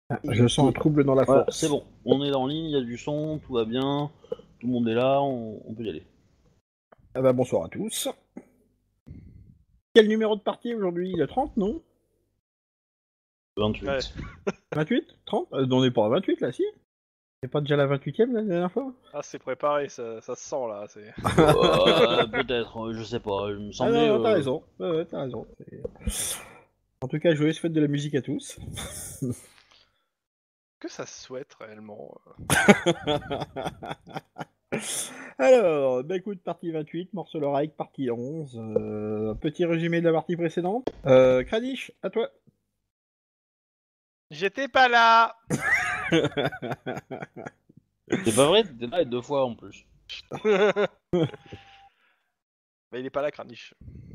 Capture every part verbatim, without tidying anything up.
Ah, je sens un trouble dans la Ouais, force. c'est bon, on est en ligne, il y a du son, tout va bien, tout le monde est là, on, on peut y aller. Ah bah bonsoir à tous. Quel numéro de partie aujourd'hui? Le trente, non? Ouais. vingt-huit. vingt-huit? trente? euh, On est pas à vingt-huit là, si? C'est pas déjà la vingt-huitième la dernière fois? Ah, c'est préparé, ça, ça se sent là. C'est... Euh, peut-être, euh, je sais pas, il me Ah semblait... non, non, t'as Euh... raison. Ouais, ouais, t'as raison. C'est- En tout cas, joyeuse fête de la musique à tous. Que ça se souhaite réellement. Alors, bah écoute, partie vingt-huit, Morceau l'oreille, partie onze. Euh, petit résumé de la partie précédente. Euh, Kranich, à toi. J'étais pas là. C'est pas vrai, t'étais là deux fois en plus. Mais il est pas là, Kranich.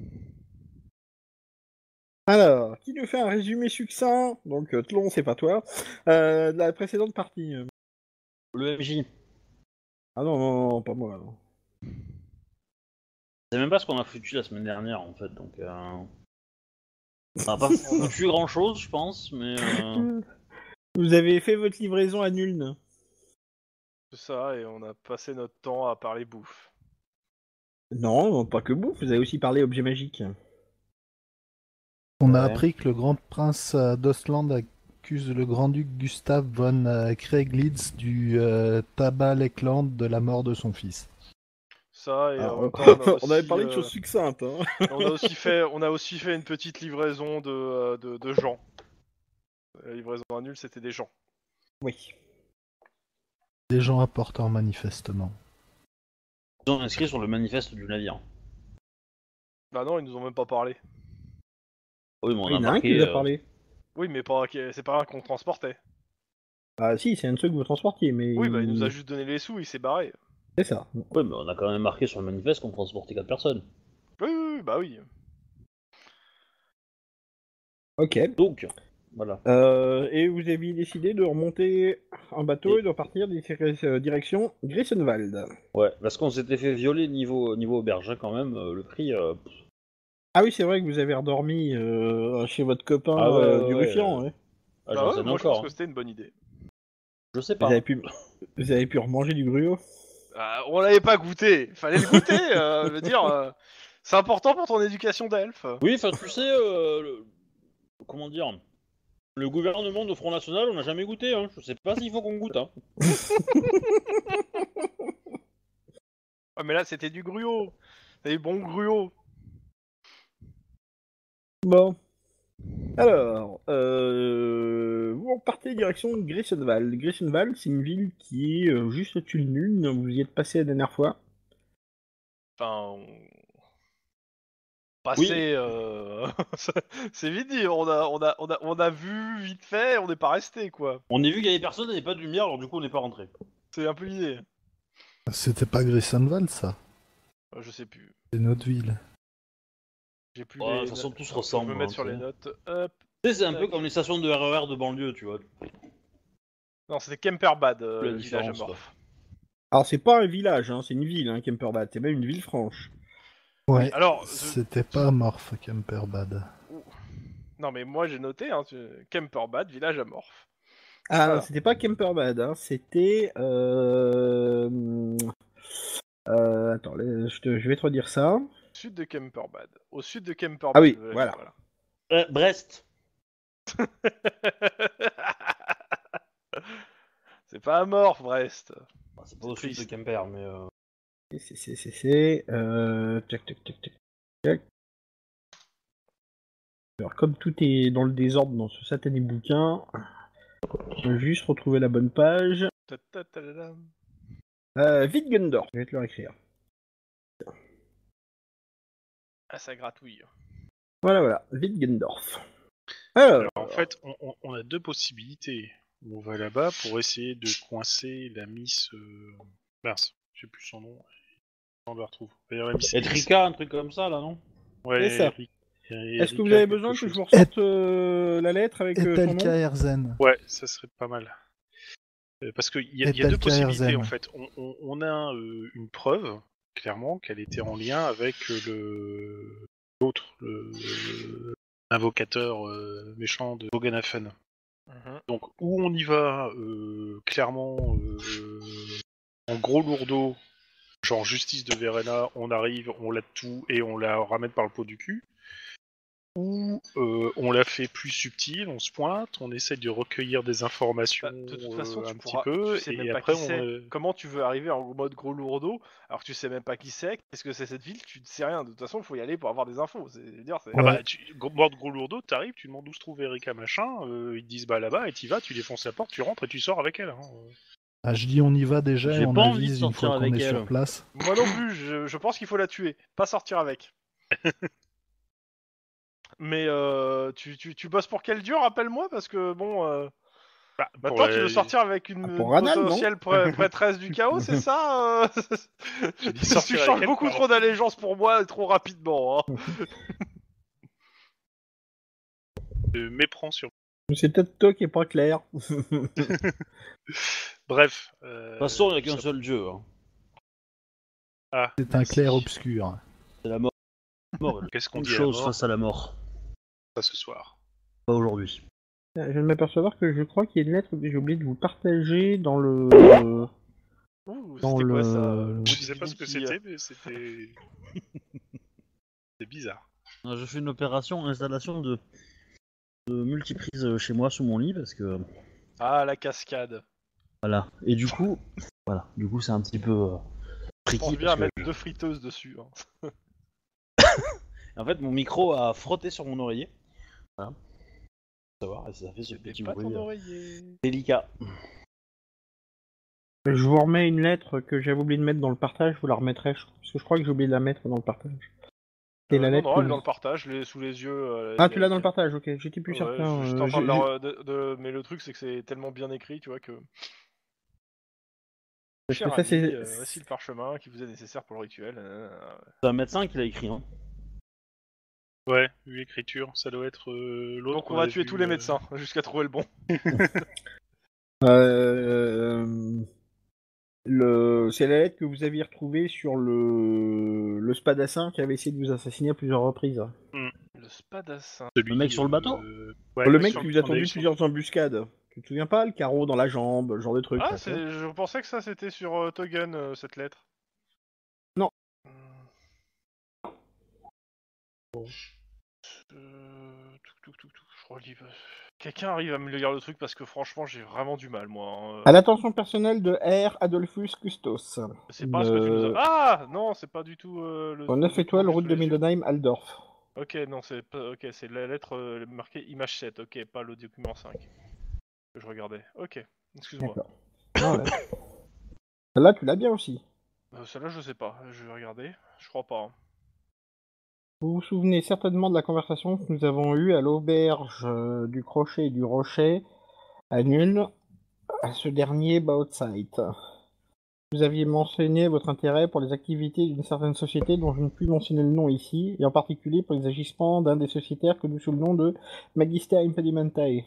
Alors, qui nous fait un résumé succinct, donc euh, Tlon, c'est pas toi, euh, de la précédente partie. euh. Le M J, Ah non, non, non, pas moi. Non. c'est même pas ce qu'on a foutu la semaine dernière en fait, donc... Euh... On a pas foutu grand chose, je pense, mais... Euh... Vous avez fait votre livraison à Nuln. C'est ça, et on a passé notre temps à parler bouffe. Non, pas que bouffe, vous avez aussi parlé objet magique. On a Ouais. appris que le grand prince euh, d'Ostland accuse le grand-duc Gustav von euh, Krieglitz du euh, tabac Leckland de la mort de son fils. Ça, et Alors, en même temps, on, a on avait aussi, parlé de euh, choses succinctes. Hein. on a aussi fait, on a aussi fait une petite livraison de, euh, de, de gens. La livraison à nul, c'était des gens. Oui. Des gens importants manifestement. Ils ont inscrit sur le manifeste du navire. Bah non, ils nous ont même pas parlé. Oui, mais on Oui, a il y en a un qui marqué... vous a euh, parlé. Oui, mais pas, c'est pas un qu'on transportait. Ah si, c'est un de ceux que vous transportiez, mais... Oui, bah il nous a juste donné les sous, il s'est barré. C'est ça. Oui, mais on a quand même marqué sur le manifeste qu'on transportait quatre personnes. Oui, oui, oui, bah oui. Ok. Donc, voilà. Euh, et vous aviez décidé de remonter un bateau Et- et de repartir des- euh, direction Grissenwald. Ouais, parce qu'on s'était fait violer niveau, niveau auberge, hein, quand même, euh, le prix... euh, pff. Ah oui, c'est vrai que vous avez redormi euh, chez votre copain Ah ouais, euh, ouais, du ouais. Ruffian, euh, ouais. Ah, Bah j'en ouais, sais moi je pense encore, que hein. c'était une bonne idée. Je sais Vous avez pas. pu, vous avez pu remanger du gruau. Ah, on l'avait pas goûté, fallait le goûter, euh, je veux dire, euh, c'est important pour ton éducation d'elfe. Oui, enfin, tu sais, euh, le- comment dire, le gouvernement de Front National, on n'a jamais goûté, hein. Je sais pas s'il faut qu'on goûte, hein. Ouais, mais là c'était du gruau, des bons gruaux. Bon. Alors, euh, vous repartez direction Grissenwald. Grissenwald, c'est une ville qui est euh, juste au-dessus de Nuln. Vous y êtes passé la dernière fois. Enfin, on... Oui, passé, euh... c'est vite dit, on a, on, a, on, a, on a vu vite fait, on n'est pas resté quoi. on a vu qu'il y avait personne, il n'y avait pas de lumière, alors du coup, on n'est pas rentré. C'est un peu l'idée. C'était pas Grissenwald ça, Euh, Je sais plus. c'est notre ville. J'ai plus Ouais, de les. toute façon, tout se Attends, ressemble, je me hein, mettre sur tu les sais. notes. Hop. Tu sais, c'est un peu Tac. comme les stations de R E R de banlieue, tu vois. Non, c'était Kemperbad, euh, La le village différence, amorphe. Alors, c'est pas un village, hein, c'est une ville, hein, Kemperbad. C'est même une ville franche. Oui, Ouais, alors, je- c'était pas Morph Kemperbad. Ouh. Non, mais moi j'ai noté, hein, tu- Kemperbad, village amorphe. Ah, Voilà. c'était pas Kemperbad, hein, c'était... Euh... euh, attends, là, je, te- je vais te redire ça. Sud de Kemperbad. Au sud de Ah Kemperbad. oui, euh, voilà. Euh, Brest. C'est pas amorphe, Brest. Bah, c'est pas C'est au sud de triste. Quimper, mais... Euh... C'est, c'est, c'est, c'est... Euh... Tac, tac, tac, tac, tac. Alors, comme tout est dans le désordre dans ce satané bouquin, je vais juste retrouver la bonne page. Ta-ta-ta-da-dam. Euh, Wittgendorf, je vais te le écrire. Ah, ça gratouille. Voilà, voilà, Wittgendorf. Alors, Alors, en fait, on, on- on a deux possibilités. On va là-bas pour essayer de coincer la Miss... Euh... Mince, j'ai plus son nom. On la retrouve. D'ailleurs, la Miss X. Etrika, un truc comme ça, là, non? Ouais, C'est ça. Eri- Eri- est-ce que vous Erika avez quelque besoin que chose. je vous ressorte euh, la lettre avec euh, son Etelka nom Erzen. Ouais, ça serait pas mal. Euh, parce qu'il y, a- il y a deux Etelka possibilités Erzen. en fait. On, on- on a euh, une preuve, clairement, qu'elle était en lien avec euh, le l'autre, le, le- l'invocateur euh, méchant de Boganafen. Mhm. Donc, où on y va, euh, clairement, euh, en gros lourdeau, genre justice de Verena, on arrive, on l'a tout et on la ramène par le pot du cul. Ou euh, on la fait plus subtile, on se pointe, on essaie de recueillir des informations Bah, de toute façon, euh, tu un petit pourras, peu, tu sais même et pas après qui on... c'est. euh, Comment tu veux arriver en mode gros lourdeau alors que tu sais même pas qui c'est, qu'est-ce que c'est cette ville, tu ne sais rien. De toute façon, il faut y aller pour avoir des infos. C'est, je veux dire, c'est... Ah Ouais. bah, tu, gros- mort de gros lourdeau, t'arrives, tu demandes où se trouve Erika machin, euh, ils te disent bah là-bas, et t'y vas, tu défonces la porte, tu rentres et tu sors avec elle. Hein. Ah, je dis on y va déjà et J'ai on pas envie de avise une sortir fois qu'on avec est sur elle. place. Moi non plus, je, je pense qu'il faut la tuer, pas sortir avec. Mais euh, tu, tu, tu bosses pour quel dieu, rappelle-moi, parce que bon... Euh... Bah, pour Maintenant, tu veux la... sortir avec une, Ah, une pour Ranal, non? potentielle prê- prêtresse du chaos, c'est ça euh J'ai dit Tu sortir avec changes elle, beaucoup pardon. trop d'allégeance pour moi et trop rapidement. Hein. Je méprends sur... C'est peut-être toi qui est pas clair. Bref. Euh... De toute façon, il n'y a tout qu'un ça- seul dieu. Hein. Ah, C'est un merci. clair obscur. C'est la mort. mort. Qu'est-ce qu'on Une dit à la chose mort, face à la mort. ça, ce soir? Pas aujourd'hui. Je viens de m'apercevoir que je crois qu'il y a une lettre que j'ai oublié de vous partager dans le... Ouh, Dans c'était quoi ça le- euh, Je sais pas ce que Divinity, c'était, mais c'était... C'est bizarre. Euh, Je fais une opération installation de, de multiprise chez moi sous mon lit parce que Ah, la cascade. voilà. Et du coup, voilà. Du coup, c'est un petit peu euh, Je pense tricky bien parce à que mettre deux friteuses dessus. Hein. en fait, mon micro a frotté sur mon oreiller. Voilà. Faut savoir, et ça fait ce C'était petit pas bruit ton euh, oreiller. délicat. Je vous remets une lettre que j'avais oublié de mettre dans le partage, je vous la remettrai, je- parce que je crois que j'ai oublié de la mettre dans le partage. C'est Euh, la non, lettre non, que elle est vous- dans le partage, je l'ai sous les yeux. euh, Ah, elle tu est- l'as dans le partage, ok, j'étais plus Ouais, certain. je- j'étais euh, en train de j'ai- leur... de- de- Mais le truc, c'est que c'est tellement bien écrit, tu vois, que... Parce que Cher ça, ami, c'est- euh, voici le parchemin qui vous est nécessaire pour le rituel. euh, C'est un médecin qui l'a écrit. Hein. Ouais, vu l'écriture, ça doit être euh, l'autre Donc on qu'on va avait tuer vu, tous les euh, médecins, jusqu'à trouver le bon. Euh, le... C'est la lettre que vous aviez retrouvée sur le, le spadassin qui avait essayé de vous assassiner à plusieurs reprises. Le spadassin. Celui, Le mec sur le bateau euh, ouais, le mec mec sur qui le- vous a qu'on avait tendu sur- plusieurs embuscades. Tu te souviens pas? Le carreau dans la jambe, ce genre de truc. Ah, là, tu vois. c'est... je pensais que ça c'était sur euh, Togen, euh, cette lettre. Non. Euh... touc, touc, touc, touc, je relis. Quelqu'un arrive à me lire le truc parce que franchement j'ai vraiment du mal moi. hein. À l'attention personnelle de R. Adolphus Custos. C'est pas ce que tu nous as... Le- Ah non, c'est pas du tout euh, le... Au le neuf document étoiles, que j'ai route sous de les yeux. Mindenheim, Aldorf. Ok, non, c'est pas... ok, c'est la lettre euh, marquée image sept, ok, pas le document cinq que je regardais. Ok, excuse-moi. D'accord. Ah ouais. Celle-là, tu l'as bien aussi. Euh, Celle-là, je sais pas, je vais regarder. Je crois pas. hein. Vous vous souvenez certainement de la conversation que nous avons eue à l'auberge euh, du Crochet et du Rocher à Nuln, à ce dernier Bautzeit. Vous aviez mentionné votre intérêt pour les activités d'une certaine société dont je ne puis mentionner le nom ici, et en particulier pour les agissements d'un des sociétaires connus sous le nom de Magister Impedimentae.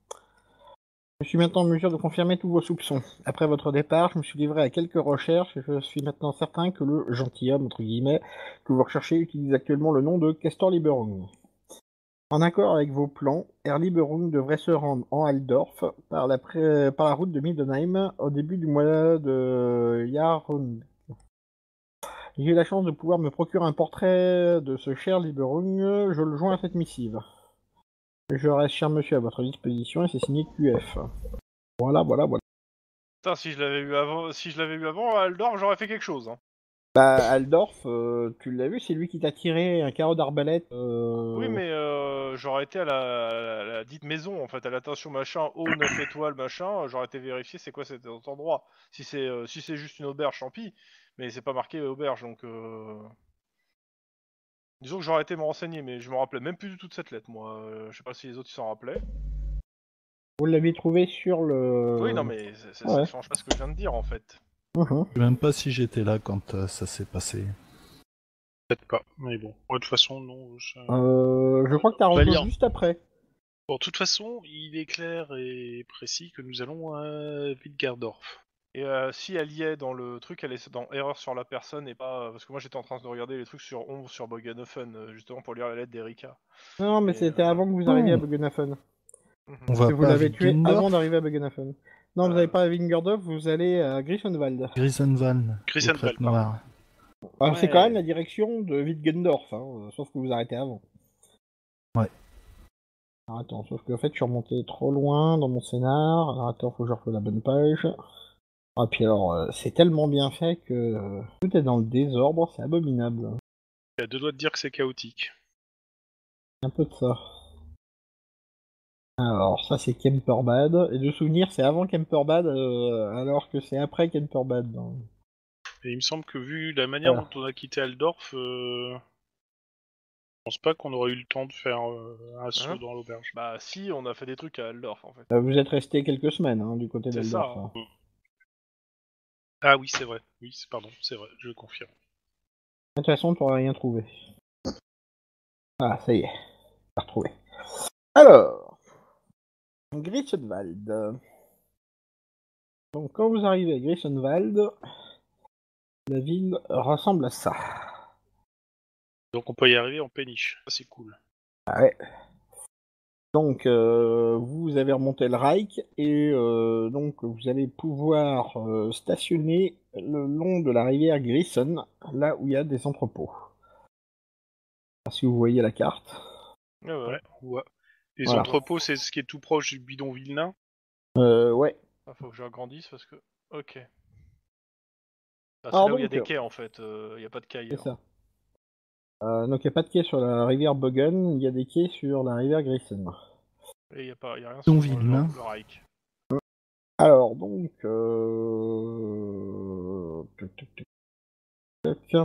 Je suis maintenant en mesure de confirmer tous vos soupçons. Après votre départ, je me suis livré à quelques recherches et je suis maintenant certain que le gentilhomme, entre guillemets, que vous recherchez utilise actuellement le nom de Castor Liberung. En accord avec vos plans, Herr Liberung devrait se rendre en Aldorf par la, pré- par la route de Mindenheim au début du mois de Jarun. J'ai eu la chance de pouvoir me procurer un portrait de ce cher Liberung, je le joins à cette missive. Je reste, cher monsieur, à votre disposition et c'est signé Q F. Voilà, voilà, voilà. Putain, si je l'avais eu avant, si je l'avais eu avant, à Aldorf, j'aurais fait quelque chose. Hein. Bah, Aldorf, euh, tu l'as vu, c'est lui qui t'a tiré un carreau d'arbalète. Euh... Oui, mais euh, j'aurais été à la, à la- à la dite maison, en fait, à l'attention machin, haut, neuf étoiles, machin, j'aurais été vérifié c'est quoi cet endroit. Si c'est euh, si c'est juste une auberge, tant pis, mais c'est pas marqué auberge, donc... Euh... Disons que j'aurais été me renseigner, mais je me rappelais même plus du tout de cette lettre, moi. Euh, je sais pas si les autres ils s'en rappelaient. Vous l'avez trouvé sur le... Oui, non, mais c'est- c'est- ouais. ça change pas ce que je viens de dire, en fait. Mhm. Je sais même pas si j'étais là quand euh, ça s'est passé. Peut-être pas, mais bon. Ouais, de toute façon, non. je- Euh, je crois que t'as On va rejoint lire. juste après. Bon, de toute façon, il est clair et précis que nous allons à Wittgerdorf. Et euh, si elle y est dans le truc, elle est dans erreur sur la personne et pas... Parce que moi j'étais en train de regarder les trucs sur Ombre, sur Bogenhofen, euh, justement pour lire la lettre d'Erika. Non, mais Et, c'était euh, avant que vous arriviez à Oh. Bogenhafen. On va Si vous pas à l'avez tué Wittgendorf, avant d'arriver à Buggenhafen. Non, vous Euh. n'allez pas à Wingerdorf, vous allez à Grissenwald. Grissenwald, aux Grissenwald, crêtes pardon. noires. Alors, c'est Ouais. quand même la direction de Wittgendorf, hein, euh, sauf que vous arrêtez avant. Ouais. Alors, attends, sauf qu'en fait, je suis remonté trop loin dans mon scénar. Alors, attends, faut que je refasse la bonne page. Ah, puis alors, euh, c'est tellement bien fait que euh, tout est dans le désordre, c'est abominable. Il y a deux doigts de dire que c'est chaotique. Un peu de ça. Alors, ça, c'est Kemperbad. Et de souvenir, c'est avant Kemperbad, euh, alors que c'est après Kemperbad. Donc. Et il me semble que vu la manière Voilà. dont on a quitté Aldorf, euh... je pense pas qu'on aurait eu le temps de faire euh, un saut Hein dans l'auberge. Bah si, on a fait des trucs à Aldorf en fait. Euh, vous êtes resté quelques semaines hein, du côté C'est d'Eldorf. ça, hein. hein. Ah oui, c'est vrai. Oui, c'est pardon, c'est vrai, je confirme. De toute façon, tu n'auras rien trouvé. Ah, ça y est. J'ai retrouvé. Alors, Grissenwald. Donc, quand vous arrivez à Grissenwald, la ville ressemble à ça. Donc on peut y arriver en péniche, ça c'est cool. Ah ouais. Donc, euh, vous avez remonté le Reich et euh, donc vous allez pouvoir euh, stationner le long de la rivière Grissen, là où il y a des entrepôts. Si vous voyez la carte. Ah ouais. Ouais, ouais. Les Voilà. entrepôts, c'est ce qui est tout proche du bidonville nain. Euh, ouais. Ah, faut que j'agrandisse parce que. Ok. Ah, c'est Alors là où il y a donc, des euh, quais en fait, il n'y a pas de quais C'est ailleurs. ça. Euh, donc il n'y a pas de quai sur la rivière Bogen, il y a des quais sur la rivière Grissen. Et il n'y a, pas- y a rien sur le, Bidonville, le, hein. le Reich. Alors donc... Euh... tuc, tuc, tuc, tuc.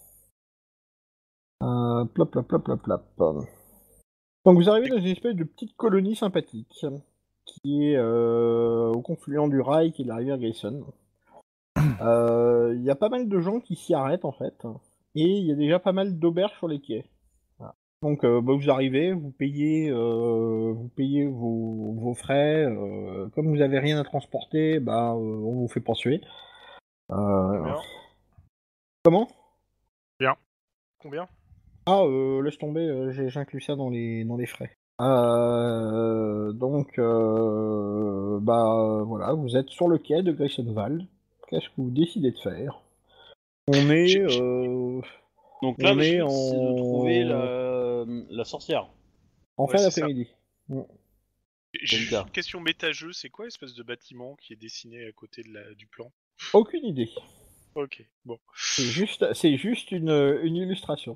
Euh, plop, plop, plop, plop, plop. Donc vous arrivez dans une espèce de petite colonie sympathique qui est euh, au confluent du Reich et de la rivière Grissen. Euh, Il y a pas mal de gens qui s'y arrêtent en fait, et il y a déjà pas mal d'auberges sur les quais. Voilà. Donc euh, bah, vous arrivez, vous payez, euh, vous payez vos, vos frais. Euh, comme vous avez rien à transporter, bah, euh, on vous fait poursuivre. Euh, Combien comment Combien Ah, euh, laisse tomber, euh, j'ai- j'inclus ça dans les, dans les frais. Euh, donc, euh, bah voilà, vous êtes sur le quai de Grissenwald. Qu'est-ce que vous décidez de faire? On est, J'ai- j'ai- euh, Donc là, on le est but, c'est de trouver en, la, la sorcière. en Ouais, fin c'est ça. d'après-midi. Mm. J'ai le juste cas. une question méta-jeu, c'est quoi l'espèce de bâtiment qui est dessiné à côté de la, du plan? Aucune idée. Ok, bon. C'est juste, c'est juste une, une illustration.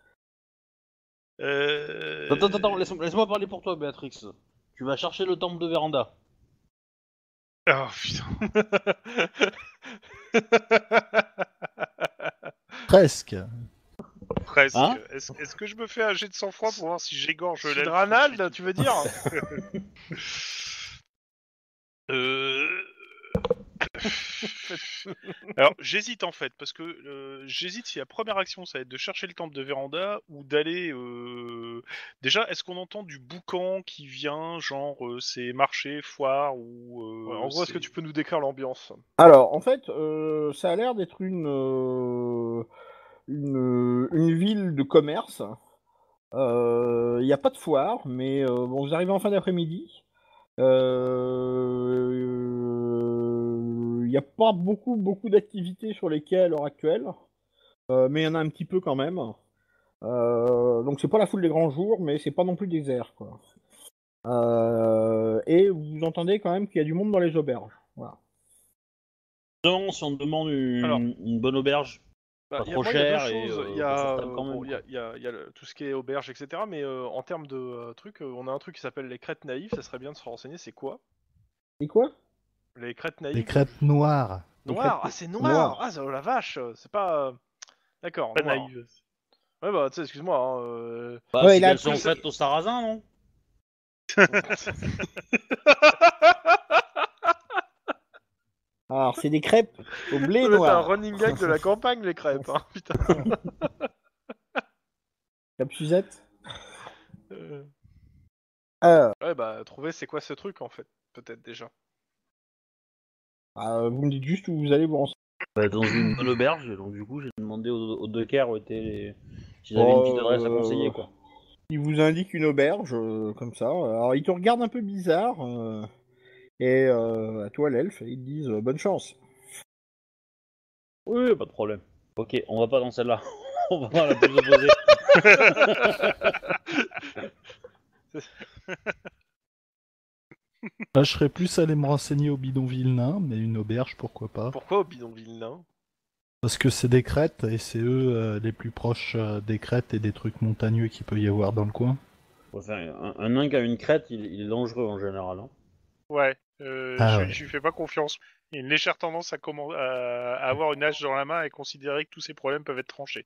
Euh... Attends, attends, attends, laisse- laisse-moi parler pour toi, Béatrix. Tu vas chercher le temple de Véranda. Oh putain. Presque. Presque. Hein Est-ce est-ce que je me fais un jet de sang-froid pour voir si j'égorge l'elfe? Sidranald, tu veux dire Euh... Alors j'hésite en fait parce que euh, j'hésite si la première action ça va être de chercher le temple de Véranda ou d'aller. Euh... Déjà, est-ce qu'on entend du boucan qui vient, genre euh, c'est marché, foire ou. Euh, Ouais, en gros, est-ce que c'est- tu peux nous décrire l'ambiance? Alors, en fait, euh, ça a l'air d'être une, euh, une, une ville de commerce. Il n'y a pas de foire, mais euh, bon, vous arrivez en fin d'après-midi. Il n'y a pas beaucoup, beaucoup d'activités sur les quais à l'heure actuelle, euh, mais il y en a un petit peu quand même. Euh, donc c'est pas la foule des grands jours, mais c'est pas non plus désert, quoi. Euh, et vous entendez quand même qu'il y a du monde dans les auberges. Voilà. Non, si on te demande une, Alors. une bonne auberge, Bah, pas y a- trop moi, il y a deux cher et choses. euh, Il y a, confortable euh, quand même. bon, il y a, quoi. il y a- il y a le- tout ce qui est auberge, et cetera. Mais euh, en termes de euh, trucs, euh, on a un truc qui s'appelle les crêtes naïves. Ça serait bien de se renseigner. C'est quoi? Et quoi? Les crêtes naïves. Les crêpes noires. Les Noires. crêpes Ah, c'est noir. noires. Ah, ça- oh la vache. C'est pas. euh, D'accord. Pas noir. naïve. Ouais, bah, tu sais, excuse-moi. Hein, euh, Bah, Ouais, c'est il a qu'elles sont appris- faites au sarrasin, non? Alors, c'est des crêpes au blé Ça va être un noir. running gag de la campagne, les crêpes. Hein, putain. Crêpes Suzette. Euh, Alors, Ouais, bah, trouver c'est quoi ce truc en fait. Peut-être déjà. euh, vous me dites juste où vous allez vous renseigner. Bah, dans une bonne auberge, donc du coup j'ai demandé aux, aux deux quais où étaient les... s'ils avaient une petite adresse à Euh, conseiller, quoi. Il vous indique une auberge, euh, comme ça. Alors, il te regarde un peu bizarre. euh, et euh, à toi, l'elfe, ils te disent euh, bonne chance. Oui, pas de problème. Ok, on va pas dans celle-là. On va pas la plus opposée. Là, je serais plus allé me renseigner au bidonville nain, mais une auberge, pourquoi pas. Pourquoi au bidonville nain? Parce que c'est des crêtes, et c'est eux euh, les plus proches euh, des crêtes et des trucs montagneux qu'il peut y avoir dans le coin. Enfin, un, un nain qui a une crête, il, il est dangereux en général. Hein. Ouais, euh, Ah je, ouais. je lui fais pas confiance. Il y a une légère tendance à, commen- à, à avoir une hache dans la main et considérer que tous ses problèmes peuvent être tranchés.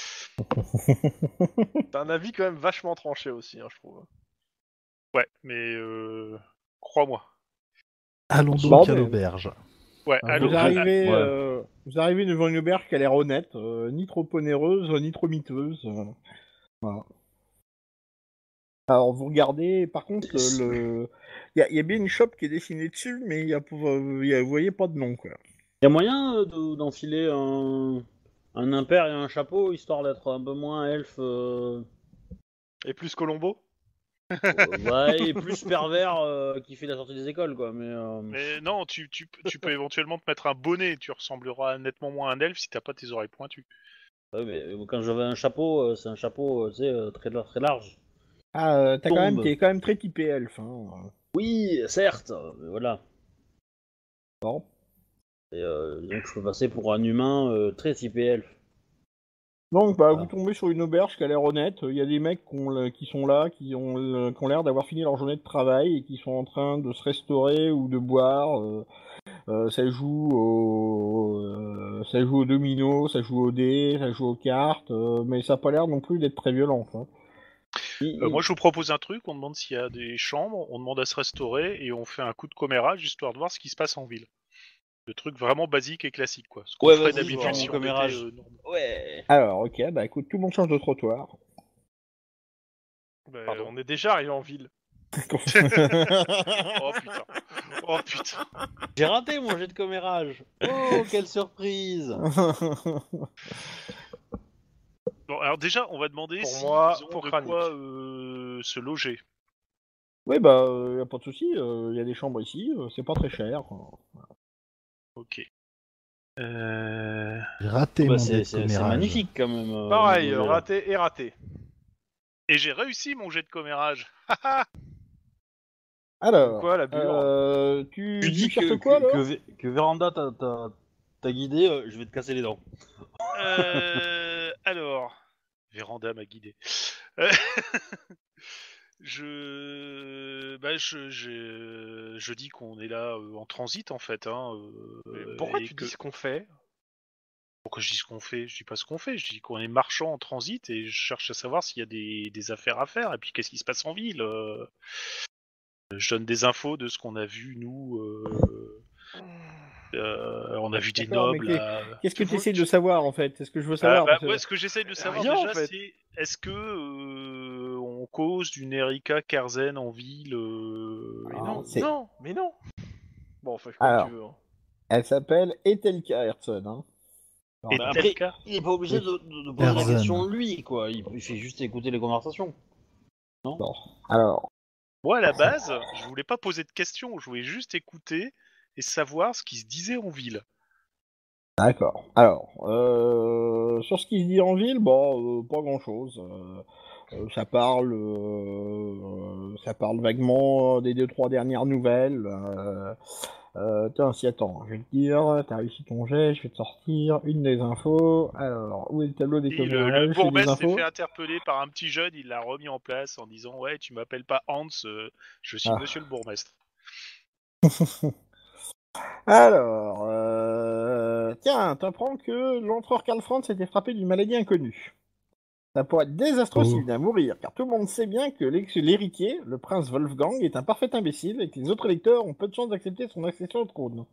T'as un avis quand même vachement tranché aussi, hein, je trouve. Ouais, mais euh, crois-moi. Allons Bon, donc à mais- l'auberge. Ouais, Alors, allô, vous, arrivez, ouais. euh, vous arrivez devant une auberge qui a l'air honnête, euh, ni trop onéreuse, ni trop miteuse. euh, voilà. Alors vous regardez, par contre, euh, le, il y, a- il y a bien une shop qui est dessinée dessus, mais il y a, euh, il y a- vous voyez pas de nom, quoi. Y a moyen euh, de- d'enfiler un, un impair et un chapeau, histoire d'être un peu moins elfe, euh, Et plus Colombo? euh, ouais, et plus pervers euh, qui fait la sortie des écoles, quoi. Mais, euh, Mais non, tu, tu, tu peux éventuellement te mettre un bonnet. Tu ressembleras nettement moins à un elfe si t'as pas tes oreilles pointues. ouais, mais euh, quand j'avais un chapeau, euh, c'est un chapeau, euh, tu sais, euh, très, très large. Ah, euh, t'as quand même, Tombe. t'es quand même très typé elfe. Hein. Oui, certes, mais voilà. Bon. Et, euh, donc je peux passer pour un humain euh, très typé elfe. Donc, bah, Ah. vous tombez sur une auberge qui a l'air honnête. Il y a des mecs qui, ont le- qui sont là, qui ont, le- qui ont l'air d'avoir fini leur journée de travail et qui sont en train de se restaurer ou de boire. Euh, euh, ça joue au, euh, ça joue au domino, ça joue au dé, ça joue aux cartes, euh, mais ça a pas l'air non plus d'être très violent. Quoi. Il- Euh, il- moi, je vous propose un truc. On demande s'il y a des chambres. On demande à se restaurer et on fait un coup de commérage histoire de voir ce qui se passe en ville. Le truc vraiment basique et classique, quoi. Ce qu'on Ouais, ferait vas-y, je vais d'habitude faire si mon on était commérage. euh, normal. Ouais. Alors, ok, bah écoute, tout le monde change de trottoir. Bah, Pardon. on On est déjà arrivé en ville. Oh putain. Oh putain. J'ai raté mon jet de commérage. Oh, quelle surprise. Bon, alors déjà, on va demander Pour si moi, ils ont pour de Kranich. quoi euh, se loger. Oui, bah, euh, y a pas de souci, il euh, y a des chambres ici, euh, c'est pas très cher. Ok. Euh... J'ai raté Bah, mon c'est, dé de c'est- c'est commérage. magnifique quand même. euh, Pareil, le euh, jet, là. raté et raté. Et j'ai réussi mon jet de commérage. Alors, Quoi, la bure euh, tu, Tu dis cherches que, quoi, que, là que, Vé- que Véranda t'a, t'a, t'a guidé, euh, je vais te casser les dents. euh... Alors... Véranda m'a guidé. Euh, je... Bah, je, je... je dis qu'on est là euh, en transit, en fait. Hein, Mais euh, pourquoi et tu que... dis ce qu'on fait? Pourquoi je dis ce qu'on fait? Je dis pas ce qu'on fait, je dis qu'on est marchand en transit et je cherche à savoir s'il y a des, des affaires à faire et puis qu'est-ce qui se passe en ville. euh. Je donne des infos de ce qu'on a vu, nous. euh, euh, on a vu des D'accord, mais nobles. qu'est- à- Qu'est-ce que Tu tu essaies veux- de savoir, en fait? C'est ce que je veux Ah, savoir. bah, parce que- ouais, ce que j'essaie de savoir Rien, en déjà, fait. c'est est-ce que euh, on cause d'une Erika Kerzen en ville euh, Mais Ah, non, c'est- non, mais non. Bon, enfin, comme Alors. tu veux. Hein. Elle s'appelle Etelka Herzog. Hein. Et Bah, après, Telka. il est pas obligé de, de- de poser la Herzen. question lui, quoi. Il, il fait juste écouter les conversations. Bon, alors, Moi, à la base, je voulais pas poser de questions, je voulais juste écouter et savoir ce qui se disait en ville. d'accord. Alors, euh, sur ce qui se dit en ville, bon, euh, pas grand-chose. Euh, euh, ça parle, euh, ça parle vaguement des deux trois dernières nouvelles. Euh, euh, tiens, si attends, je vais te dire, t'as réussi ton jet, je vais te sortir une des infos. Alors, où est le tableau des Et le, commérages? le J'ai des bourgmestre s'est infos. fait interpeller par un petit jeune, il l'a remis en place en disant ouais, tu m'appelles pas Hans, euh, je suis Ah. monsieur le bourgmestre. Alors, euh... tiens, t'apprends que l'empereur Karl Franz s'était frappé d'une maladie inconnue. Ça pourrait être désastreux Oh. s'il venait à mourir, car tout le monde sait bien que l'ex- l'héritier, le prince Wolfgang, est un parfait imbécile et que les autres électeurs ont peu de chances d'accepter son accession au trône.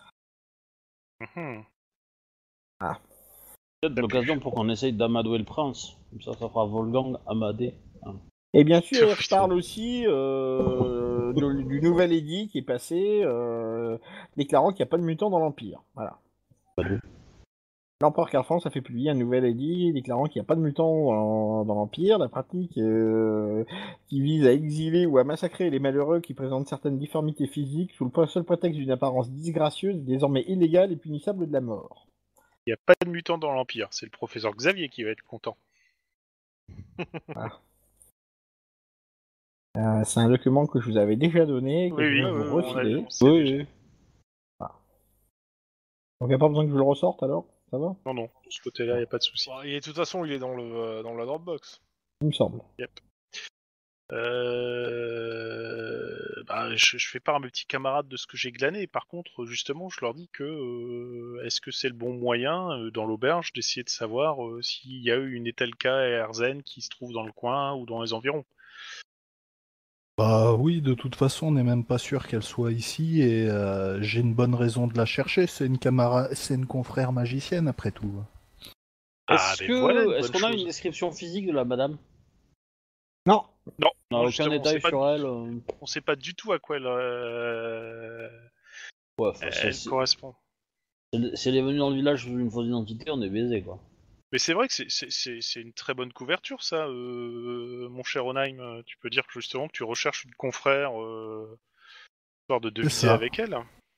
Mhm. Peut-être l'occasion pour qu'on essaye d'amadouer le prince. Comme ça, ça fera Wolfgang amadé. Et bien sûr, Oh, il putain. parle aussi euh, de- du nouvel édit qui est passé, euh, déclarant qu'il n'y a pas de mutants dans l'Empire. Voilà. L'empereur Karl Franz a fait publier un nouvel édit déclarant qu'il n'y a pas de mutants dans, dans l'Empire. La pratique euh, qui vise à exiler ou à massacrer les malheureux qui présentent certaines difformités physiques sous le seul prétexte d'une apparence disgracieuse est désormais illégale et punissable de la mort. Il n'y a pas de mutants dans l'Empire, c'est le professeur Xavier qui va être content. Voilà. Euh, c'est un document que je vous avais déjà donné, que Oui, je oui, vais vous oui, on a- refiler. on sait Oui, déjà. oui. Donc il n'y a pas besoin que je le ressorte alors. Ça va? Non, non, de ce côté-là, il n'y a pas de souci. Bon, et de toute façon, il est dans le euh, dans la Dropbox. Il me semble. Euh... Bah, je, je fais part à mes petits camarades de ce que j'ai glané. Par contre, justement, je leur dis que euh, est-ce que c'est le bon moyen euh, dans l'auberge d'essayer de savoir euh, s'il y a eu une Etelka et Erzen qui se trouve dans le coin ou dans les environs. Bah oui, de toute façon, on n'est même pas sûr qu'elle soit ici et euh, j'ai une bonne raison de la chercher. C'est une camarade, c'est une confrère magicienne après tout. Ah, Est-ce mais que voilà une est-ce bonne qu'on a chose. une description physique de la madame? Non. Non, On n'a aucun justement, on détail sait pas sur du- elle. euh. On sait pas du tout à quoi elle, euh, Ouais, enfin, c'est- elle c'est- correspond. si si elle est venue dans le village sous une fausse identité, on est baisé quoi. Mais c'est vrai que c'est- c'est c'est- c'est une très bonne couverture, ça, euh, mon cher Onheim. Tu peux dire que justement que tu recherches une confrère, euh, histoire de deviser ça. avec elle.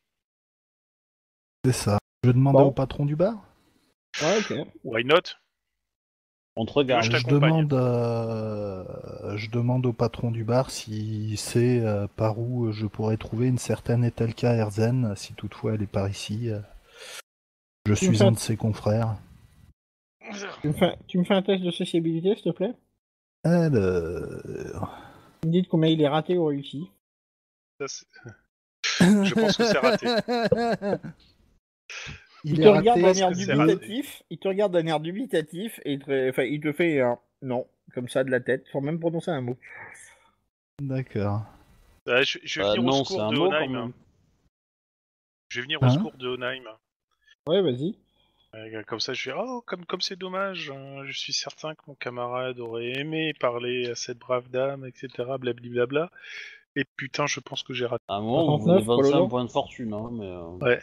C'est ça. Je demandais Bon. au patron du bar. Ouais, ok. Why not? On te regarde. je Je t'accompagne. demande, euh, je demande au patron du bar s'il sait euh, par où je pourrais trouver une certaine Etelka Erzen, si toutefois elle est par ici. euh. Je Tu me suis fais- un de ses confrères. Tu me, fais, tu me fais un test de sociabilité, s'il te plaît? Alors... Vous me dites combien il est raté ou réussi. Ça, c'est- Je pense que c'est raté. Il, Il te est regarde raté. d'un parce air que c'est dubitatif. Il te regarde d'un air dubitatif et il te, enfin, il te fait un non, comme ça de la tête, sans même prononcer un mot. D'accord. Ouais, je, je vais Euh, venir au non, c'est secours un de mot quand Onheim. même. Je vais venir au Hein secours de Onheim. Ouais, vas-y. Euh, Comme ça, je vais oh, comme comme c'est dommage. hein, Je suis certain que mon camarade aurait aimé parler à cette brave dame, et cetera. Blablabla. Et putain, je pense que j'ai raté. À un moment, vous soixante-neuf, voulez vingt-cinq Polo. points de fortune, hein, mais. euh, Ouais.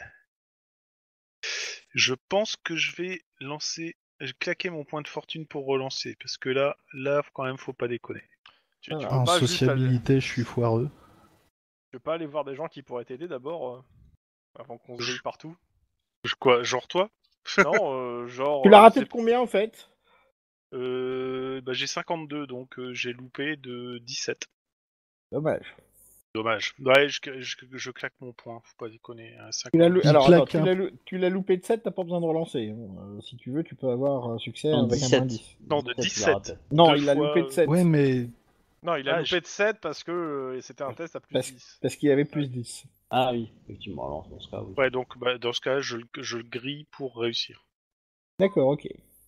Je pense que je vais lancer, je claquer mon point de fortune pour relancer, parce que là, là, quand même, faut pas déconner. Tu, tu Ah, veux En pas juste aller- sociabilité, je suis foireux. tu veux pas aller voir des gens qui pourraient t'aider d'abord euh, avant qu'on se grille partout? Je- Quoi, genre toi? Non, euh, genre. Tu l'as euh, raté c'est- de combien en fait? Euh, bah, j'ai cinquante-deux, donc euh, j'ai loupé de dix-sept. Dommage. Dommage. Ouais, je, je, je claque mon point, faut pas déconner. hein, Tu l'as cinquante. lou- Il Alors claque attends, tu un- l'as lou- tu l'as loupé de sept, t'as pas besoin de relancer. hein. Euh, si tu veux, tu peux avoir un succès Non, avec un dix-sept. indice. Non, de dix-sept, il a dix-sept. raté. Non, Deux il a fois, loupé de sept. Ouais, mais Non, il a Ah, loupé je- de sept parce que euh, c'était un test à plus Parce, dix. parce qu'il y avait plus dix. Ah oui, effectivement, alors dans ce cas, oui. Ouais, donc bah, dans ce cas, je, le- je le grille pour réussir. D'accord, ok.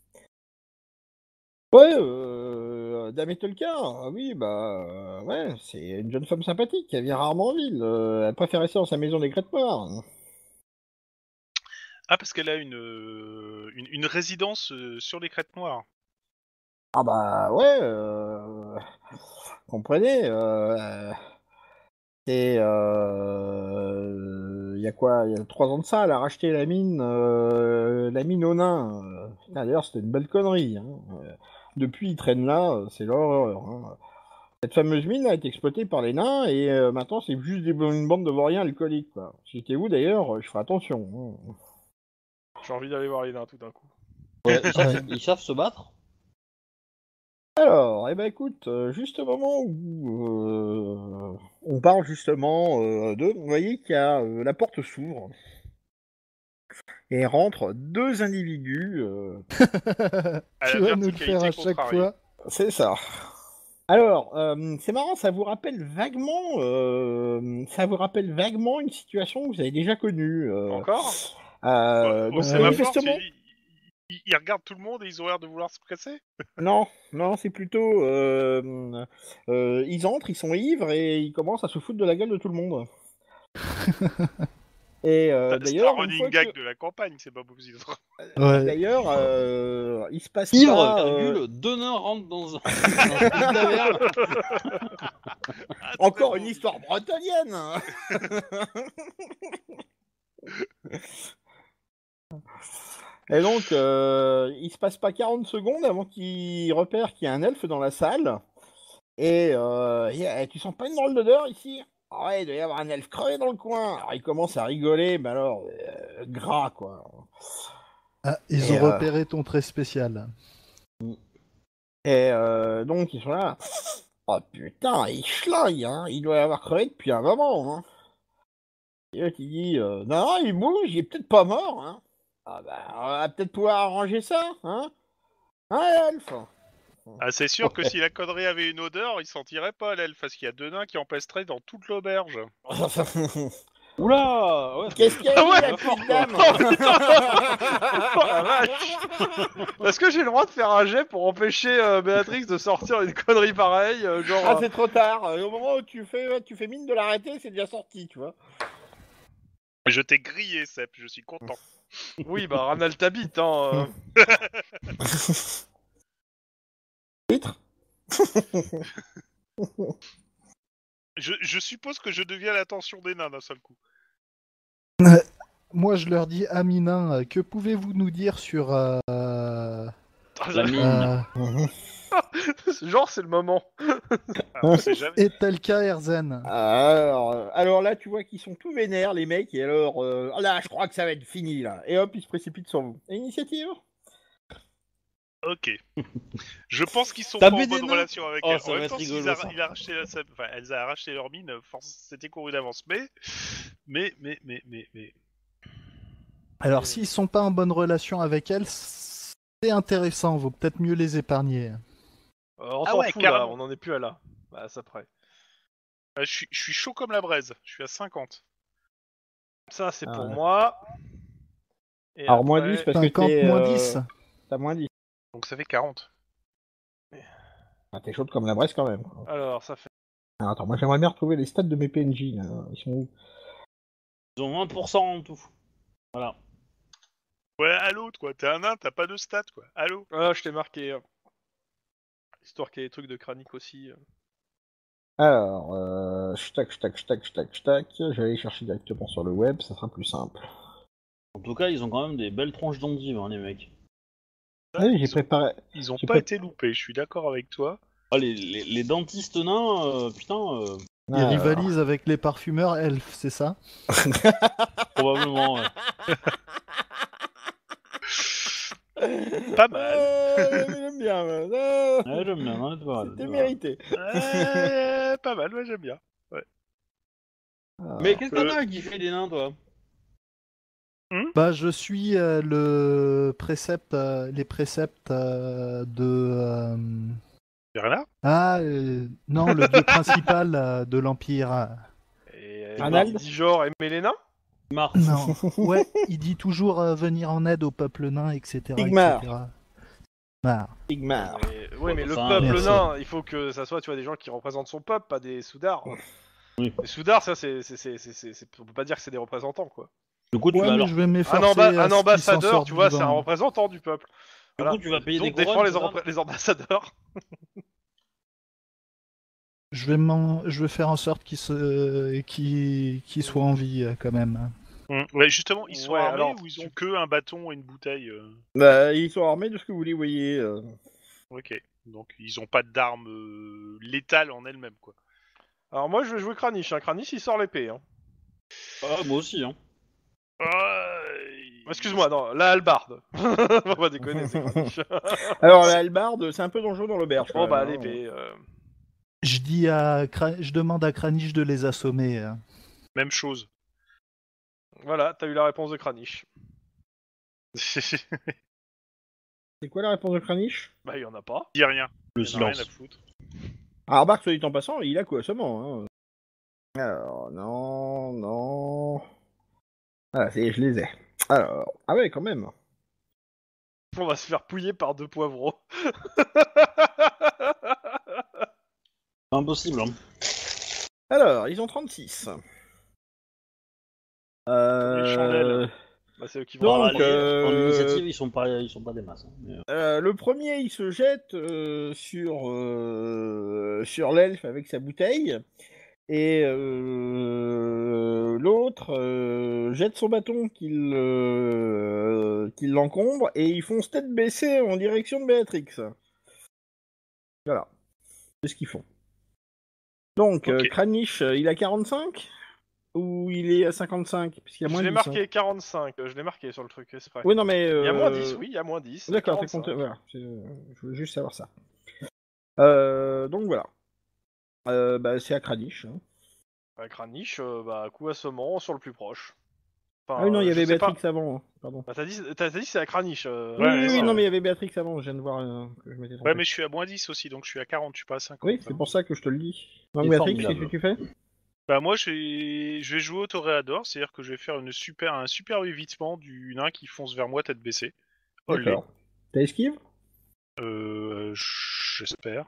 Ouais, euh, Dame Etolka, ah oui, bah, euh, ouais, c'est une jeune femme sympathique, elle vient rarement en ville, euh, elle préfère rester dans sa maison des Crêtes Noires. Ah, parce qu'elle a une, euh, une, une résidence euh, sur les crêtes noires. Ah bah, ouais, euh, comprenez, euh, c'est, euh, il y a quoi, il y a trois ans de ça, elle a racheté la mine, euh, la mine aux nains. Euh, putain, d'ailleurs, c'était une belle connerie, hein. Euh, Depuis, ils traînent là, euh, c'est l'horreur, hein. Cette fameuse mine a été exploitée par les nains et euh, maintenant c'est juste des- une bande de vauriens alcooliques, quoi. Si j'étais vous d'ailleurs, je ferais attention. hein. J'ai envie d'aller voir les nains tout d'un coup. Ouais, ils, savent, Ouais. ils savent se battre. Alors, eh ben écoute, euh, juste au moment où euh, on parle justement euh, de, vous voyez qu'il y a euh, la porte s'ouvre et rentrent deux individus. euh, À tu la vas nous le faire à verticalité chaque contrariée. fois. C'est ça. Alors, euh, c'est marrant, ça vous rappelle vaguement, euh, ça vous rappelle vaguement une situation que vous avez déjà connue. euh, Encore euh, Oh, donc, c'est euh, ma force, manifestement, ils, ils- ils regardent tout le monde et ils ont l'air de vouloir se presser. non, non, c'est plutôt, euh, euh, ils entrent, ils sont ivres et ils commencent à se foutre de la gueule de tout le monde. Et euh, C'est un d'ailleurs, une running fois gag que- de la campagne, c'est pas possible. Ouais. d'ailleurs, euh, il se passe Ivre, pas, euh, virgule, deux nains rentrent dans un. dans un truc d'averne. Ah, encore très une beau. histoire bretonnienne. Et donc, euh, il se passe pas quarante secondes avant qu'il repère qu'il y a un elfe dans la salle. Et, euh, et, eh, tu sens pas une drôle d'odeur ici? Ah ouais, il doit y avoir un elfe crevé dans le coin. Alors il commence à rigoler, mais alors, euh, gras quoi. Ah, ils Et, ont euh, repéré ton trait spécial. Et euh, donc ils sont là. Oh putain, il schlingue, hein. Il doit y avoir crevé depuis un moment, hein. Et là, tu dis, euh, non, non, il bouge, il est peut-être pas mort, hein. Ah bah, on va peut-être pouvoir arranger ça, hein. Hein, elfe? Ah, c'est sûr que si la connerie avait une odeur, il sentirait pas l'elfe, parce qu'il y a deux nains qui empesteraient dans toute l'auberge. Oula ouais, Qu'est-ce qu'il y a Ah eu, ouais la petite dame? Oh la vache. Est-ce que j'ai le droit de faire un jet pour empêcher euh, Béatrix de sortir une connerie pareille, euh, genre... Ah, euh, c'est trop tard. Au moment où tu fais, tu fais mine de l'arrêter, c'est déjà sorti, tu vois. Je t'ai grillé, Sep, je suis content. Oui, bah Ranal t'habite, hein. euh. Titre. Je, je suppose que je deviens l'attention des nains d'un seul coup. Moi, je leur dis, Aminin, euh, que pouvez-vous nous dire sur... euh, euh, La mine. euh, Genre, c'est le moment. Ah, on sait jamais. Etelka Erzen? Alors, euh, alors là, tu vois qu'ils sont tout vénères, les mecs, et alors, euh, là, je crois que ça va être fini, là. Et hop, ils se précipitent sur vous. Initiative? Ok. Je pense qu'ils sont T'as pas en vu des bonne nains relation avec Oh, elle. ça En va même être temps, rigolo, s'ils a- ça. il a racheté la- sa- enfin, elle a racheté leur mine, force, c'était couru d'avance. Mais, mais, mais, mais, mais, mais. Alors, s'ils sont pas en bonne relation avec elle, c'est intéressant, vaut peut-être mieux les épargner. Euh, on Ah s'en ouais, fout, là, carrément. on en est plus à là. Bah, ça près. Euh, je suis, je suis chaud comme la braise. Je suis à cinquante. Ça, c'est Ah pour ouais. moi. Et Alors, moins après- dix, parce que cinquante t'es... moins euh, dix. T'as moins dix. Donc ça fait quarante. Ah, t'es chaude comme la Bresse, quand même. Alors, ça fait... Alors, attends, moi, j'aimerais bien retrouver les stats de mes P N J, là. Ils sont où? Ils ont vingt pour cent en tout. Voilà. Ouais, allô, quoi. T'es un nain, t'as pas de stats, quoi. Allô. Ah, je t'ai marqué. euh, Histoire qu'il y ait des trucs de cranique aussi. euh. Alors, euh... Shtac, shtac, shtac, shtac, shtac. Je vais aller chercher directement sur le web, ça sera plus simple. En tout cas, ils ont quand même des belles tronches d'endives, hein, les mecs. Oui, j'ai ils, ont, préparé... ils ont j'ai pas pré- été loupés. Je suis d'accord avec toi. Ah, les, les, les dentistes nains, euh, putain, euh, Ils Alors. rivalisent avec les parfumeurs elfes, c'est ça? probablement. Ouais. Pas mal. Euh, J'aime bien, ouais. Euh, Ouais, j'aime bien, hein, c'est pas mal, C'était c'est pas mal. mérité. Euh, pas mal, ouais, j'aime bien. Alors, Mais qu'est-ce que Euh. t'as qui fait des nains, toi? Bah, je suis euh, le précepte, euh, les préceptes euh, de... euh, Verena. Ah, euh, non, le dieu principal euh, de l'Empire. Et Arnald il dit genre aimer les nains. Mars. Non, ouais, il dit toujours euh, venir en aide au peuple nain, et cetera. Igmar. et cetera. Igmar. Igmar. Mais- oui, mais le Enfin, peuple merci. nain, il faut que ça soit, tu vois, des gens qui représentent son peuple, pas des soudards. Oui. Les soudards, ça, c'est, c'est, c'est, c'est, c'est- c'est- on peut pas dire que c'est des représentants, quoi. Du coup, tu Ouais, vas mais alors. je vais Un, m'efforcer amba- à un ce qu'ils s'en ambassadeur, sortent tu vois, c'est un vivants. représentant du peuple. Du coup, tu vas payer Donc, des défends couronnes, les, c'est ça repré- les ambassadeurs. Je vais, m'en- je vais faire en sorte qu'ils se... qu'ils qu'ils soient en vie, euh, quand même. Hum, Ouais, justement, ils sont Ouais, armés alors, ou ils ont tu- que un bâton et une bouteille. euh, Bah, ils sont armés de ce que vous les voyez. euh. Ok. Donc ils ont pas d'armes euh, létales en elles-mêmes, quoi. Alors, moi, je vais jouer Kranich. Hein. Kranich, il sort l'épée. Hein. Ah, moi aussi, hein. Ah, il- Excuse-moi, non, la hallebarde. On va pas déconner, c'est Kranich. Alors, la hallebarde, c'est un peu dangereux dans l'auberge. Bon, quand bah, même, hein. l'épée. euh, Je dis à... Kra- je demande à Kranich de les assommer. euh. Même chose. Voilà, t'as eu la réponse de Kranich. C'est quoi la réponse de Kranich? Bah, il y en a pas. Dis rien. Le Il y en a rien silence. à foutre. Ah, remarque, soit dit en passant, il a quoi seulement, hein. Alors, non, non... Ah, c'est, je les ai. Alors, ah ouais, quand même. On va se faire pouiller par deux poivreaux. Impossible, hein. Alors, ils ont trente-six. Les chandelles. Euh... Bah, c'est eux qui vont. Donc, Alors, les- euh, en initiative, ils sont pas, ils sont pas des masses. Hein, mais, euh, Euh, le premier, il se jette euh, sur, euh, sur l'elfe avec sa bouteille. Et euh, l'autre euh, jette son bâton qu'il euh, qu'il qui l'encombre et ils foncent tête baissée en direction de Béatrix. Voilà. C'est ce qu'ils font. Donc, Ok. euh, Kranich, euh, il a quarante-cinq ou il est à cinquante-cinq? Parce qu'il y a Je moins l'ai dix, marqué hein. quarante-cinq, je l'ai marqué sur le truc exprès. Oui, non, mais. Il y a moins euh, dix, oui, il y a moins dix. D'accord, t'es quarante-cinq. compté. Voilà. c'est- Je voulais juste savoir ça. Euh, donc voilà. Euh, bah, c'est à Kranich. Hein. Avec Kranich, euh, bah, coup assommant sur le plus proche. Enfin, Ah oui, non, il y euh, je avait sais pas. Béatrix avant. hein. Pardon. Bah, t'as dit, t'as, t'as dit c'est à Kranich. Euh... Oui, Ouais, oui, mais oui, ça, non, ouais. mais il y avait Béatrix avant. Je viens de voir euh, que je m'étais trompé. Ouais, mais je suis à moins dix aussi, donc je suis à quarante, je suis pas à cinquante. Oui, c'est hein. pour ça que je te le dis. Donc, C'est Béatrix, qu'est-ce formidable. que tu fais? Bah moi je vais, je vais jouer au toréador, c'est-à-dire que je vais faire une super, un super évitement du nain qui fonce vers moi tête baissée. Olé. D'accord. T'as esquive? Euh, j'espère.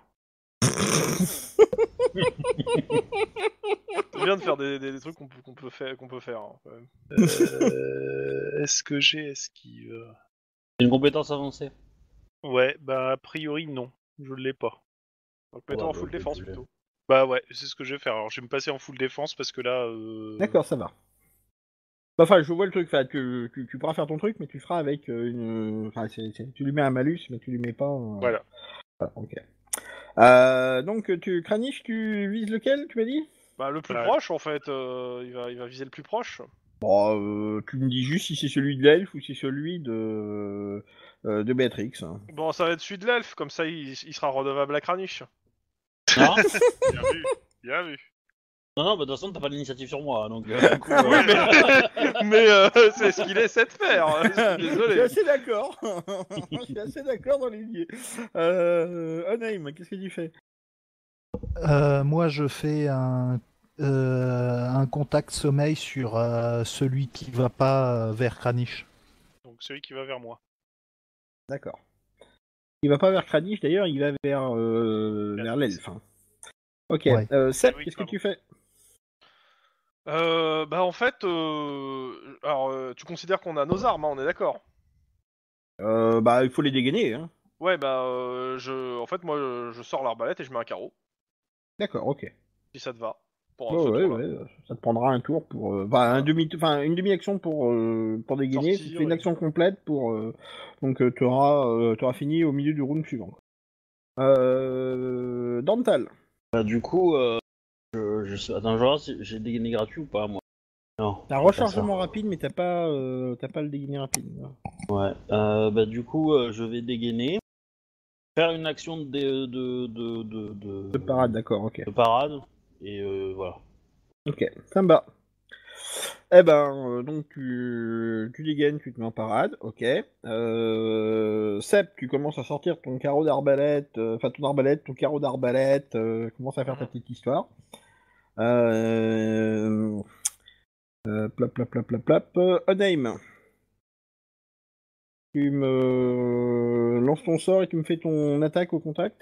C'est bien de faire des, des, des trucs qu'on peut, qu'on peut faire. Qu'on peut faire hein, quand même. Euh, est-ce que j'ai esquive? C'est une compétence avancée. Ouais, bah a priori non, je l'ai pas. Donc mettons Oh, en bah, full bah, défense tu l'as. plutôt. Bah ouais, c'est ce que je vais faire. Alors je vais me passer en full défense parce que là... Euh... D'accord, ça va. Bah, Enfin, je vois le truc. Enfin, tu, tu, tu pourras faire ton truc, mais tu le feras avec euh, une. Enfin, c'est- c'est- tu lui mets un malus, mais tu lui mets pas. un- Voilà. Voilà, ok. Euh, donc, tu Kranich, tu vises lequel, tu m'as dit? Bah le plus Ouais. proche en fait, euh, il, va, il va viser le plus proche. Bon, euh, tu me dis juste si c'est celui de l'elfe ou si c'est celui de euh, de Béatrix. hein. Bon, ça va être celui de l'elfe, comme ça il, il sera redevable à Kranich. Non, Bien vu, bien vu. non, non, bah, de toute façon, t'as pas l'initiative sur moi, donc. euh, du coup, euh, Oui, mais, mais euh, c'est ce qu'il essaie de faire. Je suis Je suis désolé. assez d'accord. Je suis assez d'accord dans l'idée. Euh, Onaim, qu'est-ce que tu fais? Euh, moi, je fais un, euh, un contact sommeil sur euh, celui qui va pas euh, vers Kranich. Donc celui qui va vers moi. D'accord. Il va pas vers Kranich, d'ailleurs, il va vers euh, Béatrix. vers l'elfe. hein. Ok. Ouais. Euh, Seb, Ah oui, qu'est-ce que pardon. tu fais? Euh, bah en fait, euh, alors euh, tu considères qu'on a nos armes, hein, on est d'accord. euh, Bah, il faut les dégainer. Hein. Ouais, bah euh, je, en fait moi je, je sors l'arbalète et je mets un carreau, D'accord, ok. si ça te va, pour Ouais, ce ouais, tour-là. ouais, ça te prendra un tour pour, euh, enfin, un Voilà. demi, enfin, une demi-action pour euh, pour dégainer. Sortir, Tu fais une oui. action complète pour, euh, donc tu auras, euh, t'auras fini au milieu du round suivant. Euh, Dental. bah, du coup, euh, je, je sais. Attends, je vais voir si j'ai dégainé gratuit ou pas, moi. Non. T'as un j'ai pas ça. rechargement rapide, mais t'as pas, euh, t'as pas le dégainer rapide. Ouais. Euh, bah, du coup, euh, je vais dégainer. Faire une action de. de, de, de, de, de- De parade, d'accord, ok. de parade. Et euh, voilà. Ok, ça me va. Eh ben, euh, donc tu, tu dégaines, tu te mets en parade, ok. Euh, Seb, tu commences à sortir ton carreau d'arbalète, euh, enfin ton arbalète, ton carreau d'arbalète, euh, commence à faire ta Mhm. petite histoire. Euh, euh, plop, plop, plop, plop, plop. Euh, Onaim, tu me lances ton sort et tu me fais ton attaque au contact.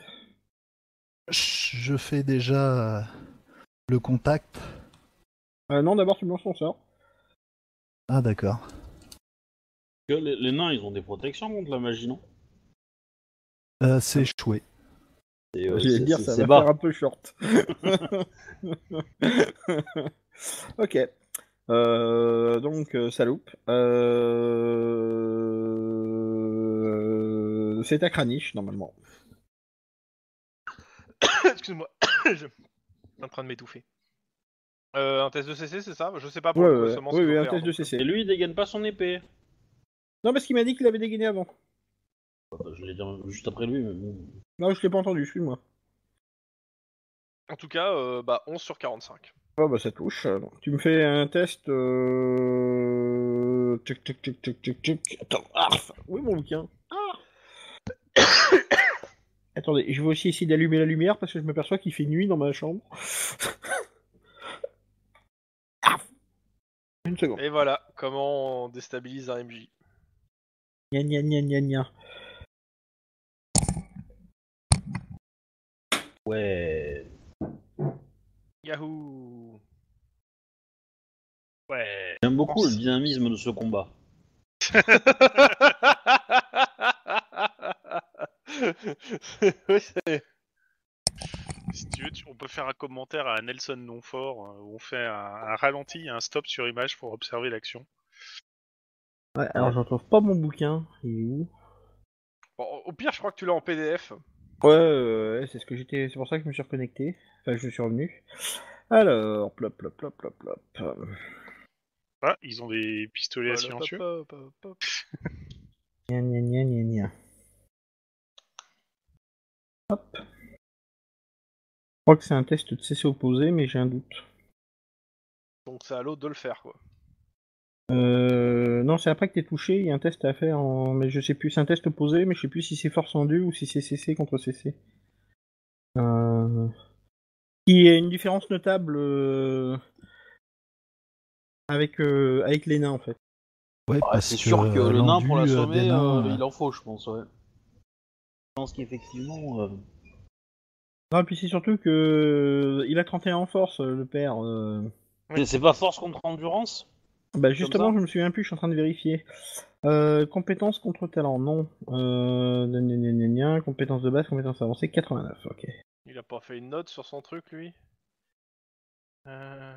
Je fais déjà euh, le contact. Euh, non, d'abord tu me lances ton sort. Ah d'accord. Que les, les nains, ils ont des protections contre la magie, non? Euh, c'est échoué. Et, euh, J'allais c'est- dire, c'est- ça c'est va bas. faire un peu short. Ok. Euh, donc, euh, ça loupe. Euh... C'est à Kranich, normalement. Excuse-moi, je suis en train de m'étouffer. Euh, un test de C C, c'est ça? Je sais pas pour Ouais, le coup ouais, assommant ouais, ce qu'il ouais, faut un faire. test de donc, C C. Et lui, il dégaine pas son épée. Non, parce qu'il m'a dit qu'il avait dégainé avant. Bah, je l'ai dit juste après lui, mais bon. Non, je l'ai pas entendu, suis-moi. En tout cas, euh, bah onze sur quarante-cinq. Oh, bah ça touche. Donc, tu me fais un test. Euh... Tchic, tchic, tchic, tchic, tchic, tchic. Attends. Ah, oui, mon bouquin. Ah. Attendez, je vais aussi essayer d'allumer la lumière parce que je m'aperçois qu'il fait nuit dans ma chambre. Ah. Une seconde. Et voilà, comment on déstabilise un M J. Gna gna gna gna gna. Ouais. Yahoo! Ouais. J'aime beaucoup Pense. le dynamisme de ce combat. Oui, c'est- Si tu veux, tu- on peut faire un commentaire à Nelson Nonfort euh, où on fait un, un ralenti et un stop sur image pour observer l'action. Ouais, alors je retrouve pas mon bouquin. Il est où? Bon, au pire, je crois que tu l'as en P D F. Ouais, euh, ouais, c'est ce que j'étais. C'est pour ça que je me suis reconnecté. Enfin, je suis revenu. Alors, plop, plop, plop, plop, plop. Ah, ils ont des pistolets à Voilà, silencieux. pop, pop, pop. Gna gna gna gna gna. Hop. Je crois que c'est un test de C C opposé, mais j'ai un doute. Donc c'est à l'autre de le faire, quoi. Euh... Non, c'est après que t'es touché, il y a un test à faire, en... mais je sais plus, c'est un test opposé, mais je sais plus si c'est force en deux ou si c'est C C contre C C. Euh... Il y a une différence notable euh... avec, euh... avec les nains, en fait. Ouais, Ah, parce c'est sûr que le nain, l'endu, pour euh, l'assommer, des nains, euh, euh, il en faut, je pense, ouais. Je pense qu'effectivement... euh, Non, et puis c'est surtout que il a trente et un en force, le père. Euh... C'est c'est pas force contre endurance? Bah justement, ça je me souviens plus, je suis en train de vérifier. Euh, compétences contre talent, non. Euh... gna gna gna gna, compétences de base, compétences avancées, quatre-vingt-neuf, ok. Il a pas fait une note sur son truc, lui euh...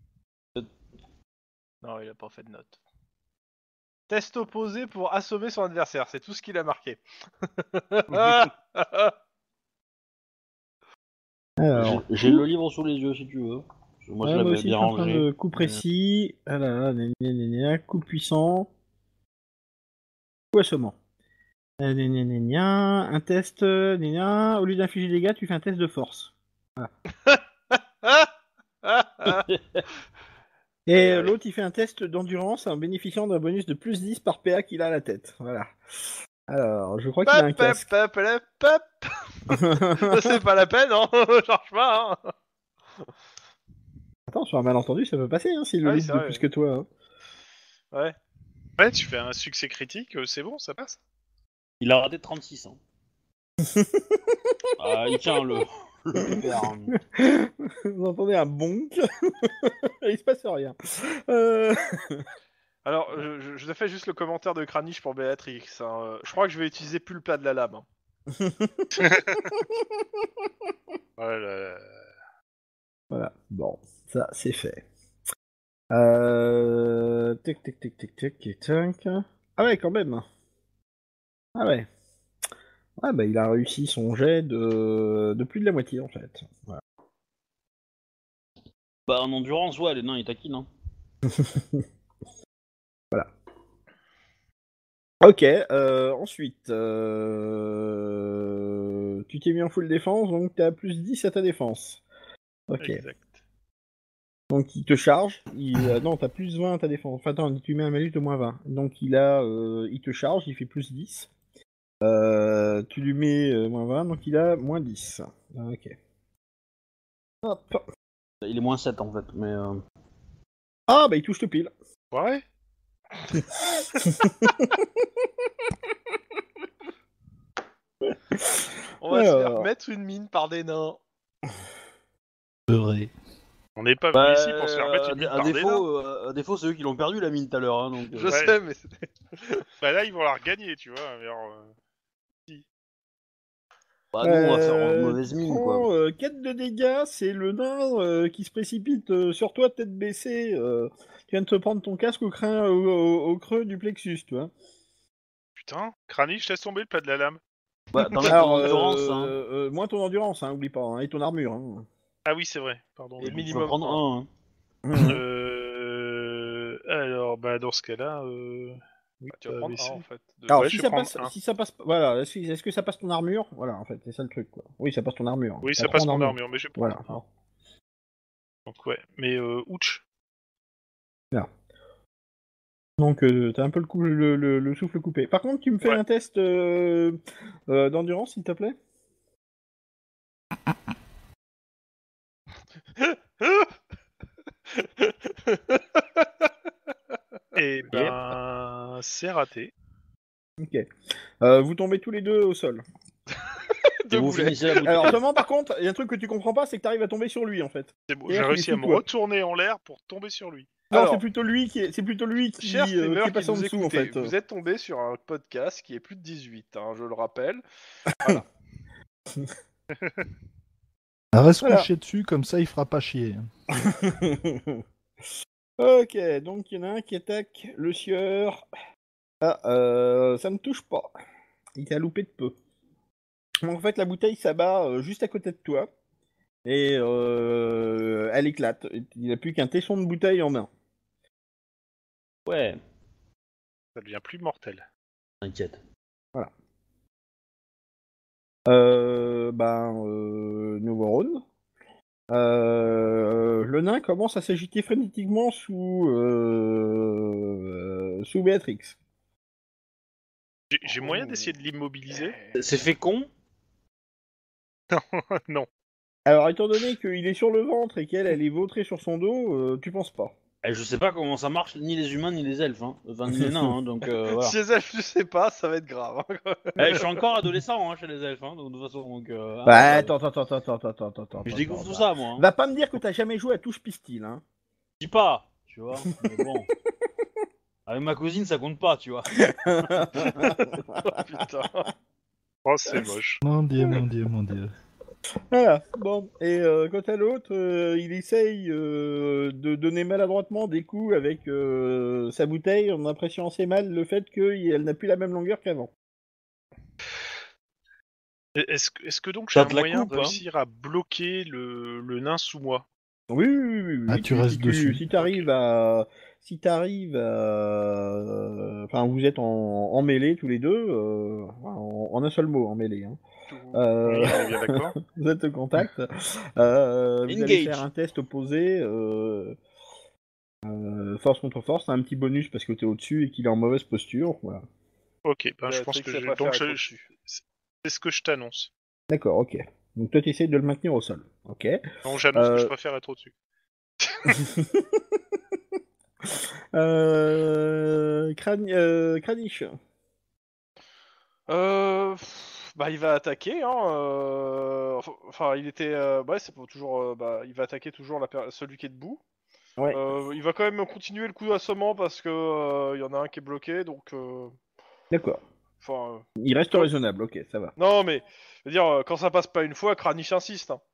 Non, il a pas fait de note. Test opposé pour assommer son adversaire, c'est tout ce qu'il a marqué. Alors, J'ai j'ai le livre sous les yeux, si tu veux. Parce que Moi, ouais, je moi l'avais aussi, je bien suis en train rangé. de coup précis. Ah là là, gna gna gna gna, coup puissant. Coup assommant. Euh, gna gna gna gna, un test, euh, gna gna, au lieu d'infliger des dégâts, tu fais un test de force. Et Aïe, euh, aïe. l'autre, il fait un test d'endurance en bénéficiant d'un bonus de plus dix par P A qu'il a à la tête. Voilà. Alors, je crois qu'il a un Pop, pop, casque. pop, pop, pop. C'est pas la peine, hein. Charge pas, hein. Attends, sur un malentendu, ça peut passer, hein, s'il le Ah oui, loupe c'est de vrai. plus que toi. Hein. Ouais. Ouais, tu fais un succès critique, euh, c'est bon, ça passe. Il a raté trente-six ans. Ah, il tient le, le pépère. hein. Vous entendez un bonk. Il se passe rien. Euh... Alors, je, je, je te fais juste le commentaire de Kranich pour Béatrix. Hein. Euh, Je crois que je vais utiliser pulpa de la lame. Hein. Voilà. Voilà, bon, ça c'est fait. Euh... Tic tic tic tic tic tic tic. Ah ouais, quand même. Ah ouais. Ouais, bah il a réussi son jet de, de plus de la moitié en fait. Voilà. Bah, en endurance, ouais, les nains, ils taquinent. Hein. Ok, euh, ensuite, euh... tu t'es mis en full défense, donc t'as plus dix à ta défense. Ok, Exact. donc il te charge, il... euh, non, t'as plus vingt à ta défense. Enfin, attends, tu mets un malus de moins vingt. Donc il a, euh, il te charge, il fait plus dix. Euh, tu lui mets euh, moins vingt, donc il a moins dix. Ok. Hop. Il est moins sept, en fait, mais... Euh... Ah, bah il touche tout pile. Ouais. On va se faire Alors. mettre une mine par des nains. Beurré. On n'est pas Bah, venu ici pour se faire mettre à, une mine à par des nains. défaut, euh, à défaut, c'est eux qui l'ont perdu, la mine, tout à l'heure. Hein, donc, Je euh, Ouais. sais, mais c'était... Bah là, ils vont la regagner, tu vois. Mais alors, euh, bah, nous, on va faire Euh, une mauvaise tu mine, prends, quoi. euh, quatre de dégâts, c'est le nain euh, qui se précipite euh, sur toi, tête baissée. Euh, tu viens de te prendre ton casque au, crin, au, au- au creux du plexus, tu vois. putain, Kranich, laisse tomber le plat de la lame. Bah, t'enlèves ton Alors, endurance, euh, hein. euh, moins ton endurance, hein, oublie pas, hein, et ton armure. Hein. Ah oui, c'est vrai. Pardon. Et j'ai Tu oublié. peux minimum prendre un. un, hein. Euh... Alors, bah dans ce cas-là, euh... oui, Bah, tu vas pas prendre baissé. un, en fait. De- Alors, Ouais, si je ça, vais prendre passe, un. si ça passe, voilà, est-ce est-ce que ça passe ton armure? Voilà, en fait, c'est ça le truc, quoi. Oui, ça passe ton armure. Oui, T'as ça trois passe en mon armure, mais je vais prendre Voilà. un. Donc ouais, mais euh, ouch. Donc, euh, t'as un peu le, coup, le, le- le souffle coupé. Par contre, tu me fais Ouais. un test euh, euh, d'endurance, s'il te plaît? Et ben, c'est raté. Ok. Euh, vous tombez tous les deux au sol. de Et vous boulet. finissez la bouteille. Alors, seulement, par contre, il y a un truc que tu comprends pas, c'est que t'arrives à tomber sur lui, en fait. C'est bon, Et j'ai là, il est réussi à sous me toi. retourner en l'air pour tomber sur lui. Non, Alors, c'est plutôt lui qui est, c'est plutôt lui qui, Chers euh, qui streamers est qui passé en nous dessous, en écoutez, fait. vous êtes tombé sur un podcast qui est plus de dix-huit, hein, je le rappelle. Ah, reste Voilà. couché dessus, comme ça il fera pas chier. Ok, donc il y en a un qui attaque le sieur. Ah, euh, ça ne touche pas. Il t'a loupé de peu. Donc, en fait, la bouteille s'abat euh, juste à côté de toi. Et euh, elle éclate. Il n'a plus qu'un tesson de bouteille en main. Ouais, Ça devient plus mortel. t'inquiète. Euh, ben, euh, nouveau round. Euh, le nain commence à s'agiter frénétiquement sous, euh, sous Béatrix. J'ai- J'ai moyen d'essayer de l'immobiliser? C'est fait con. Non. Alors, étant donné qu'il est sur le ventre et qu'elle, elle est vautrée sur son dos, euh, tu penses pas. Eh, je sais pas comment ça marche, ni les humains ni les elfes, hein. Enfin ni les nains, hein, donc euh, voilà. Si les elfes, je sais pas, ça va être grave. hein. Eh, je suis encore adolescent hein, chez les elfes, hein, donc, de toute façon. Donc, euh, Bah, hein, attends, attends, attends, attends, attends, attends, attends. je découvre attends, tout attends. ça, moi. Hein. Va pas me dire que t'as jamais joué à touche pistil, hein. Je dis pas, tu vois. Mais bon. Avec ma cousine, ça compte pas, tu vois. Putain. Oh, c'est moche. Mon dieu, mon dieu, mon dieu. Voilà, bon. Et euh, quant à l'autre, euh, il essaye euh, de donner maladroitement des coups avec euh, sa bouteille en appréciant assez mal le fait qu'elle n'a plus la même longueur qu'avant. Et Est-ce que, est-ce que donc j'ai Ça un te la moyen coupe, de hein. réussir à bloquer le, le nain sous moi? Oui, oui, oui, oui, oui. Ah, tu restes si dessus. Si t'arrives à... Si t'arrives à... Enfin, vous êtes en, en mêlée tous les deux, euh, en, en un seul mot, en mêlée. Hein. Euh, Oui, on est bien d'accord. vous êtes au contact. Euh, vous allez Engage. faire un test opposé. Euh, euh, force contre force, t'as un petit bonus parce que t'es au-dessus et qu'il est en mauvaise posture. Voilà. Ok, ben je pense Béatrix, que elle je... préfère donc être je, au-dessus. je- c'est ce que je t'annonce. D'accord, ok. Donc toi, tu essayes de le maintenir au sol. Ok. Donc j'annonce que je Euh, préfère être au-dessus. euh... Crani- euh, Kranich. Euh, pff, bah, il va attaquer. Hein, euh, Enfin, enfin, il était. euh, Ouais, c'est pour toujours. euh, Bah, il va attaquer toujours la per- celui qui est debout. Ouais, Euh, il va quand même continuer le coup d'assommant parce que euh, il y en a un qui est bloqué, donc. euh, d'accord. Enfin. euh, Il reste Quand- raisonnable, ok, ça va. Non, mais je veux dire, euh, quand ça passe pas une fois, Kranich insiste. Hein.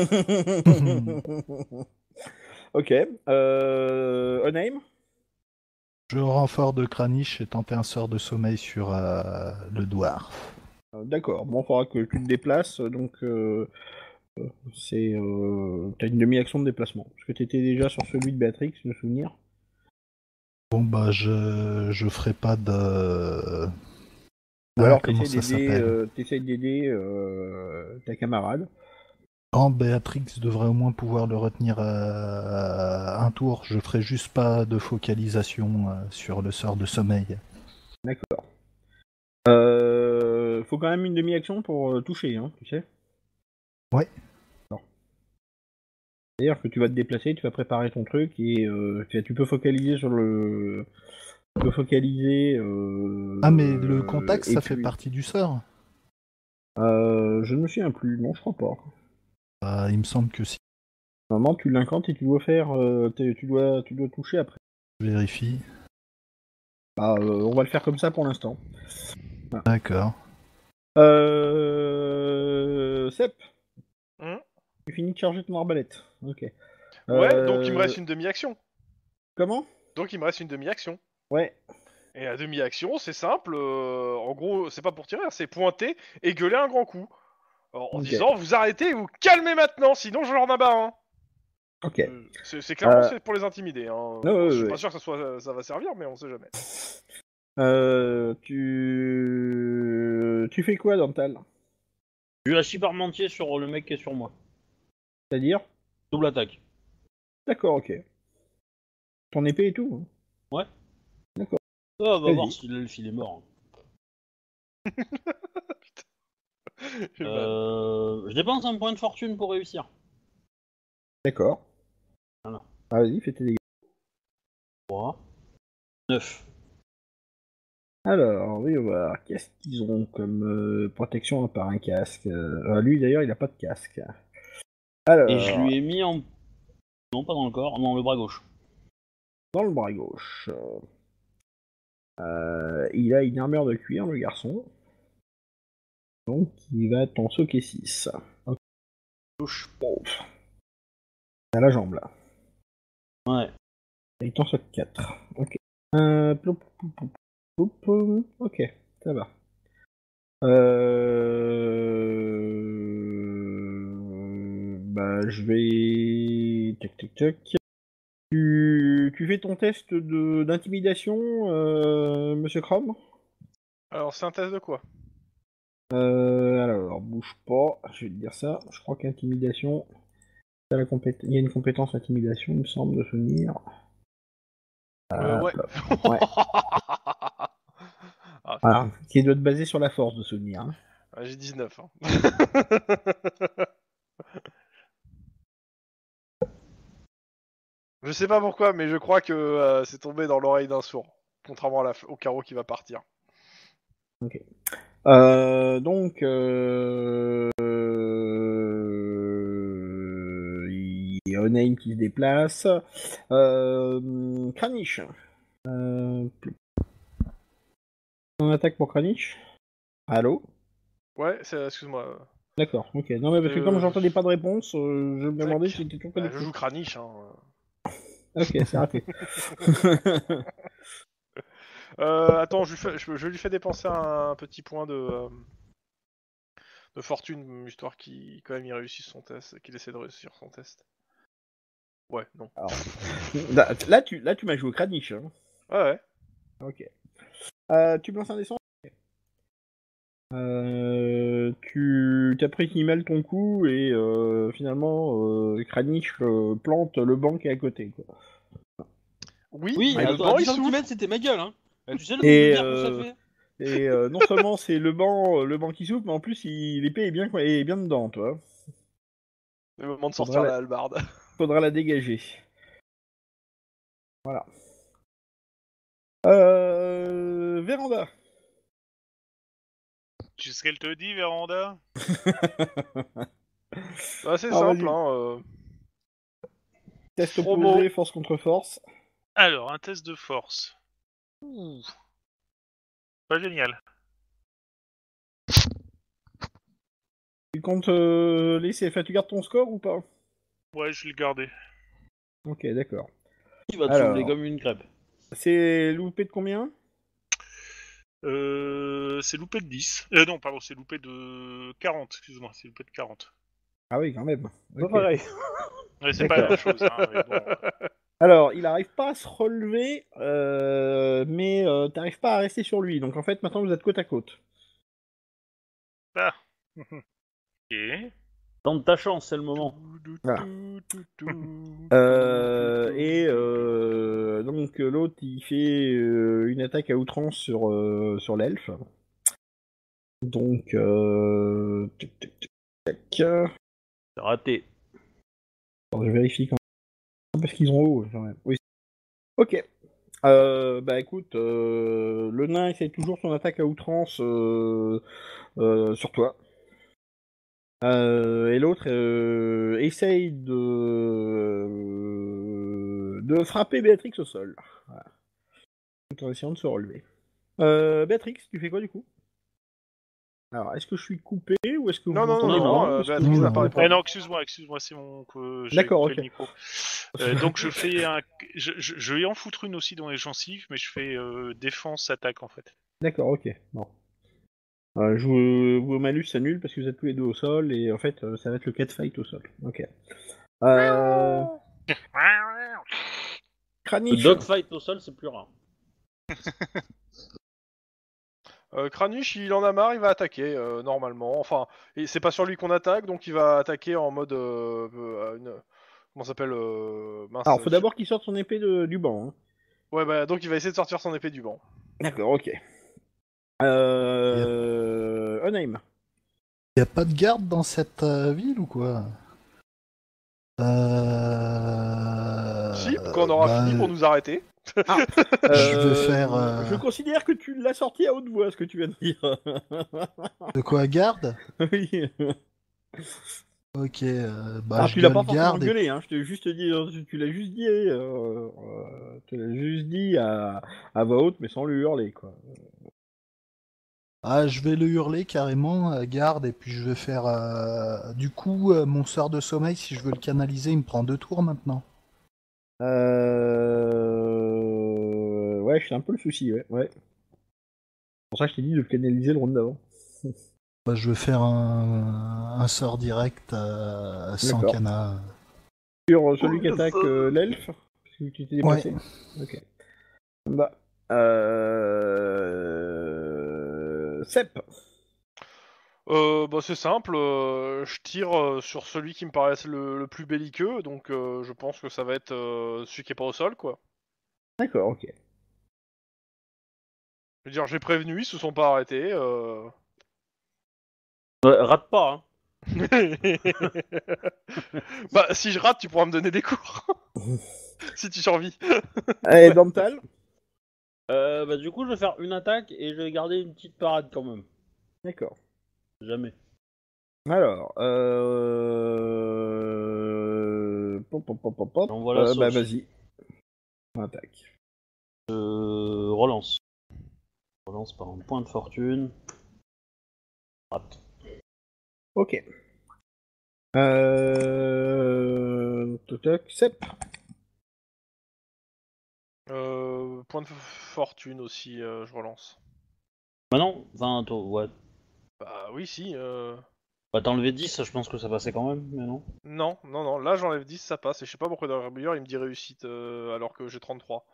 Ok. Euh... Onaim. Je renfort de Kranich et tenter un sort de sommeil sur euh, le dwarf. Euh, D'accord. Bon, il faudra que tu te déplaces, donc euh, euh, c'est. Euh... T'as une demi-action de déplacement. Parce que t'étais déjà sur celui de Béatrix, me souvenir. Bon bah je je ferai pas de. Ou Ah, alors comment t'essayes ça d'aider, s'appelle euh, t'essayes d'aider euh, ta camarade. Quand Béatrix devrait au moins pouvoir le retenir euh, un tour, je ferai juste pas de focalisation euh, sur le sort de sommeil. D'accord. Euh... Faut quand même une demi-action pour euh, toucher, hein, tu sais. Ouais. C'est-à-dire que tu vas te déplacer, tu vas préparer ton truc et euh, tu tu peux focaliser sur le. Tu peux focaliser. Euh... Ah mais le contact et ça fait puis- partie du sort. Euh, je ne me souviens plus, non, je crois pas. Bah, il me semble que si. Normalement, tu l'incantes et tu dois faire. Euh, t'es- tu, dois, tu dois toucher après. Je vérifie. Bah, euh, on va le faire comme ça pour l'instant. D'accord. Euh... Sep, Hum tu finis de charger ton arbalète. Ok. Ouais, Euh, donc il me reste une demi-action. Comment? Donc il me reste une demi-action. Ouais. Et la demi-action, c'est simple. euh, en gros, c'est pas pour tirer, hein, c'est pointer et gueuler un grand coup. Alors, en Ok. disant, vous arrêtez et vous calmez maintenant, sinon je leur en abats un. Ok. Euh, c'est c'est clairement Euh, fait pour les intimider. Hein. ouais, ouais, je suis ouais. pas sûr que ça, soit, ça va servir, mais on sait jamais. Euh, tu... Tu fais quoi, Dental? Je lâche parmentier sur le mec qui est sur moi. C'est-à-dire? Double attaque. D'accord, ok. Ton épée et tout? Hein. Ouais. D'accord. Ah, on va Vas-y. voir si l'elfe il est mort. J'ai mal. Euh... Je dépense un point de fortune pour réussir. D'accord. Voilà. Ah, vas-y, fais tes dégâts. trois. neuf. Alors, oui, on va voir. Qu'est-ce qu'ils ont comme euh, protection à part un casque? euh, Lui, d'ailleurs, il a pas de casque. Alors, Et je lui ai mis en... Non, pas dans le corps, dans le bras gauche. dans le bras gauche, euh, il a une armure de cuir, le garçon. Donc, il va t'en soquer six. Ok. Touche. Bon. T'as la jambe, là. Ouais. Et il t'en soque quatre. Ok. Euh, plop, plop, plop. Oup, oup, ok, ça va. Euh... Bah, je vais... Tac, tac, tac. Tu, tu fais ton test de d'intimidation, euh, Monsieur Chrome? Alors, c'est un test de quoi? Euh, alors, bouge pas, je vais te dire ça. Je crois qu'intimidation, t'as la compét- il y a une compétence intimidation, il me semble, de souvenir. Euh, Ah, ouais. là. Ouais. Ah, Ah, qui doit être basé sur la force de souvenir. Hein. ah, j'ai dix-neuf. Hein. Je sais pas pourquoi, mais je crois que euh, c'est tombé dans l'oreille d'un sourd. Contrairement à la f- au carreau qui va partir. Euh, donc, euh... euh, il y a Onaim qui se déplace. Euh... Kranich. Euh... On attaque pour Kranich. Allô? Ouais, c'est- excuse-moi. euh, D'accord, ok. Non, mais parce que comme Euh, j'entendais pas de réponse, euh, je me demandais tac. si c'était toujours Bah, je connecté. joue Kranich. Hein. Ok, c'est raté. Euh, attends, je lui, fais, je, je lui fais dépenser un petit point de, euh, de fortune, histoire qu'il quand même il réussisse son test, qu'il essaie de réussir son test. Ouais, non. Alors, là, là, tu, là, tu m'as joué au Kranich. Hein. Ouais, ouais. Ok. Euh, tu me lances un dessin. Euh, tu as pris mal ton coup et euh, finalement euh, Kranich euh, plante le banc qui est à côté. Quoi. Oui, Oui, mais à, le à banc il dix souffle. centimètres, c'était ma gueule, hein. Euh, Tu sais le nombre de Et, merde que ça euh, fait? et euh, non seulement c'est le banc, le banc qui souffle, mais en plus il- l'épée est bien, est bien dedans, toi. Le moment de Faudra sortir la, la hallebarde. faudra la dégager. Voilà. Euh, Véranda. Tu sais ce qu'elle te dit, Véranda? Bah, c'est Alors simple, vas-y, hein. euh, test Promo. opposé, force contre force. Alors, un test de force. Ouh, pas génial. Tu comptes euh, laisser, enfin, tu gardes ton score ou pas? Ouais, je vais le garder. Ok, d'accord. Il va te saouler Alors, comme une crêpe. c'est loupé de combien? Euh, c'est loupé de dix. Euh, non, pardon, c'est loupé de quarante, excuse-moi, c'est loupé de quarante. Ah oui, quand même. Pas Ok. pareil. Ouais, c'est pas la D'accord. même chose, hein, mais bon. euh, Alors, il arrive pas à se relever, euh, mais euh, t'arrives pas à rester sur lui. Donc en fait, maintenant vous êtes côte à côte. Ah. Ok. Tente ta chance, c'est le moment. Voilà. Euh, et euh, donc l'autre, il fait euh, une attaque à outrance sur euh, sur l'elfe. Donc, euh... tac, tac, tac, tac. C'est raté. Attends, je vérifie quand même parce qu'ils ont haut quand même. Oui. Ok. Euh, bah écoute, euh, le nain essaie toujours son attaque à outrance euh, euh, sur toi. Euh, et l'autre euh, essaye de euh, de frapper Béatrix au sol. Voilà. Tout en essayant de se relever. Euh, Béatrix, tu fais quoi du coup? Alors, est-ce que je suis coupé ou est-ce que vous Non, non, non, m'entendez Non, non, pas non. euh, Parce que Béatrix Non, n'a je- pas non. Eh répondu. non, excuse-moi, excuse-moi, c'est mon que j'ai D'accord, coupé ok. le micro. Euh, donc je fais un, je, je, je vais en foutre une aussi dans les gencives, mais je fais euh, défense attaque en fait. D'accord, ok. Bon. Euh, je vous, vous malus s'annule parce que vous êtes tous les deux au sol et en fait euh, ça va être le catfight au sol. Ok. Euh... Le Kranich. dogfight au sol, c'est plus rare. Euh, Kranich, il en a marre, il va attaquer euh, normalement. Enfin, et c'est pas sur lui qu'on attaque, donc il va attaquer en mode euh, euh, une... comment ça s'appelle euh, mince. Alors, faut je- d'abord qu'il sorte son épée de- du banc. Hein. Ouais, bah donc il va essayer de sortir son épée du banc. D'accord, ok. Euh... Onaim. Y a pas de garde dans cette euh, ville ou quoi? Euh... Si, quand on aura bah, fini pour nous arrêter. Ah, Je vais euh, faire, euh, Je considère que tu l'as sorti à haute voix, ce que tu viens de dire. De quoi garde? Oui. Ok, euh, bah Alors, je tu l'as pas gueule forcément garde et gueulé, hein. Je t'ai juste dit, tu l'as juste dit, euh, euh, tu l'as juste dit à, à voix haute, mais sans lui hurler, quoi. ah, je vais le hurler carrément, euh, garde, et puis je vais faire. euh, Du coup, euh, mon sort de sommeil, si je veux le canaliser, il me prend deux tours maintenant. Euh... Ouais, c'est un peu le souci, ouais. ouais. pour ça que je t'ai dit de canaliser le round d'avant. Bah, je vais faire un, un sort direct à sans D'accord. cana. Sur celui qui attaque euh, l'elfe, celui qui t'es déplacé. Ok. Bah. Euh... Sep. Euh, bah c'est simple, euh, je tire euh, sur celui qui me paraît le, le plus belliqueux, donc euh, je pense que ça va être euh, celui qui est pas au sol, quoi. D'accord, ok. Je veux dire, j'ai prévenu, ils se sont pas arrêtés. Euh... Ouais, rate pas, hein. Bah si je rate, tu pourras me donner des cours. Si tu survis. Allez, Dental. Euh, bah, du coup, je vais faire une attaque et je vais garder une petite parade quand même. D'accord. Jamais. Alors, euh... Pop, pop, pop, pop, pop. Donc voilà, Euh, bah sauf- vas-y. Attaque. Euh, relance. Relance par un point de fortune. Rate. Ok. Euh... Toc, Sep. Euh, point de fortune aussi, euh, je relance. Bah non, enfin, toi, ouais. Bah oui, si. Euh... Bah t'as enlevé dix, je pense que ça passait quand même, mais non. Non, non, non, là j'enlève dix, ça passe, et je sais pas pourquoi dans le rébouilleur il me dit réussite euh, alors que j'ai trente-trois.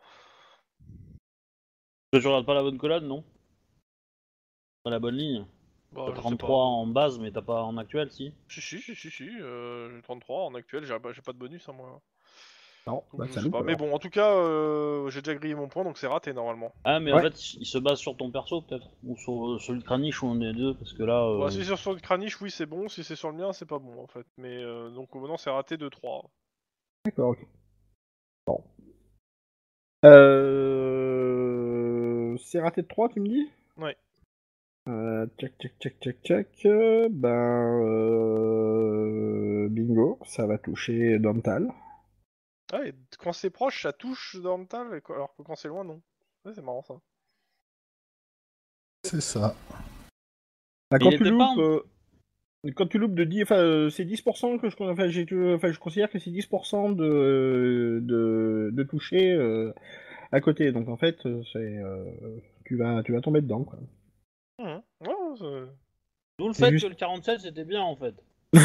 Tu regardes pas la bonne collade, non? Pas la bonne ligne. Bah, T'as je sais trente-trois pas. en base, mais t'as pas en actuel, si. Si, si, si, si, si, euh, j'ai trente-trois en actuel, j'ai pas, j'ai pas de bonus à moi. Non, Donc bah je ça sais loupe pas. Mais alors. bon, en tout cas, euh, j'ai déjà grillé mon point, donc c'est raté normalement. Ah, mais en Ouais. fait, il se base sur ton perso, peut-être. Ou sur euh, celui de Kranich, ou un des deux, parce que là... euh, Bah, si c'est sur le Kranich, oui, c'est bon. Si c'est sur le mien, c'est pas bon en fait. Mais euh, donc maintenant, c'est raté de trois. D'accord, ok. Bon. Euh... C'est raté de trois, tu me dis? Ouais. Euh, tchac, tchac, tchac, tchac, tchac. euh, Ben... Euh... Bingo, ça va toucher Dental. Ah, et quand c'est proche, ça touche dans le tal, et quoi- alors que quand c'est loin, non. Ouais, c'est marrant ça. C'est ça. Bah, Il quand tu était pas loupes... en- euh, Quand tu loupes de dix... Enfin, euh, c'est dix pour cent que je... Enfin, j'ai... enfin, je considère que c'est dix pour cent de... de... de toucher euh, à côté. Donc en fait, euh, c'est... euh, Tu vas... tu vas tomber dedans, quoi. Mhm. Ouais, ouais, c'est- D'où le C'est fait juste- que le quarante-sept, c'était bien, en fait.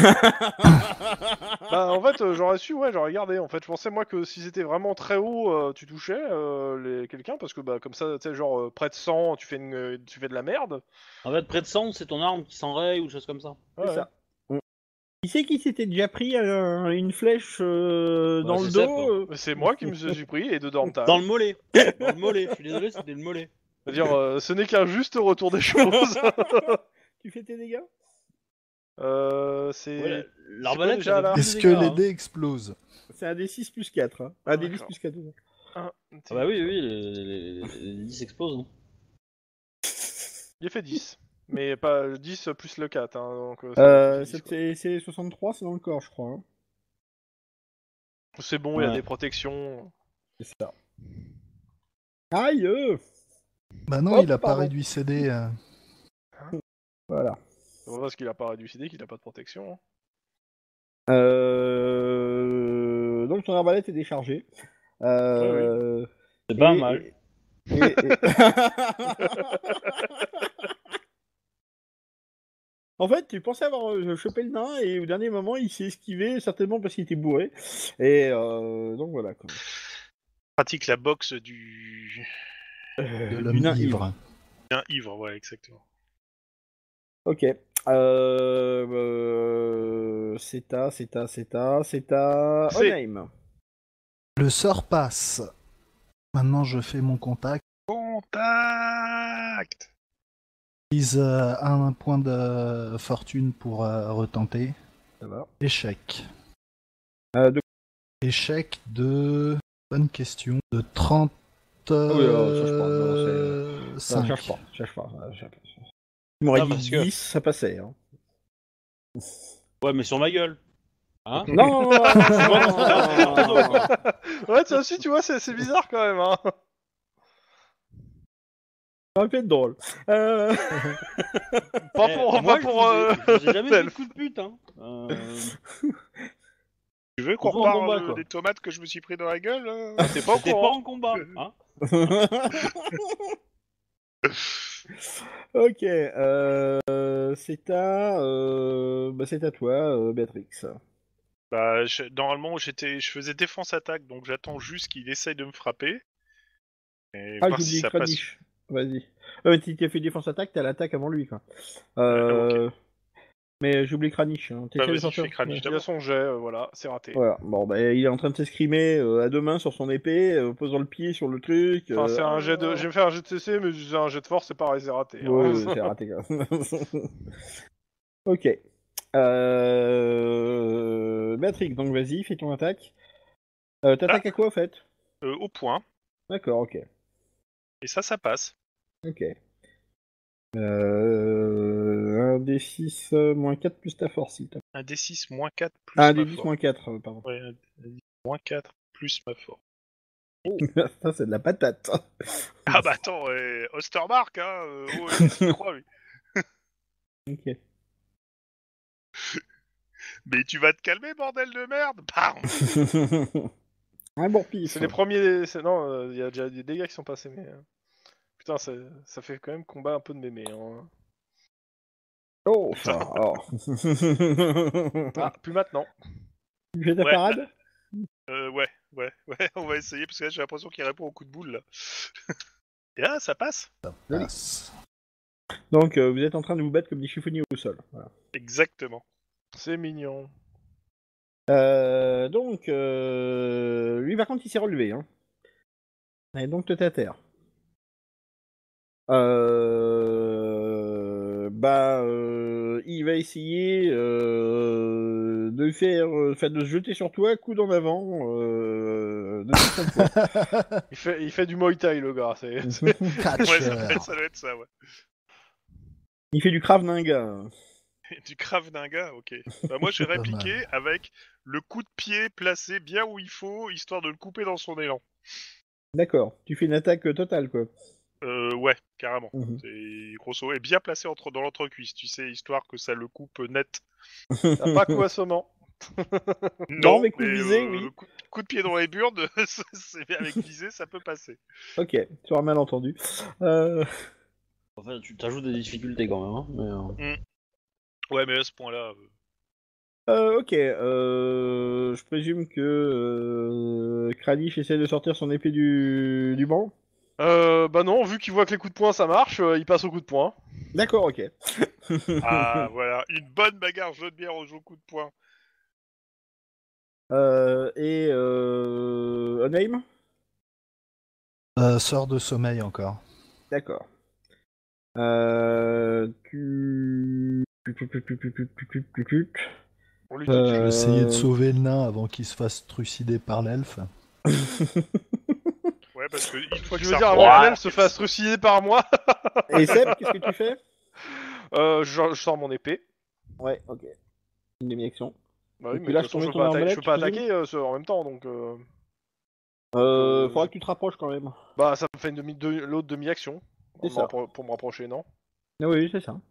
Bah en fait euh, j'aurais su, ouais, j'aurais gardé. En fait, je pensais moi que si c'était vraiment très haut, euh, tu touchais euh, les... quelqu'un parce que bah comme ça, tu sais, genre euh, près de cent, tu fais une... euh, tu fais de la merde. En fait, près de cent, c'est ton arme qui s'enraye ou des choses comme ça. Ouais, C'est ça. Qui c'est qui s'était déjà pris euh, une flèche euh, Bah, dans c'est le Sep, dos hein. euh, Mais c'est moi qui me suis pris et de Dormtal. Dans le mollet. Dans le mollet, je suis désolé, c'était le mollet. C'est-à-dire, euh, ce n'est qu'un juste retour des choses. Tu fais tes dégâts? euh, c'est. Ouais, quoi l'arbalète, déjà, ça fait là plus Est-ce de que dégâts, les hein. dés explosent? C'est un des six plus quatre. Hein. Un des dix D'accord. plus quatre. Un, Ah bah oui, oui, les, les, les dix explosent. Hein. Il a fait dix. Mais pas dix plus le quatre. Hein, donc, euh, ça Euh, fait dix, quoi. c'est c'est soixante-trois, c'est dans le corps, je crois. Hein. C'est bon, il y a Ouais. des protections. C'est ça. Aïe euh Bah non, Hop, il a pas pardon. réduit ses dés. euh. Voilà. C'est pas parce qu'il a pas réduit C D qu'il a pas de protection. Hein. Euh... Donc ton arbalète est déchargée. Euh... C'est pas et- mal. et- et- et- En fait, tu pensais avoir euh, chopé le nain et au dernier moment, il s'est esquivé, certainement parce qu'il était bourré. Et euh, donc voilà. Quoi. Pratique la boxe du Euh, De du l'homme nain ivre. bien ivre, ouais, exactement. Ok. Euh, euh, c'est à, c'est à, c'est à, c'est à C'est- Onaim. Le sort passe. Maintenant, je fais mon contact. Contact. Utilise euh, un point de fortune pour euh, retenter. Ça va. Échec. Euh, de... Échec de... Bonne question. De trente... oui, alors, cherche pas, non, euh, Non, cinq. cherche pas, cherche pas. euh, cherche pas. Tu m'aurais Ah, dit parce que- dix, ça passait. Hein. Ouais, mais sur ma gueule. Hein? Non, non, non, non, non, non, non. Ouais, ça aussi, tu vois, c'est c'est bizarre quand même. Hein. Ça aurait pu être drôle. Euh... Pas Eh, pour. moi, pas pour je vous ai- euh, je vous ai jamais dit Elf. de coup de pute, hein. Euh, Tu veux qu'on On va en parle combat, euh, quoi. des tomates que je me suis pris dans la gueule euh T'es pas au T'es pas courant. en combat, hein. Ok, euh, c'est à, euh, bah c'est à toi, euh, Béatrix. Bah, je- normalement, j'étais, je faisais défense-attaque, donc j'attends juste qu'il essaye de me frapper. Et Ah, voir j'ai si oublié ça passe. Kranich. Vas-y. Euh, mais tu t'as fait défense-attaque, t'as l'attaque avant lui, quoi. Ah, ok. Euh, mais j'ai oublié Kranich. Hein. Bah, T'essaies de vas-y, sortir. fais Kranich Ouais. Il a son jet, euh, voilà, c'est raté. Voilà. Bon, bah, il est en train de s'escrimer euh, à deux mains sur son épée, euh, posant le pied sur le truc. Enfin, euh, c'est un ah. jet de... J'ai fait un jet de C C, mais c'est un jet de force, c'est pareil, c'est raté. hein. Ouais, ouais, c'est raté, quoi. Ok. Euh... Béatrix, donc vas-y, fais ton attaque. Euh, T'attaques Ah. à quoi, en fait? Euh, au point. D'accord, ok. Et ça, ça passe. Ok. Euh... un d six euh, moins quatre plus ta force, s'il te plaît. Un d six moins quatre plus Ah, un ma d dix force. moins quatre, euh, pardon. Ouais, un d dix moins quatre plus ma force. Ça, c'est de la patate. Ah bah attends, euh, Ostermark, hein, euh, oh, qu'est-ce qu'il croit, lui. Ok. Mais tu vas te calmer, bordel de merde. Bam. Un bon pif. C'est les premiers... c'est- Non, euh, il y a déjà des dégâts qui sont passés, mais... euh, Putain, ça... ça fait quand même combat un peu de mémé. Hein. Oh, ça. Oh. Ah, plus maintenant. Tu fais ta Ouais, parade? Euh, ouais, ouais, ouais, on va essayer, parce que là, j'ai l'impression qu'il répond au coup de boule, là. Et là, ça passe. Passe. Donc, euh, vous êtes en train de vous battre comme des chiffonniers au sol. Voilà. Exactement. C'est mignon. Euh, donc, euh, lui par contre, il s'est relevé. Hein. Et donc, te à terre. Euh, bah, euh, il va essayer euh, de faire, euh, enfin, de se jeter sur toi, coude en avant, euh, de toute son poids. Il fait, il fait du Muay Thai, le gars. C'est... c'est- Catcher. Ouais, ça, fait- ça doit être ça, ouais. Il fait du Krav Maga. Du Krav Maga, ok. Bah, moi, j'ai Pas répliqué mal. avec le coup de pied placé bien où il faut, histoire de le couper dans son élan. D'accord. Tu fais une attaque euh, totale, quoi. Euh, ouais, carrément. Mhm. C'est grosso et bien placé entre, dans l'entrecuisse, tu sais, histoire que ça le coupe net. T'as pas coup assommant. Non, mais coup visé, euh, oui. Coup, coup de pied dans les burnes, c'est avec visé, ça peut passer. Ok, tu auras mal entendu. Euh... Enfin, tu t'ajoutes des difficultés quand même, hein, mais... euh, Ouais, mais à ce point-là... euh, Euh, ok, euh, je présume que euh, Kranich essaie de sortir son épée du, du banc. Euh, bah non, vu qu'il voit que les coups de poing ça marche, euh, il passe au coup de poing. D'accord, ok. Ah, voilà, une bonne bagarre jaune bière au coup de poing. Euh, et euh, Onaim. Euh, sort de sommeil encore. D'accord. Euh, tu... tu- tu- tu- tu- tu- tu- tu- tu- tu- On lui Euh, dit Je vais essayer de sauver le nain avant qu'il se fasse trucider par l'elfe. Ouais, parce que une fois Tu que veux ça dire reprend- avant que l'elfe se fasse trucider par moi? Et Seb, qu'est-ce que tu fais? euh, je, je sors mon épée. Ouais, ok. Une demi-action. Bah oui, Et tu mais de lâches toute façon, je tomber peux ton pas, attaquer, je peux pas arbalète, tu attaquer euh, ce- en même temps, donc... Euh... Euh, Euh, faudra je- que tu te rapproches quand même. Bah ça me fait une demi, deux- l'autre demi-action. C'est Pour, me ça. rappro- pour me rapprocher, non? Ah oui, c'est ça.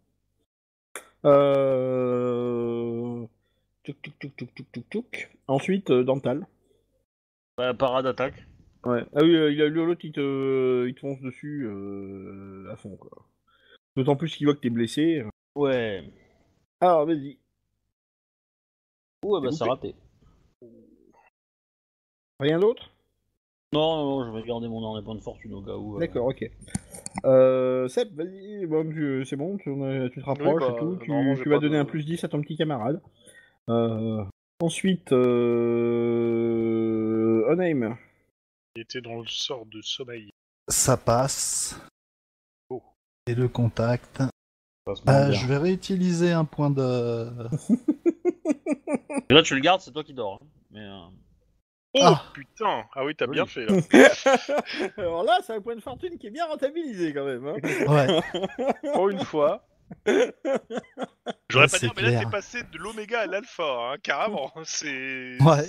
Euh... Tuc, tuc, tuc, tuc, tuc, tuc, tuc. Ensuite, euh, Dental. bah, parade attaque. Ouais. Ah oui, euh, il a l'autre, il te, il te fonce dessus euh, à fond, quoi. D'autant plus qu'il voit que t'es blessé. Ouais. Alors, vas-y. Ouais, bah C'est c'est loupé. raté. Rien d'autre? Non, non, non, je vais garder mon arme des points de fortune au cas où. euh. D'accord, ok. Euh, Seb, vas-y, bon, tu- c'est bon, tu, tu te rapproches bah, et tout. normalement, Tu, j'ai tu vas pas donner de- un plus dix à ton petit camarade. Euh, ensuite, euh... Onaim. Il était dans le sort de sommeil. Ça passe. Oh. Et le contact. Ça se passe Euh, bien. je vais réutiliser un point de... Et là, tu le gardes, c'est toi qui dors. hein. Mais, euh, Oh Ah. putain. Ah oui, t'as Joli. bien fait, là. Alors là, c'est un point de fortune qui est bien rentabilisé quand même. Hein. Ouais, Pour une fois. J'aurais Ouais, pas c'est dit, mais là, clair. t'es passé de l'oméga à l'alpha, hein, carrément. C'est... ouais.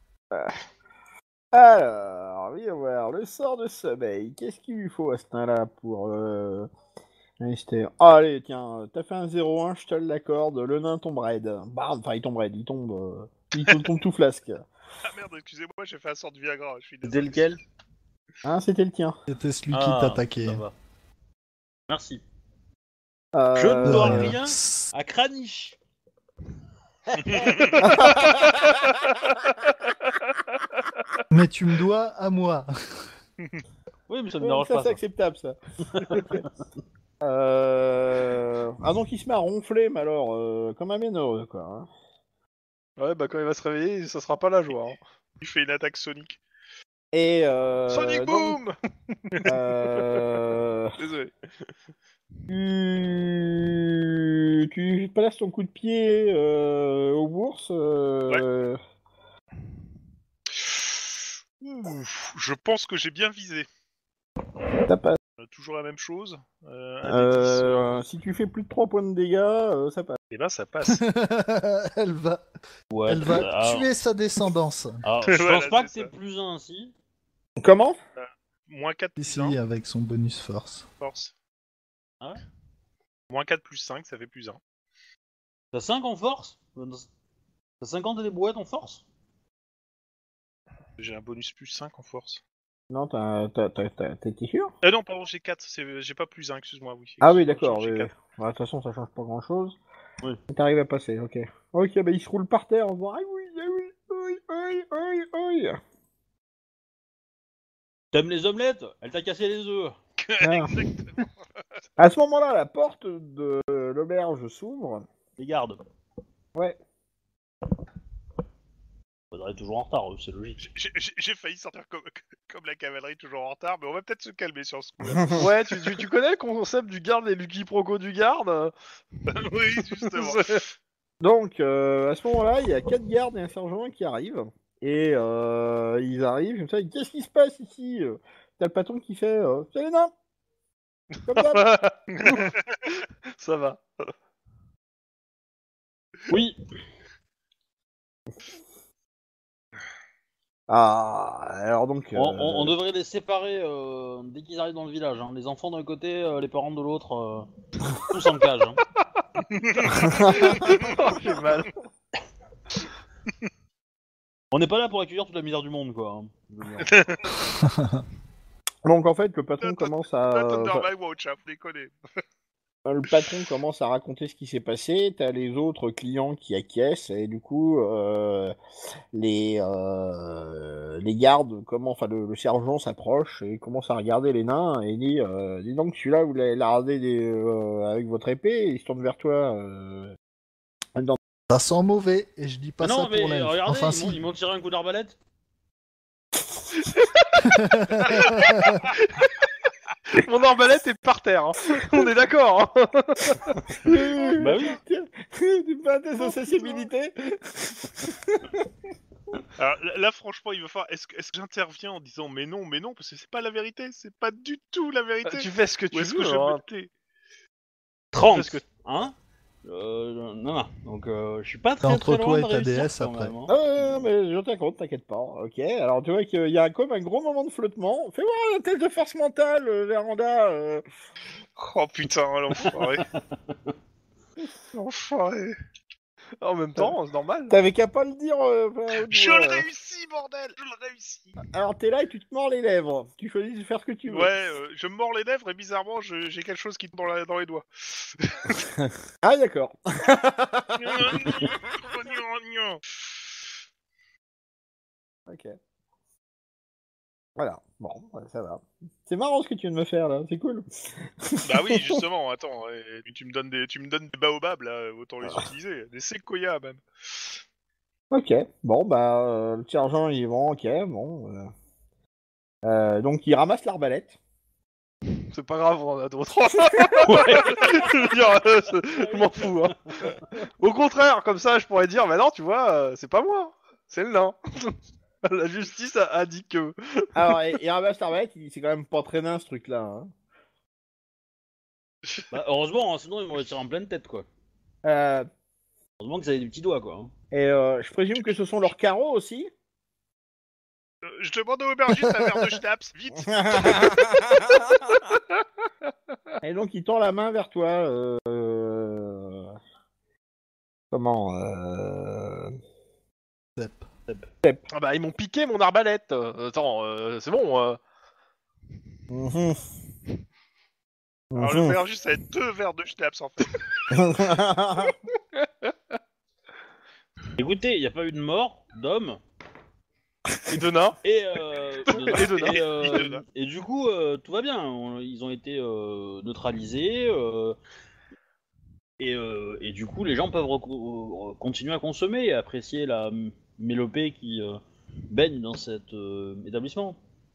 Alors, oui, voir le sort de sommeil. Qu'est-ce qu'il lui faut à ce temps-là pour euh... rester. Ah, allez, tiens, t'as fait un zéro un, je te l'accorde. Le nain tombe raide. Bam, enfin, il tombe raide, il tombe, euh, il tombe, tombe tout flasque. Ah merde, excusez-moi, j'ai fait un sort de Viagra, je suis C'était désolé. lequel? Hein, c'était le tien. C'était celui qui Ah, t'attaquait. ça va. Merci. Euh, Je ne dois Euh, rien s- à Kranich. Mais tu me dois à moi. Oui, mais ça me Ouais, dérange ça pas, c'est ça. acceptable ça. euh... Ah donc il se met à ronfler, mais alors euh, comme un bienheureux quoi. Hein. Ouais, bah quand il va se réveiller, ça sera pas la joie. Hein. Il fait une attaque Sonic. Et euh, Sonic donc, Boom euh, Désolé. tu... tu places ton coup de pied euh, aux bourses. Euh... Ouf, je pense que j'ai bien visé. t'as pas- Euh, toujours la même chose. Euh, un des dix. Euh, si tu fais plus de trois points de dégâts, euh, ça passe. Et ben ça passe. Elle va, Ouais. elle va alors- tuer sa descendance. alors, je Voilà, pense pas que c'est t'es ça. plus un ainsi. Comment? Moins quatre plus Ici, un, avec son bonus force. force. Ah ouais. Moins quatre plus cinq, ça fait plus un. T'as cinq en force? T'as cinquante et des brouettes en force? J'ai un bonus plus cinq en force. Non, t'as, t'as, t'as, t'as- t'es sûr? Euh non, pardon, j'ai quatre, c'est... j'ai pas plus un, excuse-moi, oui. Ah oui, Excuse-moi, d'accord. j'ai oui, oui. quatre. Ouais, de toute façon, ça change pas grand chose. Oui. T'arrives à passer, ok. Ok, bah il se roule par terre en disant ah oui, ah oui, oui, oui, oui, oui. T'aimes les omelettes? Elle t'a cassé les œufs. Ah. À ce moment-là, la porte de l'auberge s'ouvre. Les gardes. Ouais. Faudrait toujours en retard, eux, c'est logique. J'ai- J'ai j'ai failli sortir comme, comme la cavalerie toujours en retard, mais on va peut-être se calmer sur ce coup. Ouais, tu, tu, tu connais le concept du garde et du quiproquo du garde? Oui, justement. Donc, euh, à ce moment-là, il y a quatre gardes et un sergent qui arrivent. Et euh, ils arrivent, comme ça, ils disent, qu'est-ce qui se passe ici? T'as le patron qui fait euh, c'est les nains. Comme d'hab. Ça va. Oui. Ah, alors donc. On, euh, on- on devrait les séparer euh, dès qu'ils arrivent dans le village. Hein. Les enfants d'un côté, euh, les parents de l'autre. euh, tous en cage. Hein. Oh, j'ai mal. On n'est pas là pour accueillir toute la misère du monde, quoi. Hein. Je veux dire. Donc en fait, le patron commence à. Not under enfin, my watch, hein, faut déconner. le patron commence à raconter ce qui s'est passé. T'as les autres clients qui acquiescent et du coup, euh, les euh, les gardes, comment, enfin le, le sergent s'approche et commence à regarder les nains et il dit, euh, dis donc celui-là vous l'avez lardé des, euh, avec votre épée. Et il se tourne vers toi. Euh, dans- Ça sent mauvais, et je dis pas Ah ça non, mais pour l'elfe. regardez, Enfin, ils m'ont- si. ils m'ont tiré un coup d'arbalète. Mon arbalète est par terre. Hein. On est d'accord. Hein. Bah oui. Tu pas tes accessibilités. Alors là, là, franchement, il va falloir. Est-ce que, est-ce que j'interviens en disant mais non, mais non, parce que c'est pas la vérité, c'est pas du tout la vérité. Tu fais ce que tu Ou est-ce veux. que je hein. me tais trente. Parce que- Hein euh, Non, non. Donc, euh, je suis pas C'est très entre très toi loin et de ta réussir, déesse, quand après. même, hein. Ah, mais je tiens compte, t'inquiète pas. Ok, alors tu vois qu'il y a comme un gros moment de flottement. Fais voir un test de force mentale, euh, Véranda. euh. Oh putain, l'enfoiré. L'enfoiré. En même temps, c'est normal. T'avais qu'à pas le dire. euh, enfin, au Je doigt, le euh. réussis, bordel. Je le réussis. Alors t'es là et tu te mords les lèvres. Tu choisis de faire ce que tu veux. Ouais, euh, je me mords les lèvres et bizarrement, je- j'ai quelque chose qui tombe dans, la- dans les doigts. Ah d'accord. Ok. Voilà. Bon, ouais, ça va. C'est marrant ce que tu viens de me faire là. C'est cool. Bah oui, justement, attends, ouais, tu me donnes des, tu me donnes des baobabs là, autant les utiliser, des séquoias même. Ok. Bon bah euh, le sergent il vont. Ok. Bon. euh. Euh, donc il ramasse l'arbalète. C'est pas grave, on en a d'autres. Je veux dire, euh, c'est- je m'en fous. Hein. Au contraire, comme ça, je pourrais dire, bah non, tu vois, euh, c'est pas moi, c'est le nain. La justice a, a dit que. Alors il, il ramasse l'arbalète. Il dit, c'est quand même pas très nain ce truc là. Hein. Bah, heureusement, hein, sinon ils m'auraient tiré en pleine tête, quoi. Euh, Heureusement que ça avait des petits doigts, quoi. Hein. et euh, je présume que ce sont leurs carreaux aussi. Euh, je demande au aubergiste un verre de schnapps, vite. Et donc il tend la main vers toi. Euh... euh, Comment euh... Sepp. Ah bah, ils m'ont piqué mon arbalète. Euh, attends, euh, c'est bon. Euh... mhm. Alors le verre juste, ça va être deux verres de schnapps en fait. Écoutez, il n'y a pas eu de mort d'homme. Et de nains. Et, euh, Et de nains. et, euh, Et de nains. et du coup, euh, tout va bien. On- ils ont été euh, neutralisés. euh, et, euh, et du coup, les gens peuvent reco- continuer à consommer et apprécier la m- mélopée qui euh, baigne dans cet euh, établissement.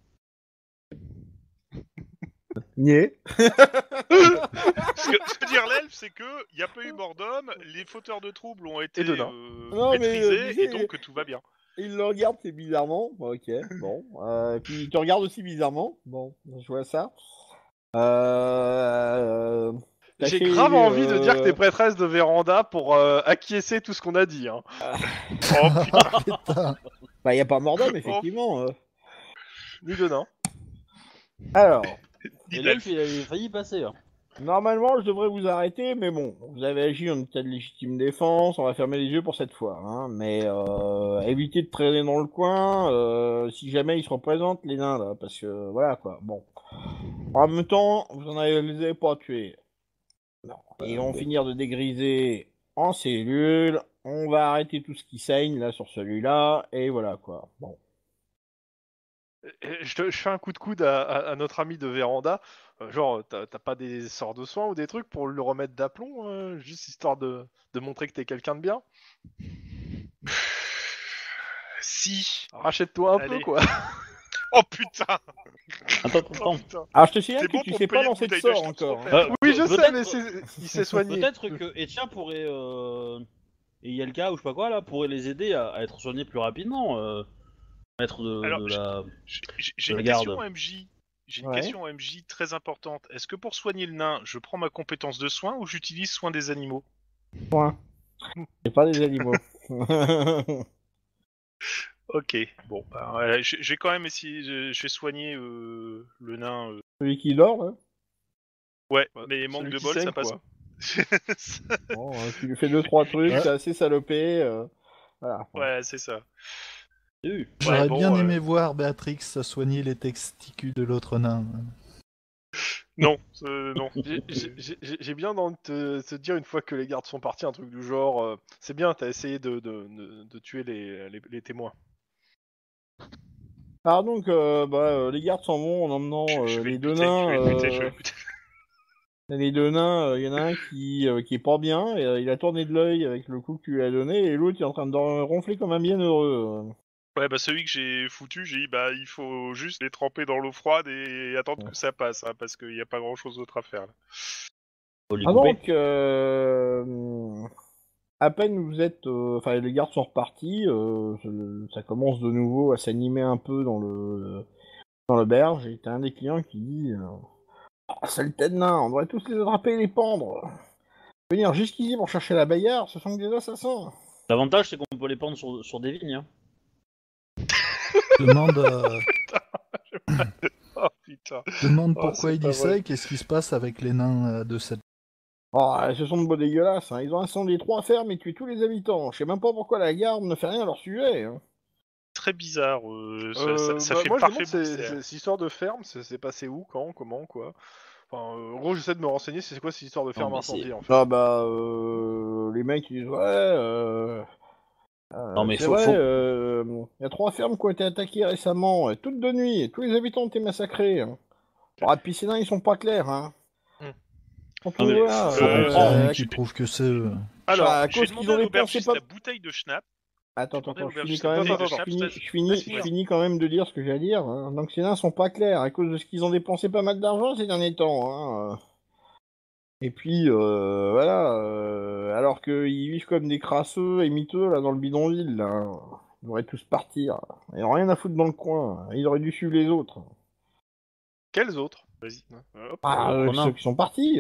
Niais. Ce que, ce que dire l'elfe, c'est que il n'y a pas eu mort d'homme, les fauteurs de troubles ont été Et de nains. euh, Non, mais, maîtrisés, euh, tu sais, et donc tout va bien. Il le regarde, c'est bizarrement. Bon, ok, bon. Euh, puis il te regarde aussi bizarrement. Bon, je vois ça. Euh... t'as J'ai fait, grave envie de euh, dire que t'es prêtresse de véranda pour euh, acquiescer tout ce qu'on a dit. Hein. Oh putain, Putain. Bah, y a pas mort d'homme, effectivement. euh. Ni de nains. Alors, dis Et l'elfe. l'elfe, il a failli passer. hein. normalement, je devrais vous arrêter, mais bon, vous avez agi en état de légitime défense, on va fermer les yeux pour cette fois. Hein, mais euh, évitez de traîner dans le coin euh, si jamais ils se représentent, les nains, là, parce que voilà, quoi. Bon. En même temps, vous en avez, les avez pas tués. Non. Ils vont finir de dégriser en cellules. On va arrêter tout ce qui saigne là sur celui-là et voilà quoi. Bon. Et Je, te- je fais un coup de coude à, à- à notre ami de véranda. Euh, genre, t'as t'as pas des sorts de soins ou des trucs pour le remettre d'aplomb, euh, juste histoire de, de montrer que t'es quelqu'un de bien. Si. Rachète-toi un Allez. peu, quoi. Oh putain. Attends, Oh attends. putain. Alors je te signale C'est que bon tu pour sais pas payer lancer une de bouteille de sort schnapps encore. trop hein. Euh, Oui, je sais, peut-être- mais c'est- il s'est soigné. Peut-être que Etia pourrait. Euh... Et Yelka ou je sais pas quoi là pourrait les aider à, à être soignés plus rapidement. Euh... Maître de, Alors, de la. J'ai- J'ai j'ai Je une regarde. question M J. J'ai une Ouais. question M J très importante. Est-ce que pour soigner le nain, je prends ma compétence de soin ou j'utilise soin des animaux? Point. C'est pas des animaux. Ok. Bon, bah, ouais, je je vais quand même essayer. Je, je vais soigner euh, le nain. euh. Celui qui dort, là. Ouais, Ouais, mais manque celui de qui bol, saigne, ça passe. quoi. Bon, hein, tu lui fais deux trois trucs, Ouais. c'est assez salopé. euh, Voilà. Ouais, c'est ça. Eu. J'aurais Ouais, bon, bien euh, aimé voir Béatrix soigner les testicules de l'autre nain. Non, euh, non. J'ai- J'ai j'ai- j'ai bien envie de te, te dire une fois que les gardes sont partis, un truc du genre. euh, c'est bien, t'as essayé de, de, de, de tuer les, les, les témoins. Alors donc, euh, bah, euh, les gardes s'en vont en emmenant Je, je euh, vais les le deux buter, nains. je vais le buter, je vais euh, le buter. Les deux nains, il y en a un qui, euh, qui est pas bien, et, euh, il a tourné de l'œil avec le coup que tu lui as donné, et l'autre il est en train de ronfler comme un bienheureux. Ouais, bah celui que j'ai foutu, j'ai dit, bah il faut juste les tremper dans l'eau froide et attendre que ça passe, hein, parce qu'il n'y a pas grand chose d'autre à faire là. Faut les Ah couper. donc, euh, à peine vous êtes, euh, enfin les gardes sont repartis, euh, ça- ça commence de nouveau à s'animer un peu dans le dans l'auberge, et t'as un des clients qui dit, euh, ah saleté de nain, on devrait tous les attraper et les pendre. Venir jusqu'ici pour chercher la bagarre, ce sont que des assassins. L'avantage c'est qu'on peut les pendre sur, sur des vignes. Hein. Demande, euh, Oh putain. demande Oh, pourquoi c'est il pas dit vrai. ça et qu'est-ce qui se passe avec les nains euh, de cette... Oh, ce sont de beaux dégueulasses, hein. Ils ont incendié trois fermes et tué tous les habitants. Je sais même pas pourquoi la garde ne fait rien à leur sujet. Hein. Très bizarre, euh, ça, Euh, ça- ça bah, fait moi, je parfait demande, c'est Bruxelles. c'est- cette histoire de ferme, c'est c'est passé où, quand, comment, quoi. Enfin, euh, en gros, j'essaie de me renseigner, c'est quoi cette histoire de ferme mais incendiée, c'est- en fait. Ah bah, euh, les mecs ils disent ouais, euh, euh, Non, mais c'est faut- vrai, faut- euh, il y a trois fermes qui ont été attaquées récemment, et toutes de nuit, et tous les habitants ont été massacrés. Hein. Ah, puis ces nains ils sont pas clairs, hein. Hmm. Donc, Non, mais voilà, faut euh, comprendre. rien euh, qui prouve que c'est eux. Alors, à j'ai cause demandé qu'ils ont à dépensé l'aubergiste pas- la bouteille de schnapp. Attends, Demandez attends, au je finis berger quand même, si attends, je attends, finis, attends, je finis, vas-y, je vas-y. finis quand même de dire ce que j'ai à dire. Hein. Donc ces nains sont pas clairs à cause de ce qu'ils ont dépensé pas mal d'argent ces derniers temps. Hein. Et puis euh, voilà, euh, alors qu'ils vivent comme des crasseux et miteux là dans le bidonville, là. Ils devraient tous partir. Ils n'ont rien à foutre dans le coin. Ils auraient dû suivre les autres. Quels autres? Vas-y. Hop. Ah, euh, Romain. ceux qui sont partis.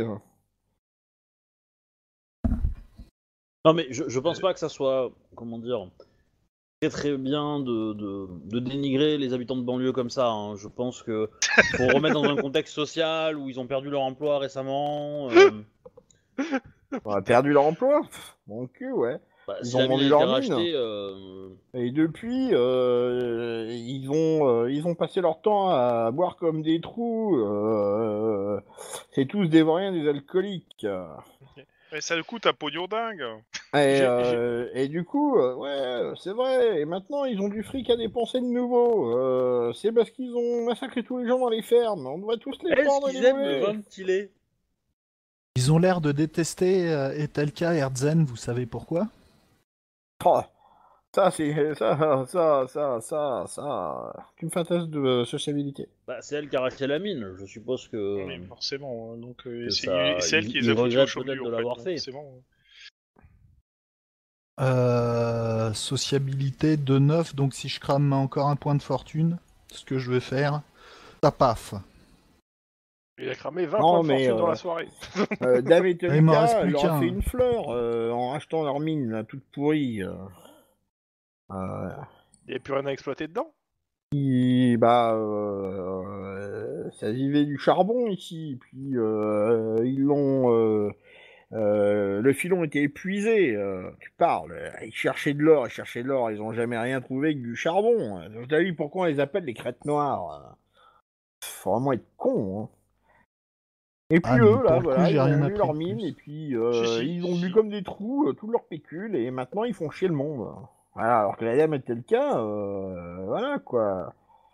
Non mais je, je pense pas que ça soit, comment dire, très très bien de, de, de dénigrer les habitants de banlieue comme ça. Hein. Je pense que faut remettre dans un contexte social où ils ont perdu leur emploi récemment. euh, On a perdu leur emploi. Pff, Mon cul, ouais. Bah, Ils si ont la mine vendu a leur été mine. rachetée, euh, Et depuis, euh, ils ont euh, ils ont passé leur temps à boire comme des trous. Euh, c'est tous des vauriens, des alcooliques. Mais ça coûte un pognon dingue. Et, J'ai- euh, et du coup, euh, ouais, c'est vrai. Et maintenant, ils ont du fric à dépenser de nouveau. Euh, c'est parce qu'ils ont massacré tous les gens dans les fermes. On devrait tous les Est-ce prendre et qu'ils les aiment brûler. ventiler? Ils ont l'air de détester euh, Etelka et Herzen, vous savez pourquoi? Oh, ça, c'est ça, ça, ça, ça, ça. Tu me fais un test de sociabilité. Bah, c'est elle qui a racheté la mine, je suppose que, Oui, forcément. hein, Donc euh, que c'est ça... c'est elle ils, qui les ils a foutus au regrettent chaume peut-être de en fait, l'avoir donc fait. forcément. Euh, sociabilité de neuf, donc si je crame encore un point de fortune, ce que je vais faire, ça paf. Il a cramé vingt Non, points de mais, fortune dans euh, la soirée. Euh, Dame et Il m'en reste Tonka plus leur a qu'un. fait une fleur euh, en rachetant leur mine, là, toute pourrie. Euh, euh, Il n'y a plus rien à exploiter dedans. qui, bah, euh, ça vivait du charbon ici, puis euh, ils l'ont... Euh, euh, le filon était épuisé, euh, tu parles. Ils cherchaient de l'or, ils cherchaient de l'or, ils ont jamais rien trouvé que du charbon. T'as vu pourquoi on les appelle les crêtes noires? Faut vraiment être con, hein. Et puis Ah, mais eux, là, pour le coup, voilà, j'ai ils ont rien vendu appris leur de mine, plus. et puis euh, Si, si, ils ont bu si. comme des trous euh, tout leur pécule, et maintenant ils font chier le monde. Voilà, alors que la dame était le cas, euh, voilà, quoi.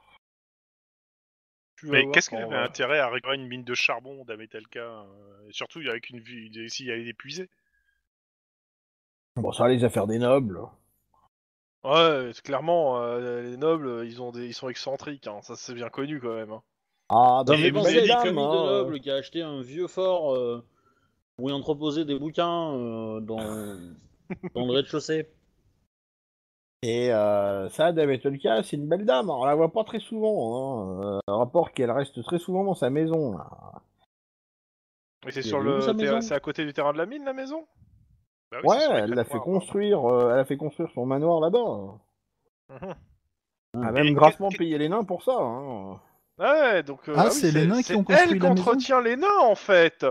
Tu vas Mais voir qu'est-ce quand qu'il on avait va- intérêt à réparer une mine de charbon d'Ametelka euh, et surtout avec une vue s'il allait l'épuiser. Bon, ça, les affaires des nobles. Ouais, c'est clairement, euh, les nobles, ils, ont des... ils sont excentriques, hein. Ça c'est bien connu quand même. hein. Ah, bah Ça me c'est fait une penser à belle une dame, famille de hein. euh. nobles qui a acheté un vieux fort euh, où il entreposait des bouquins euh, dans... dans le rez-de-chaussée. Et euh, ça, Dame Etolka, c'est une belle dame, on la voit pas très souvent, hein. Euh, rapport qu'elle reste très souvent dans sa maison, là. Mais c'est Il sur avait où, sa le terrain- maison c'est à côté du terrain de la mine la maison. Bah oui, Ouais, c'est sur les elle l'a crêtes fait noires, pardon. construire, euh, elle a fait construire son manoir là-bas. Mhm. Elle a Et même grassement qu'est- payé les nains pour ça, hein. Ouais, donc euh, Ah, oui, c'est les nains qui c'est ont construit elle la qui maison entretient les nains en fait.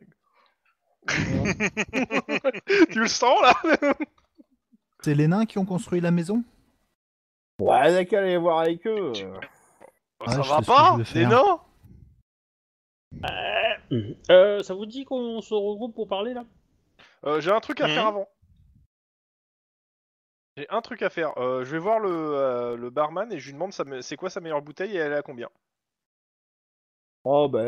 Tu le sens là? C'est les nains qui ont construit la maison? Ouais, elle a qu'à aller voir avec eux. Tu- euh. Ouais, Ça je va sais ce que pas? je vais Des faire. nains? Euh, ça vous dit qu'on se regroupe pour parler, là? Euh, J'ai un truc à Mhm. faire avant. J'ai un truc à faire. Euh, je vais voir le, euh, le barman et je lui demande sa me- c'est quoi sa meilleure bouteille et elle est à combien. Oh ben,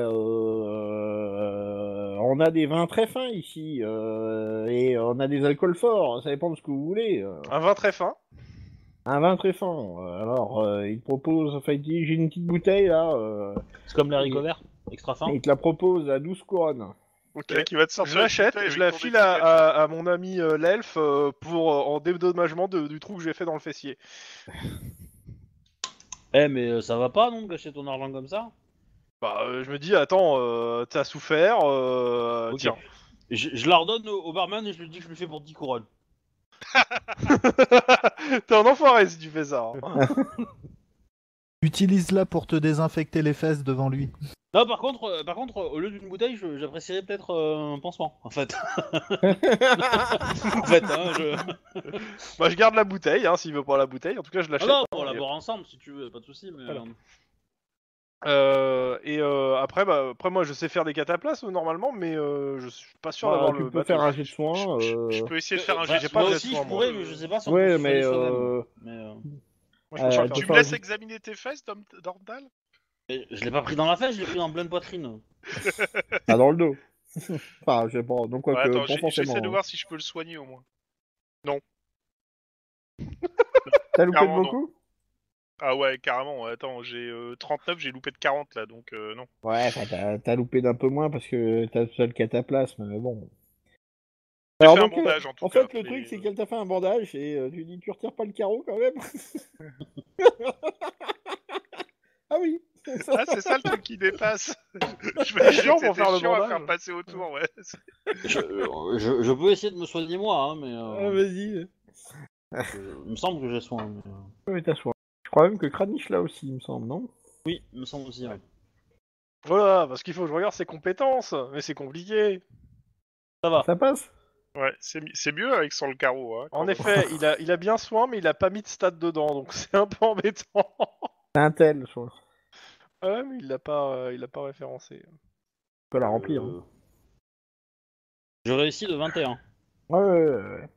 euh, on a des vins très fins ici, euh, et on a des alcools forts, ça dépend de ce que vous voulez. euh. Un vin très fin. Un vin très fin, euh, alors euh, il te propose, enfin il dit, j'ai une petite bouteille là, euh, C'est comme les Et- haricots verts, extra fin. et il te la propose à douze couronnes. Ok. Le mec, il va te sortir Je une l'achète, bouteille je avec la ton file à, défi à, à mon ami euh, l'elfe euh, pour euh, en dédommagement de- du trou que j'ai fait dans le fessier. Eh, mais euh, ça va pas, non, de gâcher ton argent comme ça? Bah, euh, je me dis, attends, euh, t'as souffert, euh, Ok. tiens. Je, je la redonne au, au barman et je lui dis que je lui fais pour dix couronnes. T'es un enfoiré si tu fais ça. hein. Utilise-la pour te désinfecter les fesses devant lui. Non, par contre, euh, par contre, euh, au lieu d'une bouteille, je- j'apprécierais peut-être euh, un pansement, en fait. en fait, hein, je... Bah, je garde la bouteille, hein, s'il veut pas la bouteille. En tout cas, je Ah l'achète. non, hein, on va la et- boire ensemble, si tu veux, pas de soucis, mais... Voilà. euh, Euh, et euh, après, bah, après, moi, je sais faire des cataplasmes normalement, mais euh, je suis pas sûr Bah, d'avoir tu le peux matos. faire un jet de soin. Je, je- Euh... je peux essayer de faire un Enfin, jet. j'ai pas moi de aussi, soin, je moi. pourrais, mais je sais pas si on Ouais, peut mais, soigner soi-même. euh, Mais, euh, Moi, je euh, peux pas tu faire. Tu peux me faire laisses un- examiner tes fesses, Dom- Dorndal mais je l'ai pas pris dans la fesse, je l'ai pris en pleine poitrine. Ah, dans le dos. Enfin, je sais pas, donc quoi Ouais, que, attends, pas j'ai- forcément. j'essaie de hein. voir si je peux le soigner au moins. T'as loupé de Clairement, non. beaucoup? Ah ouais, carrément. ouais, Attends, j'ai euh, trente-neuf, j'ai loupé de quarante là, donc euh, non. Ouais, enfin, t'as t'as loupé d'un peu moins parce que t'as le seul cataplasme, mais bon. J'ai Alors fait un donc, euh, bandage en tout en cas. fait, le mais, truc, c'est euh, qu'elle t'a fait un bandage et euh, tu dis, tu retires pas le carreau quand même? Ah oui. Ah, c'est ça le truc qui dépasse. je me disais chiant que pour c'était faire le chiant à bandage. faire passer autour, ouais. Je, euh, je, je peux essayer de me soigner moi, hein, mais... Ah, Euh, vas-y. je- il me semble que j'ai soin. Mais, euh, Ouais, t'as soin. Je crois même que Kranich là aussi, il me semble, non? Oui, il me semble aussi, ouais. Voilà, parce qu'il faut que je regarde ses compétences, mais c'est compliqué. Ça va. Ça passe? Ouais, c'est mi- c'est mieux avec sans le carreau. Hein, quand En même. effet, il a, il a bien soin, mais il a pas mis de stade dedans, donc c'est un peu embêtant. C'est un tel, je crois. Ouais, mais il l'a pas, euh, il l'a pas référencé. On peut la remplir. Hein. Euh, Je réussis de vingt et un. Ouais, ouais, ouais, ouais.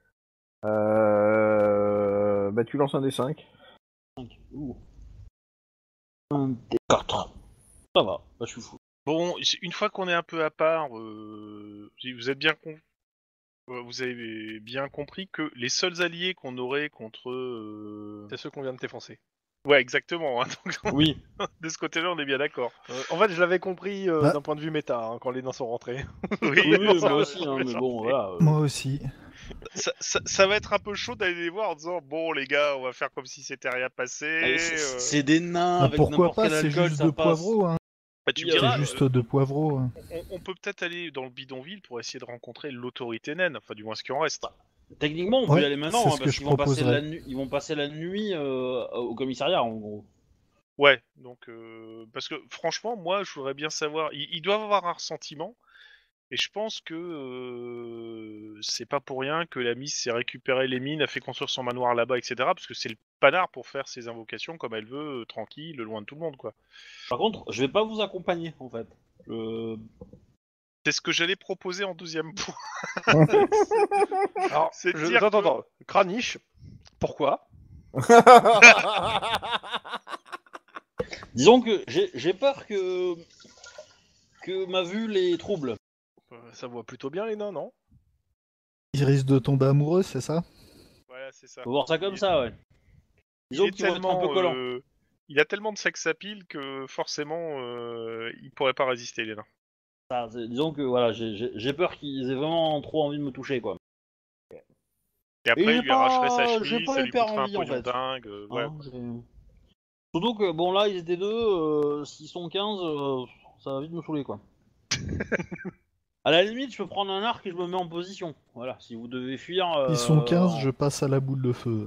Euh... Bah, tu lances un des cinq. cinq. Ouh. un D quatre. Ça va, bah, je suis fou. Bon, une fois qu'on est un peu à part, euh, vous êtes bien con- euh, vous avez bien compris que les seuls alliés qu'on aurait contre... euh, C'est ceux qu'on vient de t'effoncer. Ouais, exactement. Hein, donc, Oui. de ce côté-là, on est bien d'accord. Euh, en fait, je l'avais compris euh, Bah. d'un point de vue méta, hein, quand les nains sont rentrés. Oui, Oui, oui, ça, moi aussi, hein, mais bon, voilà. euh, Moi aussi. ça, ça- ça va être un peu chaud d'aller les voir en disant bon les gars, on va faire comme si c'était rien passé. allez, c'est- euh. C'est des nains Bah, avec pourquoi n'importe pas, quel c'est alcool, juste ça de passe. poivreau. Hein. Bah, tu me C'est diras, C'est juste de poivreau. Hein. on, on peut peut-être aller dans le bidonville pour essayer de rencontrer l'autorité naine, enfin du moins ce qui en reste. Techniquement, on peut Ouais, y aller maintenant, c'est hein, ce que parce je qu'ils vont passer proposerais. la nuit, ils vont passer la nuit euh, au commissariat, en gros. Ouais, donc euh, parce que franchement, moi, je voudrais bien savoir. Ils, ils doivent avoir un ressentiment, et je pense que euh, c'est pas pour rien que la Miss s'est récupéré les mines, a fait construire son manoir là-bas, et cetera. Parce que c'est le panard pour faire ses invocations comme elle veut, euh, tranquille, loin de tout le monde, quoi. Par contre, je vais pas vous accompagner, en fait. Euh, C'est ce que j'allais proposer en deuxième point. Alors, C'est je... dire attends, que- attends, Kranich, pourquoi? Disons que j'ai j'ai peur que que ma vue les trouble. Euh, Ça voit plutôt bien les nains, non? Il risque de tomber amoureux, c'est ça? Voilà, c'est ça. Faut voir ça comme Il- ça, ouais. Il Disons est qu'ils vont être un tellement, peu collants. euh, il a tellement de sex appeal que forcément, euh, il pourrait pas résister, les nains. Ça, c'est- disons que voilà, j'ai- j'ai j'ai peur qu'ils aient vraiment trop envie de me toucher, quoi. Et après, Et j'ai il lui arracherait sa pas, j'ai chemise, pas ça lui hyper coûterait un envie, en pognon fait. dingue. euh, ouais. Hein, j'ai- Surtout que bon là, ils étaient deux, euh, s'ils sont quinze, euh, ça va vite me saouler, quoi. À la limite, je peux prendre un arc et je me mets en position. Voilà, si vous devez fuir. euh, Ils sont quinze, en- je passe à la boule de feu.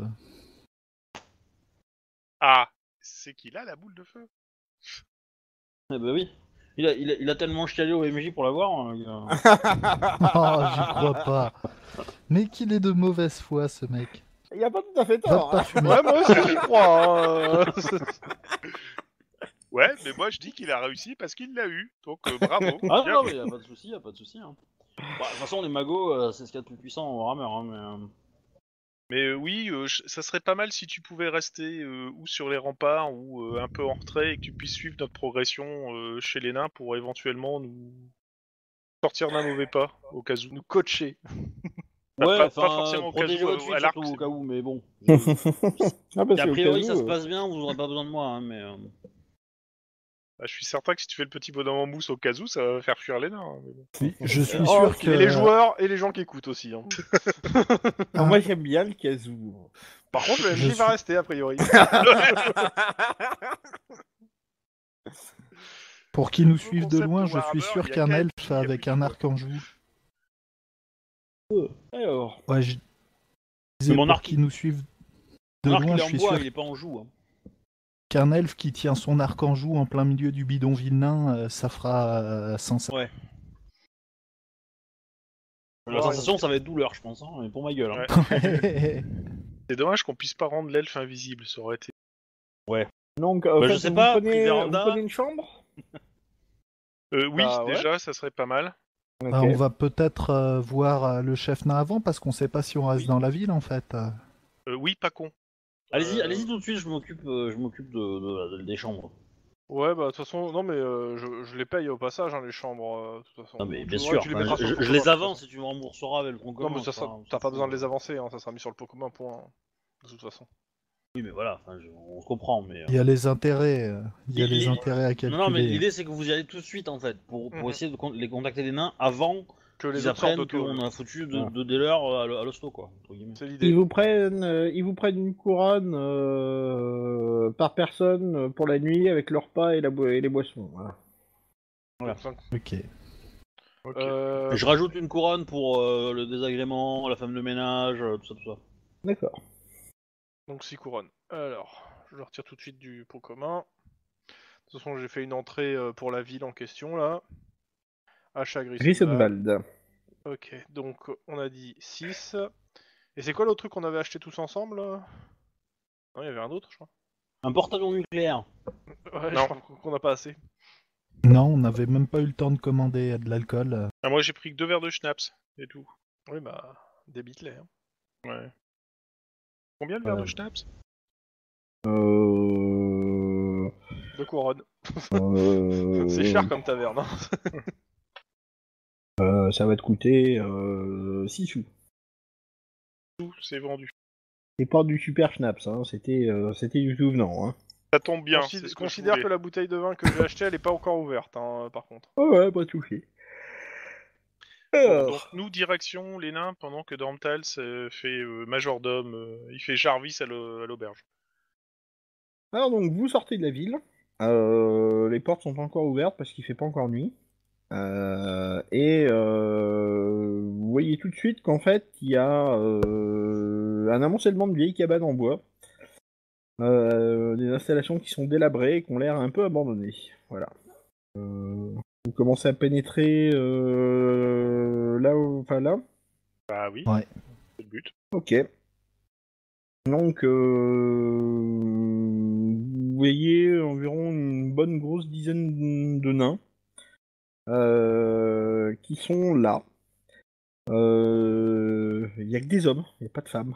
Ah, c'est qu'il a la boule de feu. Eh bah oui. Il a, il, a, il a tellement chialé au M J pour l'avoir. hein, il a- Oh, j'y crois pas. Mais qu'il est de mauvaise foi, ce mec. Il a pas tout à fait Va tort. pas hein. fumer. Ouais, moi aussi j'y crois. Hein. Ouais, mais moi je dis qu'il a réussi parce qu'il l'a eu. Donc euh, bravo. Ah Bien non, vu. mais y a pas de souci, y a pas de souci. Hein. Bah, de toute façon, les magos, euh, c'est ce qu'il y a de plus puissant au Warhammer. Hein, mais, euh, Mais euh, oui, euh, je- ça serait pas mal si tu pouvais rester euh, ou sur les remparts ou euh, un peu en retrait et que tu puisses suivre notre progression euh, chez les nains pour éventuellement nous sortir d'un mauvais pas au cas où. Nous coacher. Bah, Ouais, pas- enfin, pas forcément au cas protéger où, votre euh, fuite à l'arc, surtout au c'est cas bon. où, mais bon. Je... Ah, parce Et a qu'au priori, cas ça où, se euh, passe bien, vous aurez pas besoin de moi, hein, mais. euh, Bah, je suis certain que si tu fais le petit bonhomme en mousse au cas où, ça va faire fuir les nains. hein, mais bon. Oui, je suis Oh, sûr que... Et les joueurs et les gens qui écoutent aussi. Hein. Ah, moi j'aime bien le casou. Par contre, le M J Je va suis- rester a priori. Pour qu'ils nous Le suivent de concept loin, de je suis Warhammer, sûr il y a qu'un qu'à elfe qui, il y a avec plus un de arc en joue. Alors. Ouais, je Mais disais mon pour arc, qu'ils nous suivent de Mon arc, loin, il est je en suis bois, sûr il est pas en joue. Hein. qu'un elfe qui tient son arc en joue en plein milieu du bidonville nain, euh, ça fera euh, sens. Ouais. La Ouais, sensation, ça va être douleur, je pense, hein, mais pour ma gueule. Hein. Ouais. C'est dommage qu'on puisse pas rendre l'elfe invisible, ça aurait été. Donc, en Bah, fait, je sais vous, pas, prenez, pris vous véranda. prenez une chambre. Euh, oui, Bah, ouais. déjà, ça serait pas mal. Ok. Bah, on va peut-être euh, voir euh, le chef nain avant parce qu'on sait pas si on reste Oui. dans la ville en fait. Euh, Euh, oui, pas con. Allez-y, Euh, allez-y tout de suite, je m'occupe, euh, je m'occupe de, de- de- des chambres. Ouais, bah de toute façon, non mais euh, je, je les paye au passage, hein, les chambres. euh, de toute façon. Non mais Tu- bien ouais, sûr, tu les enfin, mettras je, sur le je- pot je commun, les de toute avance façon. et tu me rembourseras avec le tronc Non commun. mais ça c'est sera, pas- t'as c'est pas fou, besoin de euh. les avancer, hein, ça sera mis sur le pot commun point. De toute façon. Oui mais voilà, enfin, je- on se comprend, mais... euh. Il y a les intérêts, euh, il y a Il- les il- intérêts à calculer. Non non mais l'idée c'est que vous y allez tout de suite en fait, pour, pour Mhm. essayer de con- les contacter les nains avant Que les qu'ils autres sortent apprennent de toi. qu'on a foutu de, Ouais. de dealers à l'ho- à l'hosto quoi, entre guillemets. C'est l'idée. Ils vous prennent, euh, ils vous prennent une couronne euh, par personne euh, pour la nuit avec le repas et, la bo- et les boissons. Voilà. Voilà. Ok. Ok. Euh, Et je rajoute une couronne pour euh, le désagrément, la femme de ménage, euh, tout ça tout ça. D'accord. Donc six couronnes. Alors, je le retire tout de suite du pot commun. De toute façon, j'ai fait une entrée euh, pour la ville en question là. Achat Grissenwald. Grissenwald. Ok, donc on a dit six. Et c'est quoi l'autre truc qu'on avait acheté tous ensemble là? Non, il y avait un autre, je crois. Un porte-avions nucléaire. Ouais, Non. je crois qu'on n'a pas assez. Non, on n'avait même pas eu le temps de commander de l'alcool. Ah, moi j'ai pris que deux verres de schnapps, et tout. Oui, bah, débite-les. Hein. Ouais. Combien de verres Euh. de schnapps? Euh... Deux couronnes. euh... C'est cher comme taverne. Hein. Euh, ça va te coûter euh, six sous. Tout, c'est vendu. C'est pas du super schnapps, hein. C'était euh, c'était du tout venant. Hein. Ça tombe bien. Consid- c'est ce que considère je que voulais. la bouteille de vin que j'ai achetée, elle est pas encore ouverte, hein, par contre. Oh ouais, pas touché. Bon, Alors, donc nous, direction les nains, pendant que Dormtal euh, fait euh, majordome, euh, il fait Jarvis à l'au- à l'auberge. alors donc vous sortez de la ville. Euh, les portes sont pas encore ouvertes parce qu'il fait pas encore nuit. Euh, et euh, vous voyez tout de suite qu'en fait il y a euh, un amoncellement de vieilles cabanes en bois. Euh, des installations qui sont délabrées et qui ont l'air un peu abandonnées. Voilà. Euh, vous commencez à pénétrer euh, là, où- enfin là. Bah oui, Ouais. c'est le but. Ok. Donc, euh, vous voyez environ une bonne grosse dizaine de nains euh, qui sont là. Euh, Il n'y a que des hommes, il n'y a pas de femmes.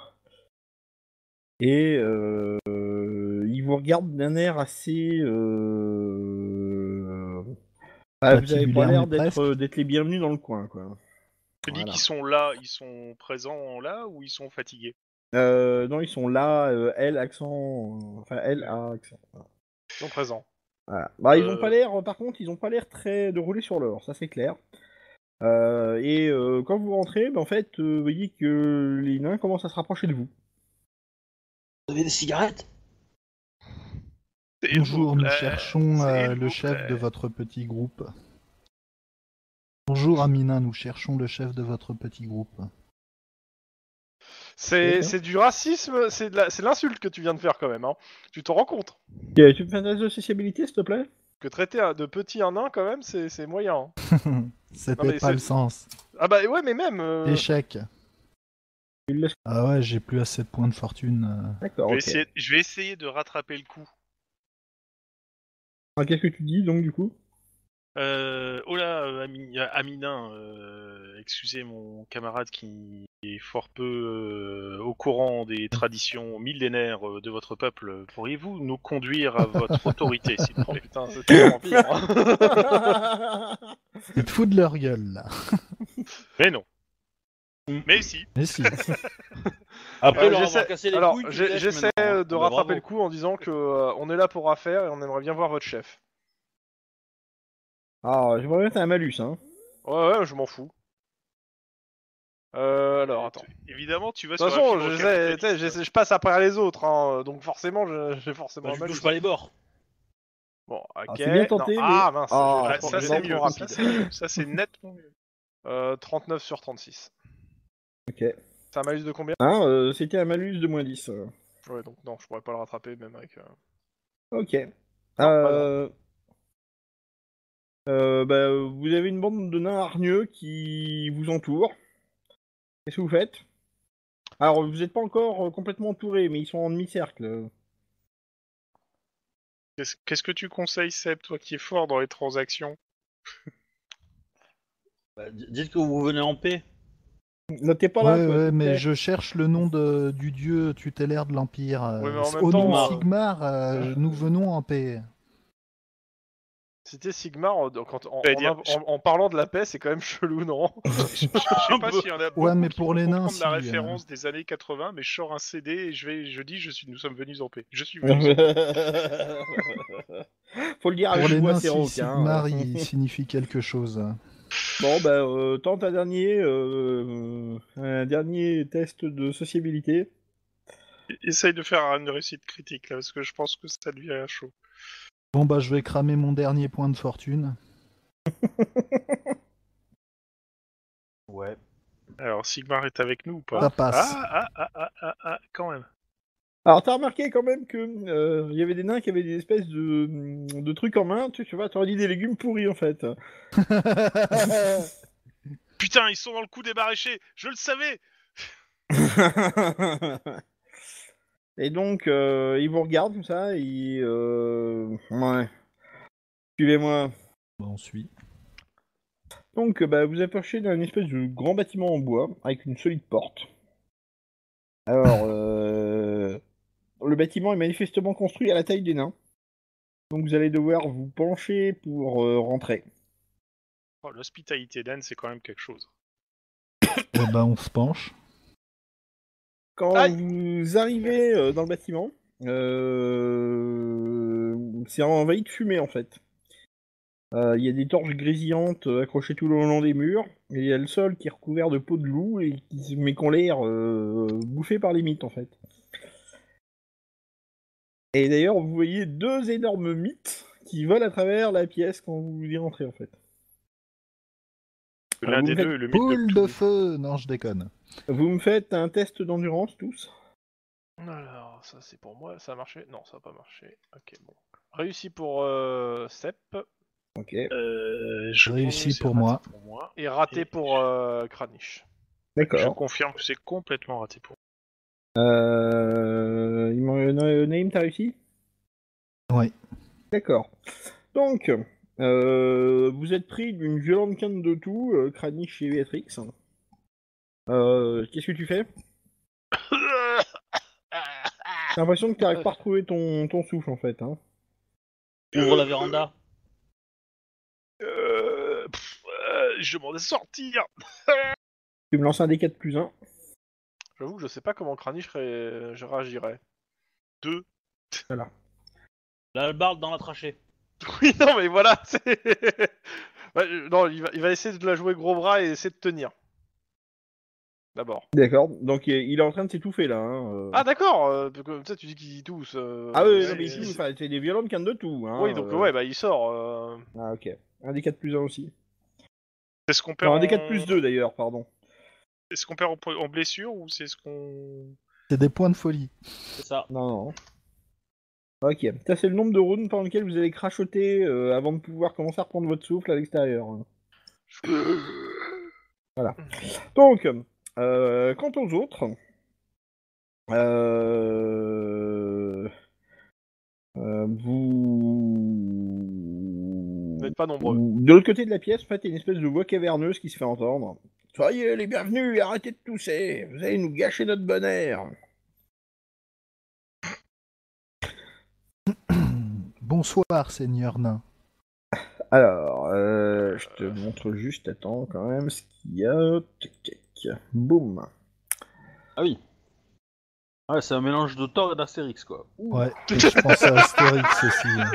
Et euh, ils vous regardent d'un air assez... Euh... Ah, vous avez pas Patibulaire, l'air mais presque. d'être d'être les bienvenus dans le coin, quoi. Tu dis Voilà. qu'ils sont là, ils sont présents là, ou ils sont fatigués? Euh, non, ils sont là, euh, elle, accent... Enfin, elle, a accent. Ils sont présents. Voilà. Bah, ils ont Euh. pas l'air, par contre, ils ont pas l'air très de rouler sur l'or, ça c'est clair. Euh, et euh, quand vous rentrez, bah, en fait, euh, vous voyez que les nains commencent à se rapprocher de vous. Vous avez des cigarettes? S'il vous Bonjour, nous plaît, cherchons euh, s'il le vous chef plaît. de votre petit groupe. Bonjour Amina, nous cherchons le chef de votre petit groupe. C'est Ok. c'est du racisme, c'est de la- c'est l'insulte que tu viens de faire quand même. Hein. Tu t'en rends compte? Ok, tu me fais un test de sociabilité, s'il te plaît? Que traiter un- de petit un nain quand même, c'est c'est moyen. Hein. C'était Non, mais pas c'est- le sens. Ah bah ouais, mais même. euh, Échec. Tu le laisses- Ah ouais, j'ai plus assez de points de fortune. euh. D'accord, Je vais, ok. essayer, je vais essayer de rattraper le coup. Ah, qu'est-ce que tu dis, donc, du coup? Euh, oh là, euh, Ami- euh, Aminin, euh, excusez mon camarade qui est fort peu euh, au courant des traditions millénaires euh, de votre peuple. Pourriez-vous nous conduire à votre autorité, s'il vous Oh plaît? putain, c'est tellement pire. Hein. Ils te foutent de leur gueule là. Mais non. Mais si. Mais si. Après Euh, leur j'essaie- avoir cassé les Alors, couilles, tu j'ai- lèches j'essaie maintenant, hein. de Bah, rattraper bravo. le coup en disant que euh, on est là pour affaire et on aimerait bien voir votre chef. Ah, je vais mettre un malus, hein. Ouais, ouais, je m'en fous. Euh, alors, attends. Évidemment, tu vas De sur toute la façon, fibre j'essaie- tu capitaliste. sais, j'essaie- je passe après les autres, hein, donc forcément, je- j'ai forcément Bah, un tu malus. touches pas les bords. Bon, ok. Ah, c'est bien tenté, non. mais- Ah mince, Ah, j'ai- Ah, je pense ça que c'est j'ai mieux. trop Ça rapide. c'est mieux. Ça c'est nettement mieux. Euh, trente-neuf sur trente-six. Ok. C'est un malus de combien? Hein, euh, c'était un malus de moins dix. euh. Ouais, donc non, je pourrais pas le rattraper même avec... euh, Ok. Non, Euh... Euh, bah, vous avez une bande de nains hargneux qui vous entourent. Qu'est-ce que vous faites? Alors, vous n'êtes pas encore euh, complètement entourés, mais ils sont en demi-cercle. Qu'est-ce qu'est-ce que tu conseilles, Seb, toi qui es fort dans les transactions? Bah, d- dites que vous venez en paix. Là, t'es pas là, Ouais, toi, ouais, s'il te mais plaît. je cherche le nom de, du dieu tutélaire de l'Empire. euh, Oui, mais en même Au temps, nom euh, de Sigmar, euh, nous venons en paix. Citer Sigmar, euh, donc, en, en, J'allais en, dire, en- en parlant de la paix, c'est quand même chelou, non? Je sais pas s'il y en a beaucoup Ouais, mais qui pour vont les nains, comprendre la si, euh. référence des années quatre-vingts, mais je sors un C D et je vais, je dis, je suis, nous sommes venus en paix. Je suis venu. en paix. Faut le dire Pour avec les une voix nains, si séroque, Sigmar, hein. il signifie quelque chose. Bon, bah, euh, tente un dernier, euh, un dernier test de sociabilité. Essaye de faire une réussite critique, là, parce que je pense que ça devient chaud. Bon, bah, je vais cramer mon dernier point de fortune. Ouais. Alors, Sigmar est avec nous ou pas? Ça passe. Ah, ah, ah, ah, ah, ah, quand même. Alors, t'as remarqué quand même que euh, il y avait des nains qui avaient des espèces de, de trucs en main, tu, tu vois, t'aurais dit des légumes pourris en fait. Putain, ils sont dans le coup des maraîchers. Je le savais. Et donc, euh, il vous regarde comme ça, il... Euh... Ouais. Suivez-moi. Bah, on suit. Donc, bah, vous approchez d'un espèce de grand bâtiment en bois, avec une solide porte. Alors, euh... le bâtiment est manifestement construit à la taille des nains. Donc vous allez devoir vous pencher pour euh, rentrer. Oh, l'hospitalité d'Anne, c'est quand même quelque chose. Eh ben, on se penche. Quand Aïe. vous arrivez euh, dans le bâtiment, euh... c'est envahi de fumée en fait. Euh, Il y a des torches grésillantes euh, accrochées tout le long des murs, et il y a le sol qui est recouvert de peau de loup, et qui... mais qui ont l'air euh, bouffés par les mythes en fait. Et d'ailleurs, vous voyez deux énormes mythes qui volent à travers la pièce quand vous y rentrez en fait. L'un vous des me faites deux est le mythe Boule de de Cthulhu. feu! Non, je déconne. Vous me faites un test d'endurance tous. Alors, ça c'est pour moi, ça a marché? Non, ça a pas marché. Ok, bon. Réussi pour euh, Sep Ok. Euh, je Réussi pense que c'est pour raté moi. pour moi. et raté Et- pour euh, Kranich. Je D'accord. confirme que c'est complètement raté pour Euh... il m'en- Na- Naïm, t'as réussi? Oui. D'accord. Donc, euh, vous êtes pris d'une violente canne de tout, euh, Kranich et Béatrix. Euh, Qu'est-ce que tu fais? moi. J'ai l'impression que t'arrives pas à retrouver ton, ton souffle en fait. Hein. Ouvre la véranda. Euh, pff, euh, je demande à sortir. Tu me lances un D quatre plus un. J'avoue que je sais pas comment Kranich ré... je réagirais. Deux. La hallebarde dans la trachée. Oui, non, mais voilà, c'est... Ouais, euh, non, il va, il va essayer de la jouer gros bras et essayer de tenir. D'abord. D'accord. Donc il est- il est en train de s'étouffer là. Hein. euh. Ah d'accord, euh, comme ça tu dis qu'il tousse. Euh, Ah oui, c'est- non, mais c'est- ici, enfin, c'est des violentes cannes de tout. Hein, Oui, donc euh. ouais, bah il sort. Euh... Ah ok. Un D quatre plus un aussi. C'est ce qu'on perd Non, un D en... quatre plus deux d'ailleurs, pardon. C'est ce qu'on perd en, en blessure ou c'est ce qu'on... C'est des points de folie. C'est ça. Non, non. Ok. Ça, c'est le nombre de rounds pendant lequel vous allez crachoter euh, avant de pouvoir commencer à reprendre votre souffle à l'extérieur. Voilà. Donc, euh, quant aux autres, euh, euh, vous... Vous n'êtes pas nombreux. De l'autre côté de la pièce, en fait, il y a une espèce de voix caverneuse qui se fait entendre. Soyez les bienvenus, arrêtez de tousser, vous allez nous gâcher notre bon air. Bonsoir, seigneur nain. Alors, euh, je te montre juste, attends, quand même, ce qu'il y a. Tic, tic. Boum. Ah oui. Ouais, c'est un mélange de Thor et d'Astérix, quoi. Ouh. Ouais, et je pense à Astérix aussi. hein.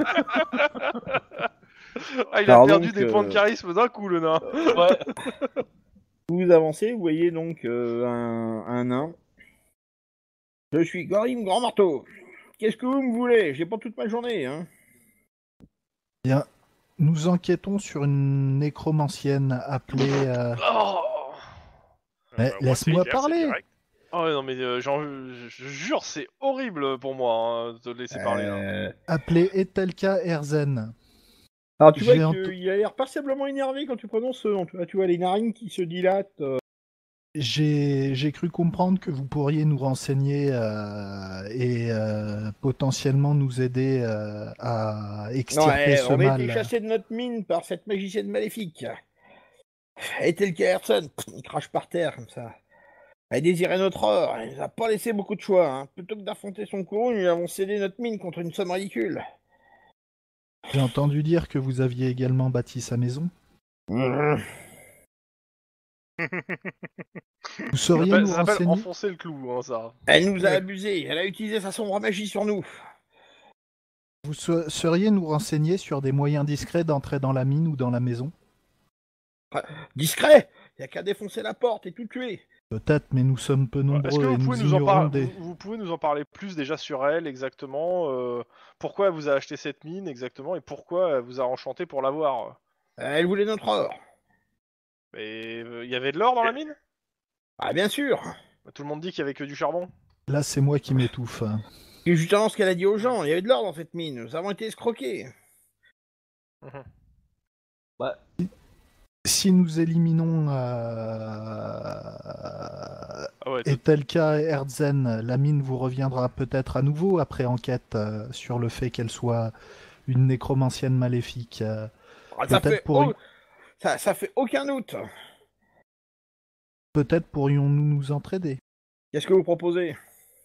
Ah, il a Alors perdu donc, des points de euh, charisme d'un coup, le nain. Ouais. Vous avancez, vous voyez donc euh, un, un nain. Je suis Gorim Grand Marteau. Qu'est-ce que vous me voulez? J'ai pas toute ma journée, hein. Bien, nous enquêtons sur une nécromancienne appelée... euh, Oh, Mais Euh, moi, laisse-moi c'est clair, parler. c'est direct. oh ouais, non mais euh, genre, je, je jure, c'est horrible pour moi hein, de te laisser parler. hein. Euh, appelée Etelka Erzen. Alors tu vois J'ai qu'il ent- a l'air passablement énervé quand tu prononces ce nom. Tu vois, tu vois les narines qui se dilatent. euh. J'ai j'ai cru comprendre que vous pourriez nous renseigner euh, et euh, potentiellement nous aider euh, à Non, extirper eh, ce on a mal. été chassé de notre mine par cette magicienne maléfique. Et tel Carson, il crache par terre comme ça. Elle désirait notre or, elle nous a pas laissé beaucoup de choix. Hein. Plutôt que d'affronter son courroux, nous lui avons cédé notre mine contre une somme ridicule. J'ai entendu dire que vous aviez également bâti sa maison. Mmh. Vous Ça sauriez s'appelle nous ça s'appelle renseigner enfoncer le clou, hein, ça. Elle nous a abusés, elle a utilisé sa sombre magie sur nous. Vous se- sauriez nous renseigner sur des moyens discrets d'entrer dans la mine ou dans la maison? Discret, y a qu'à défoncer la porte et tout tuer. Peut-être, mais nous sommes peu nombreux Est-ce que et vous pouvez, nous nous en ignorons par- des... vous, vous pouvez nous en parler plus déjà sur elle exactement euh, pourquoi elle vous a acheté cette mine exactement et pourquoi elle vous a enchanté pour l'avoir? Elle voulait notre or. Mais il y avait de l'or dans la mine? Ah bien sûr. Tout le monde dit qu'il y avait que du charbon. Là, c'est moi qui m'étouffe. C'est justement ce qu'elle a dit aux gens, il y avait de l'or dans cette mine, nous avons été escroqués. Bah, Si si nous éliminons euh, Ah ouais, t- Etelka et Herzen, la mine vous reviendra peut-être à nouveau après enquête euh, sur le fait qu'elle soit une nécromancienne maléfique. euh, Ah, ça, peut-être fait pour- au- ça, ça fait aucun doute. Peut-être pourrions-nous nous entraider. Qu'est-ce que vous proposez?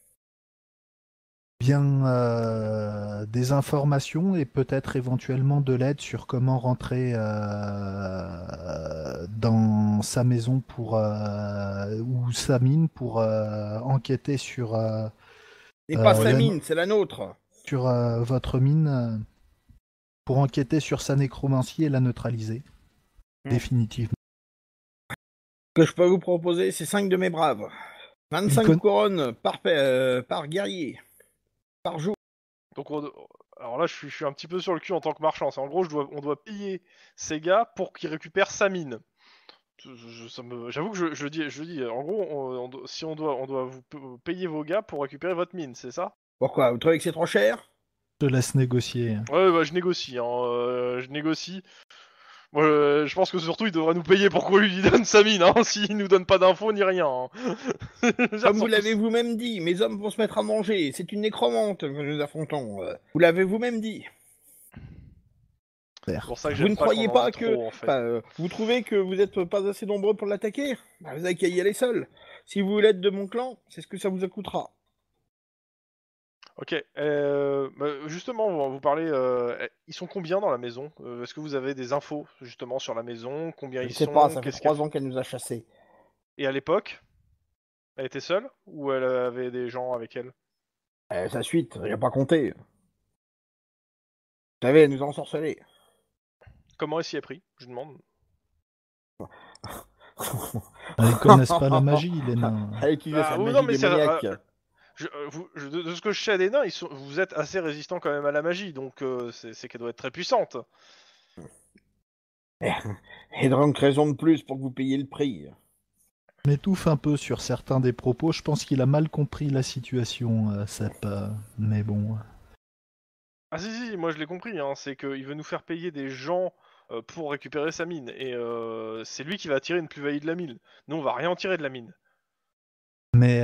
Bien euh, des informations et peut-être éventuellement de l'aide sur comment rentrer euh, dans sa maison pour euh, ou sa mine pour euh, enquêter sur euh, C'est Euh, pas sa la- mine, c'est la nôtre. sur euh, votre mine euh, pour enquêter sur sa nécromancie et la neutraliser Hmm. définitivement. Ce que je peux vous proposer, c'est cinq de mes braves. vingt-cinq Il con- couronnes par, pa- euh, par guerrier. Par jour. donc on- alors là, je suis, je suis un petit peu sur le cul en tant que marchand. C'est en gros, je dois, on doit payer ces gars pour qu'ils récupèrent sa mine. Je- je- ça me- J'avoue que je, je le dis, je le dis. En gros, on- on doit- si on doit, on doit vous p- payer vos gars pour récupérer votre mine, c'est ça? Pourquoi? Vous trouvez que c'est trop cher? Je te laisse négocier. Ouais, bah, je négocie. Hein, euh, je négocie. Moi, euh, je pense que surtout, il devrait nous payer pour qu'on lui donne sa mine. Hein, s'il nous donne pas d'infos ni rien. Hein. Comme vous l'avez vous-même dit, mes hommes vont se mettre à manger. C'est une nécromante que nous affrontons. euh. Vous l'avez vous-même dit. C'est pour ça que Vous j'aime ne pas croyez qu'on en pas ait que... trop, en fait. enfin, euh, vous trouvez que vous n'êtes pas assez nombreux pour l'attaquer? Bah, vous avez qu'à y aller seul. Si vous voulez être de mon clan, c'est ce que ça vous coûtera. Ok, euh, bah, justement, vous, vous parlez. Euh, ils sont combien dans la maison? Euh, Est-ce que vous avez des infos justement sur la maison? Combien Je ne ils sais sont? pas, ça fait Qu'est-ce trois qu'elle- ans qu'elle nous a chassés. Et à l'époque, elle était seule ou elle avait des gens avec elle? Euh, sa suite, il n'y a pas compté. Vous savez, elle nous a ensorcelés. Comment elle s'y est pris? Je demande. Ils connaissent pas la magie, les nains. Elle utilisait Ah, sa oui, magie non, mais c'est- démoniaque. euh, Je, euh, vous- je- de, de ce que je sais des nains, ils sont, vous êtes assez résistants quand même à la magie, donc euh, c'est c'est qu'elle doit être très puissante. Et donc, raison de plus pour que vous payiez le prix. Je m'étouffe un peu sur certains des propos. Je pense qu'il a mal compris la situation, euh, Sepp. euh, mais bon. Ah si si, moi je l'ai compris, hein, c'est qu'il veut nous faire payer des gens euh, pour récupérer sa mine, et euh, c'est lui qui va tirer une plus-value de la mine. Nous on va rien tirer de la mine. Mais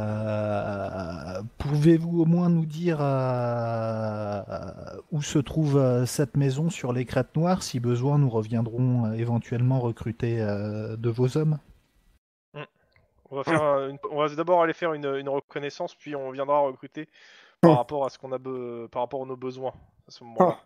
euh, pouvez-vous au moins nous dire euh, où se trouve euh, cette maison sur les crêtes noires? Si besoin, nous reviendrons euh, éventuellement recruter euh, de vos hommes. On va faire, un- une- on va d'abord aller faire une, une reconnaissance, puis on viendra recruter par rapport à ce qu'on a, be- par rapport à nos besoins à ce moment-là.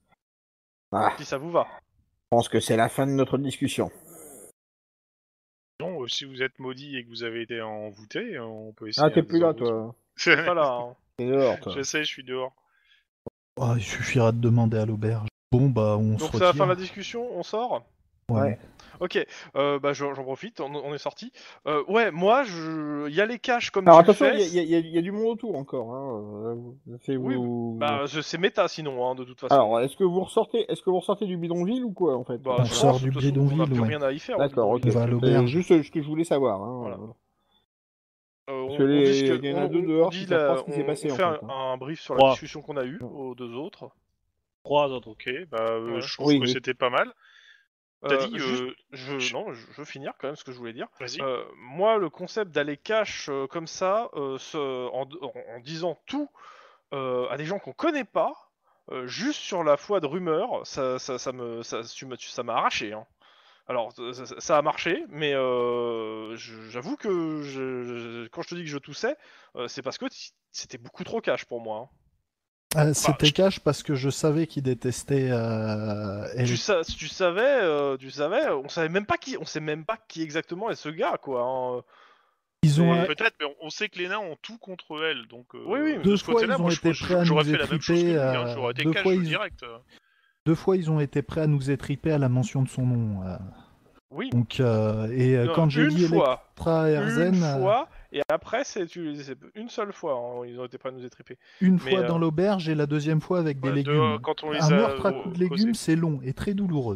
Ah, Si ça vous va. je pense que c'est la fin de notre discussion. Non, euh, si vous êtes maudit et que vous avez été envoûté, euh, on peut essayer. Ah, t'es un plus là, désenvoûtement. toi. C'est pas là. Hein. T'es dehors, toi. Je sais, je suis dehors. Oh, il suffira de demander à l'auberge. Bon, bah, on Donc se c'est la fin retire. de la discussion, on sort. Ouais. Ouais. Ok, euh, bah j'en j'en profite, on, on est sorti. Euh, ouais, moi, je, il y a les caches comme Alors tu le attention, fais. il y, a- y a- y a du monde autour encore. Hein. euh, c'est Oui, vous... Bah je- c'est méta sinon, hein, de toute façon. Alors, est-ce que vous ressortez, est-ce que vous ressortez du bidonville ou quoi en fait? Bah, On je sort pense, du de toute façon, bidonville, On n'a plus ouais. rien à y faire. au D'accord, ok. bidonville. On va à C'est l'auberge. juste ce que je voulais savoir. Hein. Voilà. Euh, on, Parce que on les- dit ce que- il y en a on- deux on dehors dit qui savent la- pas ce qui s'est on- passé, on en fait un, fait, un brief sur la Trois. discussion qu'on a eue aux deux autres. Trois autres. Ok, bah euh, Ouais. je trouve Oui, que oui. c'était pas mal. T'as Euh, dit, juste- euh, je, je- non, je, je veux finir quand même ce que je voulais dire. Vas-y. Euh, moi, le concept d'aller cash euh, comme ça, euh, ce- en, en- en disant tout euh, à des gens qu'on connaît pas, euh, juste sur la foi de rumeurs, ça, ça, ça me, ça, tu m'as- tu- ça m'a arraché. Hein. Alors, ça, ça- ça a marché, mais euh, je- j'avoue que je- je- quand je te dis que je toussais, euh, c'est parce que t- c'était beaucoup trop cash pour moi. hein. Euh, C'était je- cash parce que je savais qu'il détestait. Euh, Tu, Eric. sa- tu savais, euh, tu savais, on savait même pas qui, on sait même pas qui exactement est ce gars, quoi. hein. Ils ont, Et- Peut-être, mais on- on sait que les nains ont tout contre elle, donc. euh, Oui, oui, de deux ce fois, côté-là, ils ont moi, je- été je- prêts à j'aurais nous fait la même chose que étriper, lui, hein, euh, j'aurais été deux cash fois, ils- direct. Deux fois, ils ont été prêts à nous étriper à la mention de son nom. euh. Oui. Donc, euh, et euh, Non, quand j'ai une dit fois, Electra Herzen, une euh, fois, et après c'est tu- c'est une seule fois, hein, ils ont été prêts à nous étriper. une mais, fois euh, dans l'auberge et la deuxième fois avec des Ouais, de- légumes. quand on les Un a meurtre à euh, coups de légumes, causés, c'est long et très douloureux.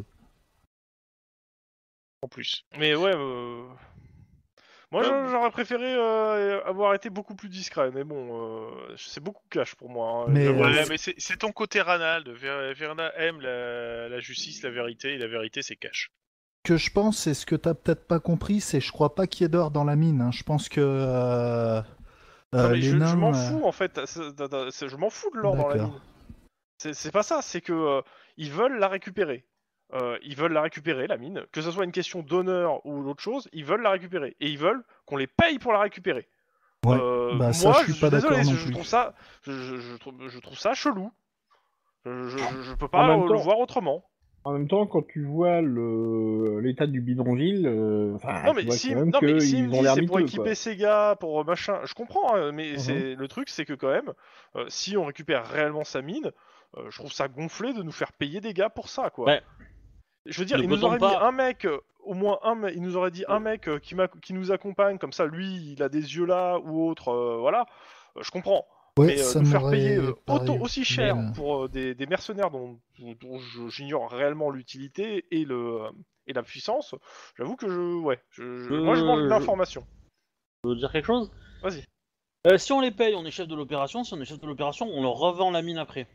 en plus. Mais ouais, euh, moi Ouais, j'a- bon. j'aurais préféré euh, avoir été beaucoup plus discret, mais bon, euh, c'est beaucoup cash pour moi. hein, Mais, j'avoue. euh, Ouais, mais c'est c'est ton côté Ranald. Ver- Verna aime la, la justice, la vérité, et la vérité, c'est cash. que je pense, c'est ce que t'as peut-être pas compris, c'est je crois pas qu'il y ait d'or dans la mine. Hein. Je pense que euh, Non, euh, mais les je, je nains. m'en euh, fous en fait. C'est- c'est- Je m'en fous de l'or dans la D'accord. mine. C'est c'est pas ça. C'est que euh, ils veulent la récupérer. Euh, ils veulent la récupérer la mine. Que ce soit une question d'honneur ou d'autre chose, ils veulent la récupérer et ils veulent qu'on les paye pour la récupérer. Ouais. Euh, Bah ça, moi, je suis je pas suis désolé. d'accord non Je, je plus. trouve ça, je, je- je trouve, je trouve ça chelou. Je, je, je- je peux En pas même euh, le temps- voir autrement. En même temps, quand tu vois le l'état du bidonville, euh, enfin, Non tu mais vois si, quand même non mais s'il qu'ils me ont dit l'air c'est pour miteux, équiper quoi. ces gars, pour euh, machin, je comprends, hein, mais Mhm. c'est le truc, c'est que quand même, euh, si on récupère réellement sa mine, euh, je trouve ça gonflé de nous faire payer des gars pour ça, quoi. Ouais. Je veux dire, Ne il nous peut-on aurait pas- mis un mec, euh, au moins un, me- il nous aurait dit un mec euh, qui, m'a- qui nous accompagne, comme ça, lui, il a des yeux là ou autre, euh, voilà, euh, je comprends. Ouais, mais euh, ça nous faire m'aurait payer euh, paru autant aussi plus, cher euh, pour euh, des, des mercenaires dont, dont je- j'ignore réellement l'utilité et le euh, et la puissance, j'avoue que je, ouais, je, je- moi je manque Euh, je- d'informations. Je veux dire quelque chose. Vas-y. Euh, si on les paye, on est chef de l'opération. Si on est chef de l'opération, on leur revend la mine après.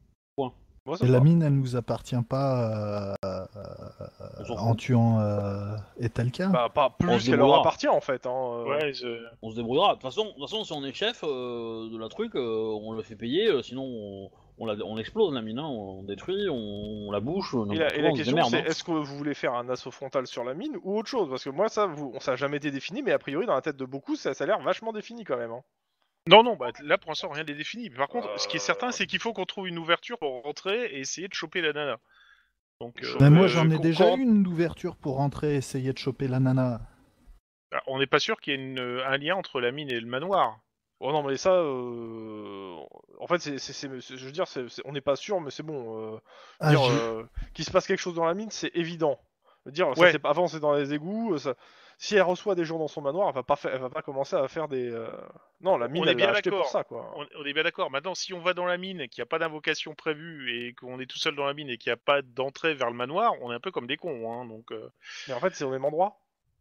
Moi, ça Et me la va. mine, elle nous appartient pas euh, On s'en en fout. tuant euh, Etalka. Bah, pas On plus se qu'elle leur débrouillera. appartient en fait. Hein. euh. Ouais, je- On se débrouillera. De toute façon, de toute façon, si on est chef euh, de la truc, euh, on le fait payer. euh, sinon, on, on, la, on explose la mine. Hein, on détruit, on, on la bouche. Et n'importe la, et quoi, la on se question démerde, c'est hein. est-ce que vous voulez faire un assaut frontal sur la mine ou autre chose? Parce que moi ça, vous, ça a jamais été défini, mais a priori dans la tête de beaucoup ça, ça a l'air vachement défini quand même. Hein. Non, non, bah, là pour l'instant rien n'est défini. Par contre, ce qui est Euh, certain, c'est qu'il faut qu'on trouve une ouverture pour rentrer et essayer de choper la nana. Donc, euh, Mais moi, euh, j'en ai quand- déjà quand- eu une ouverture pour rentrer et essayer de choper la nana. bah, on n'est pas sûr qu'il y ait une- un lien entre la mine et le manoir. Oh non mais ça, euh, en fait c'est, c'est, c'est- c'est- je veux dire, c'est, c'est- on n'est pas sûr, mais c'est bon. Euh, Ah, dire je- euh, qu'il se passe quelque chose dans la mine, c'est évident. Dire ça Ouais. c'est pas avant, c'est dans les égouts. Ça... Si elle reçoit des gens dans son manoir, elle va pas, faire, elle va pas commencer à faire des. euh, Non, la mine On est elle l'a bien acheté pour d'accord. ça quoi. On, on est bien d'accord. Maintenant, si on va dans la mine et qu'il n'y a pas d'invocation prévue et qu'on est tout seul dans la mine et qu'il n'y a pas d'entrée vers le manoir, on est un peu comme des cons. Hein, donc, euh, Mais en fait c'est au même endroit.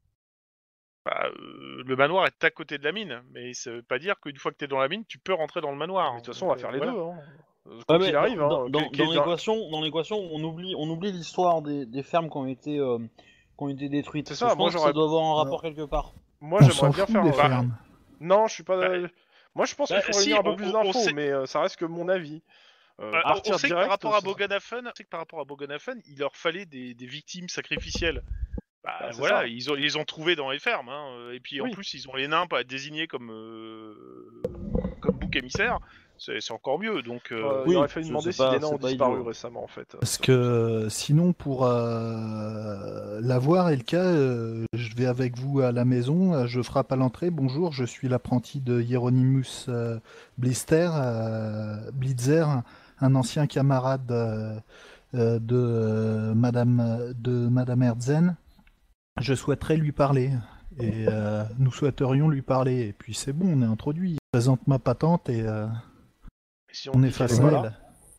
bah, euh, le manoir est à côté de la mine, mais ça veut pas dire qu'une fois que tu es dans la mine, tu peux rentrer dans le manoir. Mais de toute façon on va Euh, faire les voilà. deux. Hein. Euh, Quoi Ouais, mais qu'il arrive. dans, Hein, dans, quel- quel- dans l'équation, dans l'équation, on oublie, on oublie l'histoire des, des fermes qui ont été, euh, qui ont été détruites. C'est Parce ça, que je moi, pense que j'aurais- ça doit avoir un rapport quelque part. Moi on j'aimerais s'en bien fout faire. des euh, fermes. Non, je suis pas. Bah, Moi je pense bah, qu'il faut si, réunir un peu on- plus on d'infos, sait- mais euh, ça reste que mon avis. Euh, Bah, on- partir on sait que direct, par rapport à ça- Boganafen, on sait que par rapport à Boganafen, il leur fallait des, des victimes sacrificielles. Bah, Bah, c'est voilà, ça. ils ont, ils ont trouvé dans les fermes, hein. Et puis en Oui. plus ils ont les nains pas désignés comme euh, comme bouc émissaire, c'est c'est encore mieux. Donc euh, Euh, oui, il aurait fallu c'est- demander c'est si pas- les nains c'est ont pas disparu idiot. récemment en fait. Parce que sinon, pour euh, l'avoir et le cas, euh, je vais avec vous à la maison, euh, je frappe à l'entrée. Bonjour, je suis l'apprenti de Hieronymus euh, Blister, euh, Blitzer, un ancien camarade euh, euh, de, euh, Madame, de Madame Herzen. Je souhaiterais lui parler. Et euh, nous souhaiterions lui parler. Et puis c'est bon, on est introduit. Je présente ma patente et euh, si on dit est face qu'elle à est pas là, elle.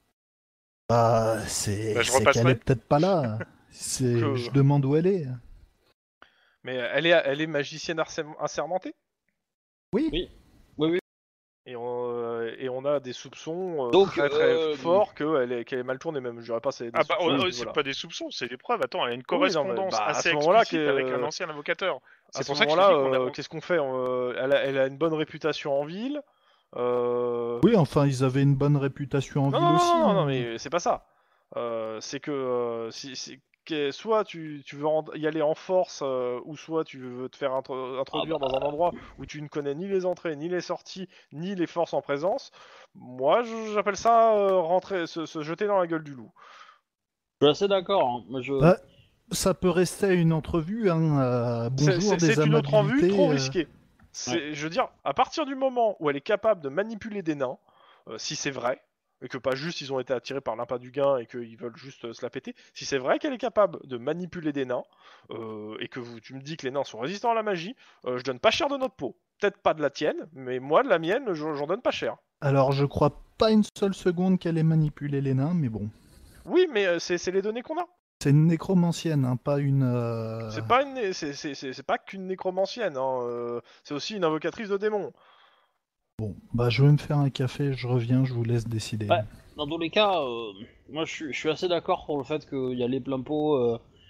Bah, c'est Bah, je c'est qu'elle repasserai. est peut-être pas là. C'est, Que- je demande où elle est. mais elle est, elle est magicienne asserm- assermentée Oui. Oui. Oui, oui. et on, euh, et on a des soupçons euh, Donc, très très euh, forts qu'elle est, qu'elle est mal tournée même. Je dirais pas c'est des ah bah, soupçons, oh, mais c'est voilà. pas des soupçons, c'est des preuves. Attends, elle a une Oui, non, mais, correspondance bah, à assez ce moment-là, explicite que- avec un ancien invocateur. À C'est ce pour ça que je te moment-là, dis qu'on a- euh, qu'est-ce qu'on fait Euh, elle, a, elle a une bonne réputation en ville. Euh... Oui, enfin, ils avaient une bonne réputation en Non, ville non, aussi. non, non, hein. non, mais c'est pas ça. Euh, c'est que euh, si, si- que soit tu, tu veux en- y aller en force, euh, ou soit tu veux te faire intro- introduire Ah bah. dans un endroit où tu ne connais ni les entrées, ni les sorties, ni les forces en présence. Moi, je- j'appelle ça euh, rentrer, se, se jeter dans la gueule du loup. Je suis assez d'accord. Hein. Moi, je... Bah, Ça peut rester à une entrevue. Hein. euh, C'est- bonjour, C'est des c'est une autre amabilités. entrevue trop euh, risquée. C'est- Je veux dire, à partir du moment où elle est capable de manipuler des nains, euh, si c'est vrai, et que pas juste ils ont été attirés par l'impât du gain et qu'ils veulent juste euh, se la péter, si c'est vrai qu'elle est capable de manipuler des nains, euh, et que vous, tu me dis que les nains sont résistants à la magie, euh, je donne pas cher de notre peau. Peut-être pas de la tienne, mais moi de la mienne, je- j'en donne pas cher. Alors, je crois pas une seule seconde qu'elle ait manipulé les nains, mais bon. Oui, mais euh, c'est c'est les données qu'on a. C'est une nécromancienne, hein, pas une. euh, C'est pas une, c'est- c'est c'est- c'est pas qu'une nécromancienne, hein, euh, c'est aussi une invocatrice de démons. Bon, bah, je vais me faire un café, je reviens, je vous laisse décider. Ouais. Dans tous les cas, euh, moi je suis, je suis assez d'accord pour le fait qu'il y a les plein pots. Euh,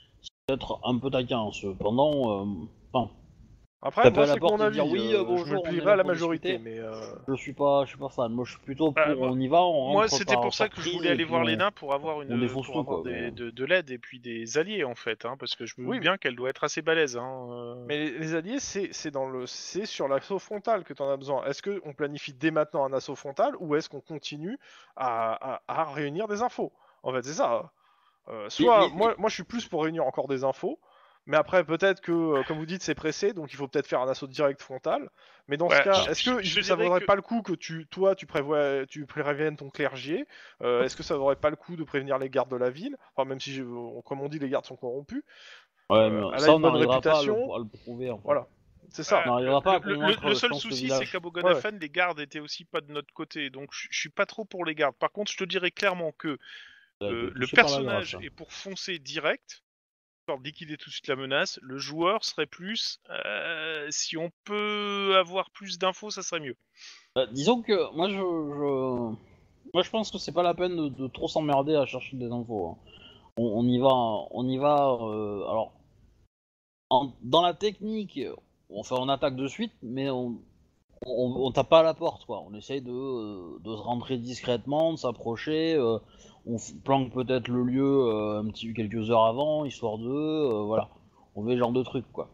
peut-être un peu taquin, cependant... Euh... Enfin, Après, taper moi, à la c'est porte mon et avis. dire, oui, euh, euh, bonjour, je me on est plierai là à la pour majorité, discuter. mais... euh, je suis pas, je suis pas fan. Moi, je suis plutôt pour, Bah, moi- on y va, on Moi, rentre c'était par pour ça que je surprise, voulais et aller puis voir on- les nains pour avoir, on une, défonce pour tout, avoir quoi, des- mais- de, de l'aide et puis des alliés, en fait, hein, parce que je me Oui, doute bien qu'elle doit être assez balèze. Hein, euh. Mais les, les alliés, c'est c'est dans le, c'est sur l'assaut frontal que tu en as besoin. Est-ce qu'on planifie dès maintenant un assaut frontal ou est-ce qu'on continue à, à- à réunir des infos? En fait, c'est ça. Euh, soit, Mais- mais- moi, moi, je suis plus pour réunir encore des infos, mais après, peut-être que, euh, comme vous dites, c'est pressé, donc il faut peut-être faire un assaut direct frontal. Mais dans ce Ouais, cas, je- est-ce je- que je ça dirais vaudrait que- pas le coup que tu, toi, tu prévois, tu préviennes ton clergé? Euh, Est-ce que ça vaudrait pas le coup de prévenir les gardes de la ville? Enfin, même si, je- comme on dit, les gardes sont corrompus. Ouais, Euh, mais elle a ça, une on bonne n'arrivera pas à le, réputation. à le prouver, en fait. Voilà, c'est ça. Euh, On n'arrivera pas à le, le- convaincre, le je seul pense, le souci, village. c'est qu'à Bogonafen, les gardes étaient aussi pas de notre côté, donc je je suis pas trop pour les gardes. Par contre, je te dirais clairement que Ça a été euh, le touché par la personnage grâce. est pour foncer direct, histoire de liquider tout de suite la menace. Le joueur serait plus, euh, si on peut avoir plus d'infos, ça serait mieux. Euh, disons que moi, je, je... moi, je pense que c'est pas la peine de, de trop s'emmerder à chercher des infos. Hein. On, on y va, on y va. Euh, alors, en- dans la technique, on fait on attaque de suite, mais on, on, on tape pas à la porte, quoi. On essaye de, euh, de se rentrer discrètement, de s'approcher. Euh, on f- planque peut-être le lieu euh, un petit quelques heures avant, histoire de, euh, voilà. On fait ce genre de truc, quoi.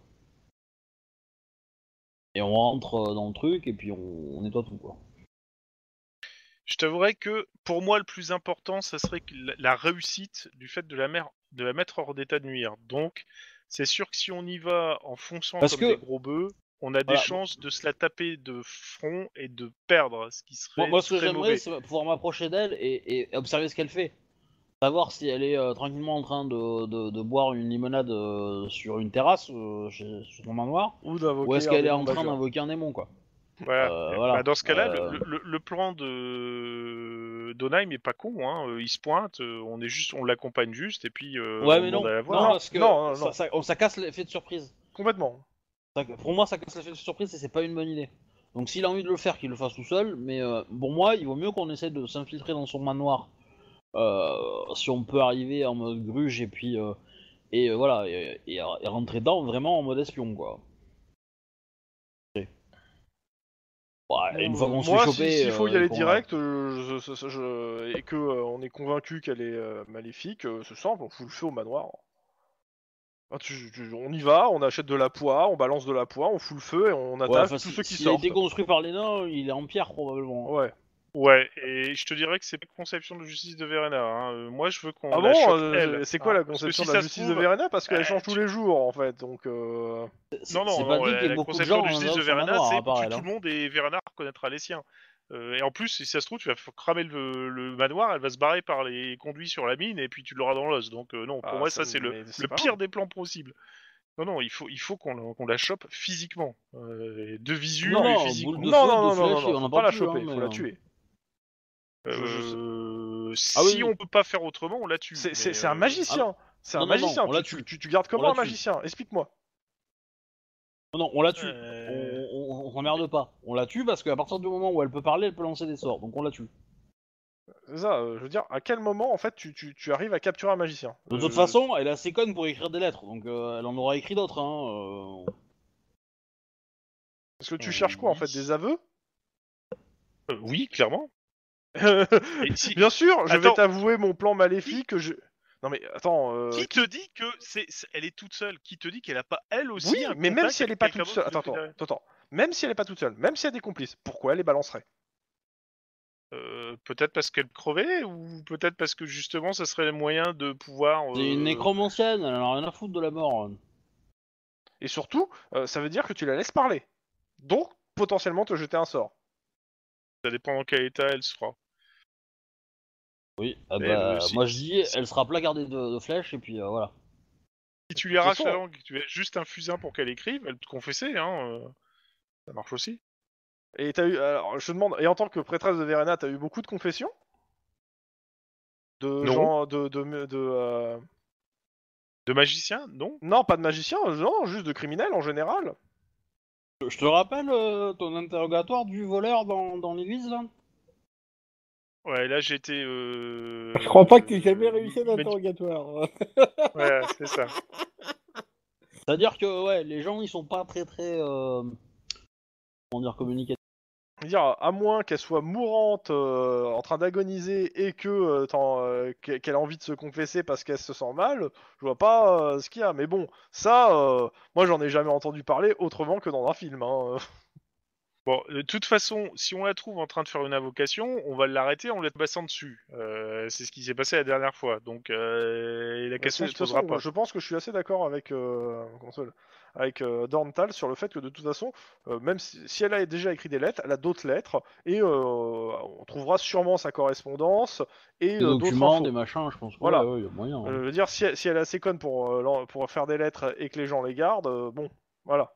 Et on rentre euh, dans le truc et puis on, on nettoie tout, quoi. Je t'avouerais que pour moi, le plus important, ça serait que la, la réussite du fait de la, mer, de la mettre hors d'état de nuire. Donc, c'est sûr que si on y va en fonçant Parce comme que- des gros bœufs, on a des Voilà. chances de se la taper de front et de perdre, ce qui serait Moi, moi, ce que très j'aimerais, mauvais. c'est pouvoir m'approcher d'elle et, et observer ce qu'elle fait. Savoir si elle est euh, tranquillement en train de, de, de boire une limonade euh, sur une terrasse euh, chez, sur son manoir, Ou d'invoquer ou est-ce un qu'elle est démon en train majeur. d'invoquer un démon, quoi. Voilà. Euh, Et voilà. bah, dans ce cas-là, Euh, le, le- le plan de Donheim est pas con. Hein. Euh, Il se pointe, euh, on est juste, on l'accompagne juste, et puis euh, ouais, on mais non, demande à la non, voir. Non, parce que non, non, ça, non. ça- on- ça casse l'effet de surprise. Complètement. Ça- pour moi, ça casse l'effet de surprise et c'est pas une bonne idée. Donc s'il a envie de le faire, qu'il le fasse tout seul, mais euh, pour moi, il vaut mieux qu'on essaie de s'infiltrer dans son manoir. Euh, si on peut arriver en mode gruge et puis euh, et euh, voilà et, et, et rentrer dedans vraiment en mode espion, quoi. Ok. Ouais, une fois qu'on se Moi, fait si- choper, s'il faut y euh, aller qu'on- direct, euh, je- je- je- je- et que euh, on est convaincu qu'elle est euh, maléfique, euh, c'est simple, on fout le feu au manoir. Ah, tu- tu- on y va, on achète de la poix, on balance de la poix, on fout le feu et on Ouais, attaque enfin, tous si- ceux qui s'il a sortent. été construit par les nains, il est en pierre probablement. Ouais. Ouais, et je te dirais que c'est pas une conception de justice de Verena. Hein. Euh, Moi, je veux qu'on Ah la bon, chope, euh, elle. c'est quoi hein. la Parce que conception si de la ça se justice trouve- de Verena? Parce qu'elle Euh, change tu- tous les jours en fait, donc. Euh... C'est- Non, non, c'est non, pas dit la, qu'il y ait la beaucoup de conception gens de en justice dans de son Verena, manoir, c'est à part pour elle, tout hein. le monde et Verena reconnaîtra les siens. Euh, et en plus, si ça se trouve, tu vas f- cramer le, le manoir, elle va se barrer par les conduits sur la mine et puis tu l'auras dans l'os. Donc euh, non, pour Ah, moi, ça ça c'est me- le, mais c'est le pas pire vrai. des plans possibles. Non, non, il faut, il faut qu'on la- qu'on la chope physiquement. Euh, de visu Non, et non, physiquement. boule Non, de feu, non, de non, non, flèche, non, on non, en faut a pas pas la plus, choper, hein, faut mais, la euh, tuer. Je- je- Euh, Ah si oui. on peut pas faire autrement, on la tue. C'est mais, c'est- c'est un euh, magicien. C'est un Non, non, non, magicien. on la tu, tue. tu- tu gardes On comment la un tue. magicien? Explique-moi. Non, non, on la tue. Euh. On, on, on s'emmerde pas. On la tue parce qu'à partir du moment où elle peut parler, elle peut lancer des sorts. Donc on la tue. C'est ça, euh, je veux dire, à quel moment en fait tu, tu- tu arrives à capturer un magicien? De toute Euh, façon, elle est assez conne pour écrire des lettres. Donc euh, elle en aura écrit d'autres. Hein. euh. Parce que tu cherches quoi en fait? Des aveux? euh, oui, clairement. Et si- Bien sûr, je vais Attends. t'avouer mon plan maléfique que je. Non mais attends. euh, Qui te dit que c'est, c'est- elle est toute seule? Qui te dit qu'elle a pas elle aussi Oui, un mais même contact si elle est avec pas quelqu'un toute seule. d'autre Attends, qui le attends, fait attends, attends. Même si elle est pas toute seule, même si elle a des complices, pourquoi elle les balancerait? Euh, peut-être parce qu'elle crevait ou peut-être parce que justement, ça serait le moyen de pouvoir. C'est une euh, nécromancienne, elle en a rien à foutre de la mort. hein. Et surtout, euh, ça veut dire que tu la laisses parler. Donc, potentiellement te jeter un sort. Ça dépend dans quel état elle sera. Oui, ah Mais, bah, euh, si- moi je dis, si- elle sera placardée de, de flèches et puis euh, voilà. Si tu lui arraches façon- la langue, que tu as juste un fusain pour qu'elle écrive, elle te confesser, hein. euh, Ça marche aussi. Et t'as eu. Alors, je te demande, et en tant que prêtresse de Verena, t'as eu beaucoup de confessions? De Non. gens. De. de, de, euh, De magicien, non? Non, pas de magiciens, non, juste de criminels en général. Je te rappelle euh, ton interrogatoire du voleur dans, dans l'église là. Ouais, là j'étais. Euh... Je crois pas que t'aies jamais euh, réussi un mani- interrogatoire. Ouais, c'est ça. C'est-à-dire que ouais, les gens ils sont pas très très euh, comment dire communicatifs. Dire, à moins qu'elle soit mourante, euh, en train d'agoniser, et que euh, t'en- euh, qu'e- qu'elle a envie de se confesser parce qu'elle se sent mal, je vois pas euh, ce qu'il y a. Mais bon, ça, euh, moi j'en ai jamais entendu parler autrement que dans un film. Hein. Bon, de toute façon, si on la trouve en train de faire une invocation, on va l'arrêter en la passant dessus. Euh, c'est ce qui s'est passé la dernière fois. Donc euh, la Mais question c'est- se De toute posera façon, pas. je pense que je suis assez d'accord avec euh, comment ça s'appelle, avec euh, Dorntal sur le fait que de toute façon, euh, même si, si elle a déjà écrit des lettres, elle a d'autres lettres et euh, on trouvera sûrement sa correspondance et Des euh, d'autres documents, infos. des machins, je pense que ouais, Voilà. ouais, y a moyen. Euh, Hein. je veux dire, si elle, si elle est assez conne pour, euh, l'en- pour faire des lettres et que les gens les gardent, euh, bon, voilà.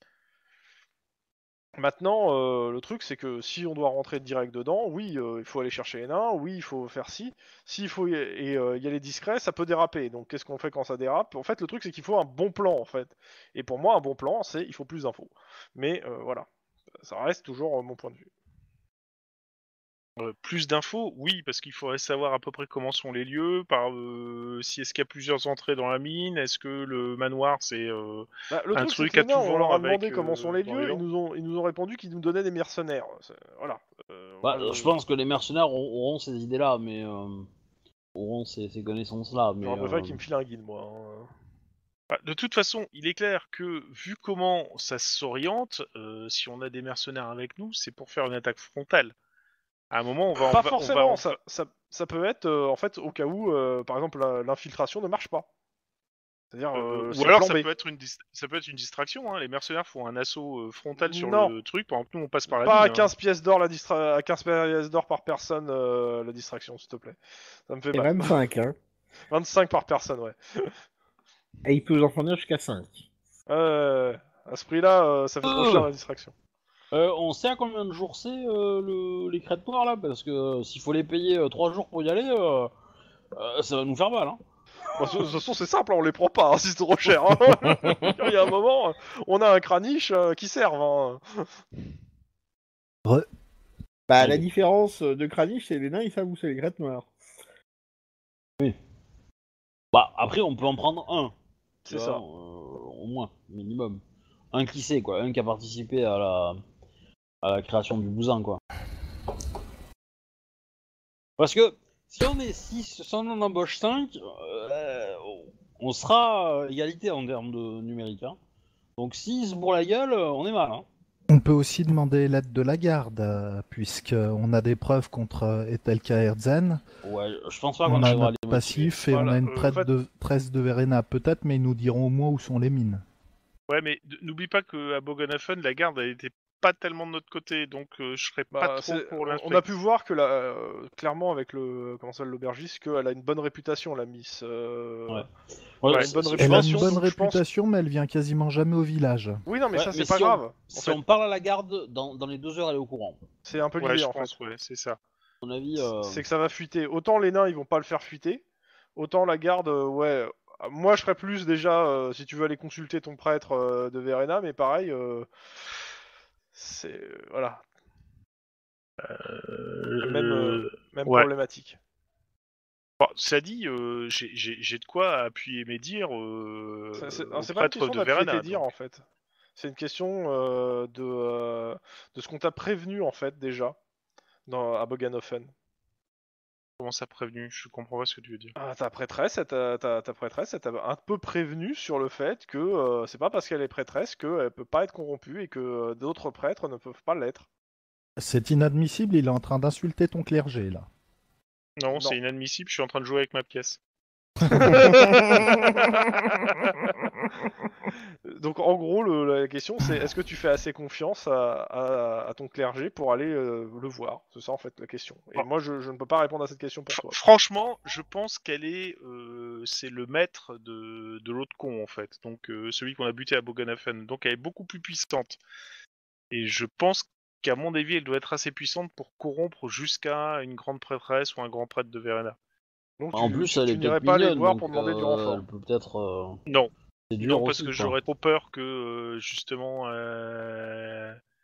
Maintenant, euh, le truc, c'est que si on doit rentrer direct dedans, oui, euh, il faut aller chercher les nains, oui, il faut faire ci. S'il faut y, et, euh, y aller discret, ça peut déraper. Donc, qu'est-ce qu'on fait quand ça dérape? En fait, le truc, c'est qu'il faut un bon plan, en fait. Et pour moi, un bon plan, c'est il faut plus d'infos. Mais euh, voilà, ça reste toujours euh, mon point de vue. Euh, plus d'infos, oui, parce qu'il faudrait savoir à peu près comment sont les lieux, par euh, si est-ce qu'il y a plusieurs entrées dans la mine, est-ce que le manoir c'est euh, Bah, le un truc, c'est truc que les à nains, tout on vent leur a avec demandé comment sont euh, les dans lieux, les ils nous ont, ils nous ont répondu qu'ils nous donnaient des mercenaires. C'est- Voilà. Euh, Bah, moi, je pense que les mercenaires auront, auront ces idées-là, mais euh, auront ces, ces connaissances-là, mais J'aurais préféré euh, qu'ils me filent un guide, moi. hein. Bah, de toute façon, il est clair que, vu comment ça s'oriente, euh, si on a des mercenaires avec nous, c'est pour faire une attaque frontale. À un moment, on va... on Pas va- on va- forcément, on ça, va- ça, ça peut être euh, en fait au cas où, euh, par exemple, la- l'infiltration ne marche pas. C'est-à-dire, euh, euh, ou c'est le alors, plan ça B. peut être une, dis- ça peut être une distraction. Hein. Les mercenaires font un assaut euh, frontal sur Non, le truc, pendant que nous, on passe par la pas mine. à Hein. quinze pièces d'or la distra... à quinze pièces d'or par personne euh, la distraction, s'il te plaît. Ça me fait Et mal. vingt-cinq, hein. vingt-cinq par personne, ouais. Et il peut vous en fournir jusqu'à cinq. Euh, à ce prix-là, euh, ça fait trop cher Euh. la distraction. euh, on sait à combien de jours c'est euh, le, les crêtes noires là, parce que euh, s'il faut les payer euh, trois jours pour y aller, euh, euh, ça va nous faire mal. Hein. Bon, de toute façon, c'est simple, hein, on les prend pas hein, si c'est trop cher. hein. Il y a un moment, on a un craniche euh, qui serve. Hein. Re- Bah, Ok. la différence de Kranich, c'est les nains, ils savent où c'est les crêtes noires. Bah après, on peut en prendre un. tu C'est vois, ça. euh, au moins, minimum. Un qui sait quoi, un qui a participé à la, à la création du bousin quoi. Parce que si on est six, si on en embauche cinq, euh, on sera à égalité en termes de numérique. Hein. Donc six pour la gueule, on est mal. Hein. On peut aussi demander l'aide de la garde, euh, puisqu'on a des preuves contre euh, Etelka Herzen. Ouais, je pense pas qu'on On a arrivera à notre les motiver. passif et on Voilà, a une euh, prête en fait- de, tresse de Verena, peut-être, mais ils nous diront au moins où sont les mines. Ouais, mais d- n'oublie pas qu'à Bogenhafen, la garde, elle était pas tellement de notre côté, donc euh, je serais pas Bah, trop c'est- pour on, l'inspecter. on a pu voir que la, euh, clairement avec le comment ça s'appelle, l'aubergiste, qu'elle a une bonne réputation, la Miss. euh, Ouais. elle a Ouais, une bonne si- Elle a réputation. une bonne donc je pense- réputation, mais elle vient quasiment jamais au village. Oui, non, mais Ouais, ça c'est mais pas si on- grave. En Si fait, on parle à la garde, dans, dans les deux heures, elle est au courant. c'est un peu Ouais, l'idée je en pense, fait. ouais, c'est ça. À mon avis, euh, C'est que ça va fuiter. Autant les nains ils vont pas le faire fuiter, autant la garde, euh, ouais. euh, Moi je serais plus déjà euh, si tu veux aller consulter ton prêtre euh, de Verena, mais pareil, euh, c'est euh, voilà, Euh, même euh, même ouais. problématique. Bon, ça dit, euh, j'ai- j'ai j'ai de quoi appuyer mes dires euh, C'est- C'est au c'est pas une prêtre question de d'appuyer Verena. tes dires donc. en fait. C'est une question euh, de euh, de ce qu'on t'a prévenu en fait déjà dans à Bogenhofen. Comment ça prévenu? Je comprends pas ce que tu veux dire. Ah, ta prêtresse, elle t'a- ta, ta prêtresse, elle t'a un peu prévenu sur le fait que euh, c'est pas parce qu'elle est prêtresse qu'elle peut pas être corrompue et que euh, d'autres prêtres ne peuvent pas l'être. C'est inadmissible, il est en train d'insulter ton clergé, là. Non, Non. c'est inadmissible, je suis en train de jouer avec ma pièce. Donc en gros, le- la question c'est est-ce que tu fais assez confiance à, à- à ton clergé pour aller euh, le voir? C'est ça en fait la question. Et Ah. moi je, je ne peux pas répondre à cette question pour Fr- toi. Franchement, je pense qu'elle est, euh, c'est le maître de, de l'autre con en fait, donc euh, celui qu'on a buté à Bogenhafen. Donc elle est beaucoup plus puissante. Et je pense qu'à mon avis, elle doit être assez puissante pour corrompre jusqu'à une grande prêtresse ou un grand prêtre de Verena. Donc en tu, plus, tu- elle tu est n'irais peut-être pas les mignonne, voir donc pour demander du euh, renfort. elle peut peut-être euh, Non, séduire non parce aussi, que quoi. j'aurais trop peur que euh, justement, euh,